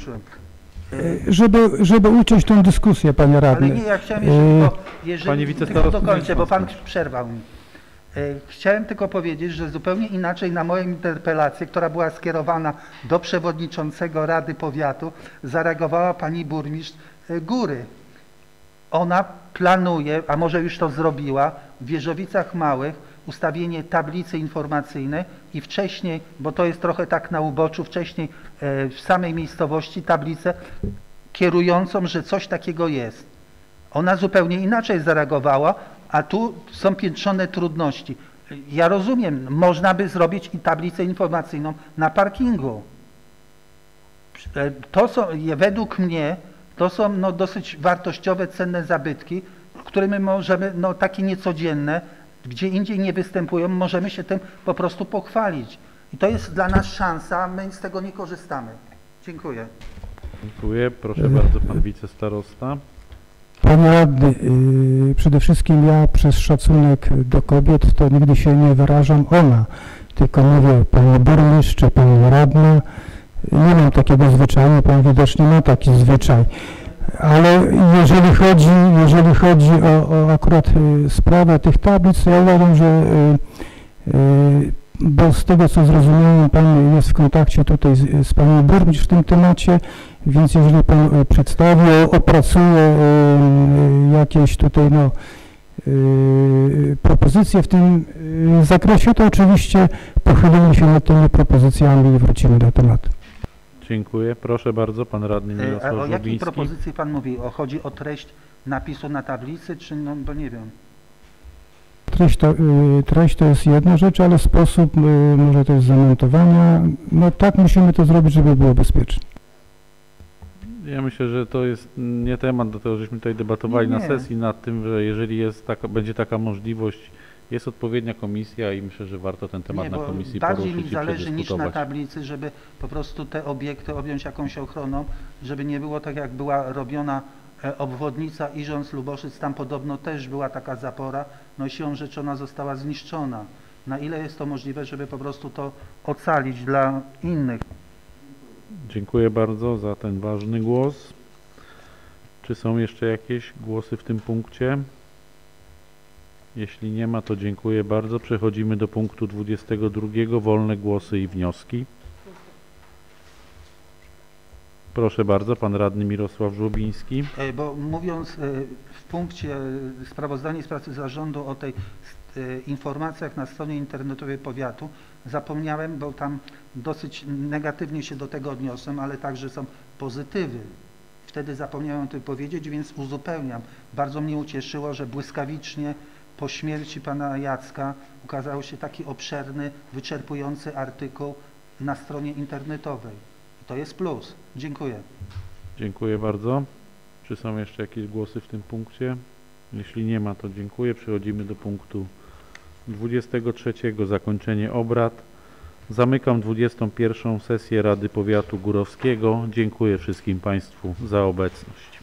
Żeby, żeby uciąć tą dyskusję, panie radny. Ale nie, ja chciałem jeszcze tylko, jeżeli, Panie tylko wicestarosto, dokończę, bo pan skończyć. przerwał mi. E, Chciałem tylko powiedzieć, że zupełnie inaczej na moją interpelację, która była skierowana do przewodniczącego Rady Powiatu, zareagowała pani burmistrz e, Góry. Ona planuje, a może już to zrobiła, w Wieżowicach Małych ustawienie tablicy informacyjnej i wcześniej, bo to jest trochę tak na uboczu, wcześniej e, w samej miejscowości tablicę kierującą, że coś takiego jest. Ona zupełnie inaczej zareagowała, a tu są piętrzone trudności. Ja rozumiem, można by zrobić i tablicę informacyjną na parkingu. E, To są, według mnie, to są no, dosyć wartościowe, cenne zabytki, którymi możemy, no takie niecodzienne, gdzie indziej nie występują, możemy się tym po prostu pochwalić. I to jest dla nas szansa, a my z tego nie korzystamy. Dziękuję. Dziękuję. Proszę bardzo, pan wicestarosta. Panie radny, yy, przede wszystkim ja przez szacunek do kobiet to nigdy się nie wyrażam ona, tylko mówię pani burmistrz czy pani radna. Nie mam takiego zwyczaju, pan widocznie ma taki zwyczaj. Ale jeżeli chodzi, jeżeli chodzi o, o akurat y, sprawę tych tablic, to ja uważam, że y, y, bo z tego co zrozumiałem, pan jest w kontakcie tutaj z, z panią burmistrz w tym temacie, więc jeżeli pan y, przedstawi, opracuje y, y, jakieś tutaj no, y, propozycje w tym y, zakresie, to oczywiście pochylimy się nad tymi propozycjami i wrócimy do tematu. Dziękuję. Proszę bardzo, pan radny E, A Mirosław o jakiej Żubiński. propozycji pan mówi? O, chodzi o treść napisu na tablicy, czy no, bo nie wiem. Treść to, y, treść to jest jedna rzecz, ale sposób, y, może to jest zamontowania, no tak musimy to zrobić, żeby było bezpiecznie. Ja myślę, że to jest nie temat do tego, żeśmy tutaj debatowali Nie, na nie. sesji nad tym, że jeżeli jest taka, będzie taka możliwość, jest odpowiednia komisja i myślę, że warto ten temat Nie, na bo komisji bardziej poruszyć mi i zależy niż na przedyskutować. tablicy, żeby po prostu te obiekty objąć jakąś ochroną, żeby nie było tak jak była robiona e, obwodnica Iżąc-Luboszyc, tam podobno też była taka zapora, no i siłą rzeczy ona została zniszczona. Na ile jest to możliwe, żeby po prostu to ocalić dla innych? Dziękuję bardzo za ten ważny głos. Czy są jeszcze jakieś głosy w tym punkcie? Jeśli nie ma, to dziękuję bardzo. Przechodzimy do punktu dwudziestego drugiego. Wolne głosy i wnioski. Proszę bardzo, pan radny Mirosław Żubiński. E, Bo mówiąc e, w punkcie e, sprawozdanie z pracy zarządu o tej e, informacjach na stronie internetowej powiatu, zapomniałem, bo tam dosyć negatywnie się do tego odniosłem, ale także są pozytywy. Wtedy zapomniałem o tym powiedzieć, więc uzupełniam. Bardzo mnie ucieszyło, że błyskawicznie po śmierci pana Jacka ukazał się taki obszerny, wyczerpujący artykuł na stronie internetowej. To jest plus. Dziękuję. Dziękuję bardzo. Czy są jeszcze jakieś głosy w tym punkcie? Jeśli nie ma, to dziękuję. Przechodzimy do punktu dwudziestego trzeciego. Zakończenie obrad. Zamykam dwudziestą pierwszą sesję Rady Powiatu Górowskiego. Dziękuję wszystkim Państwu za obecność.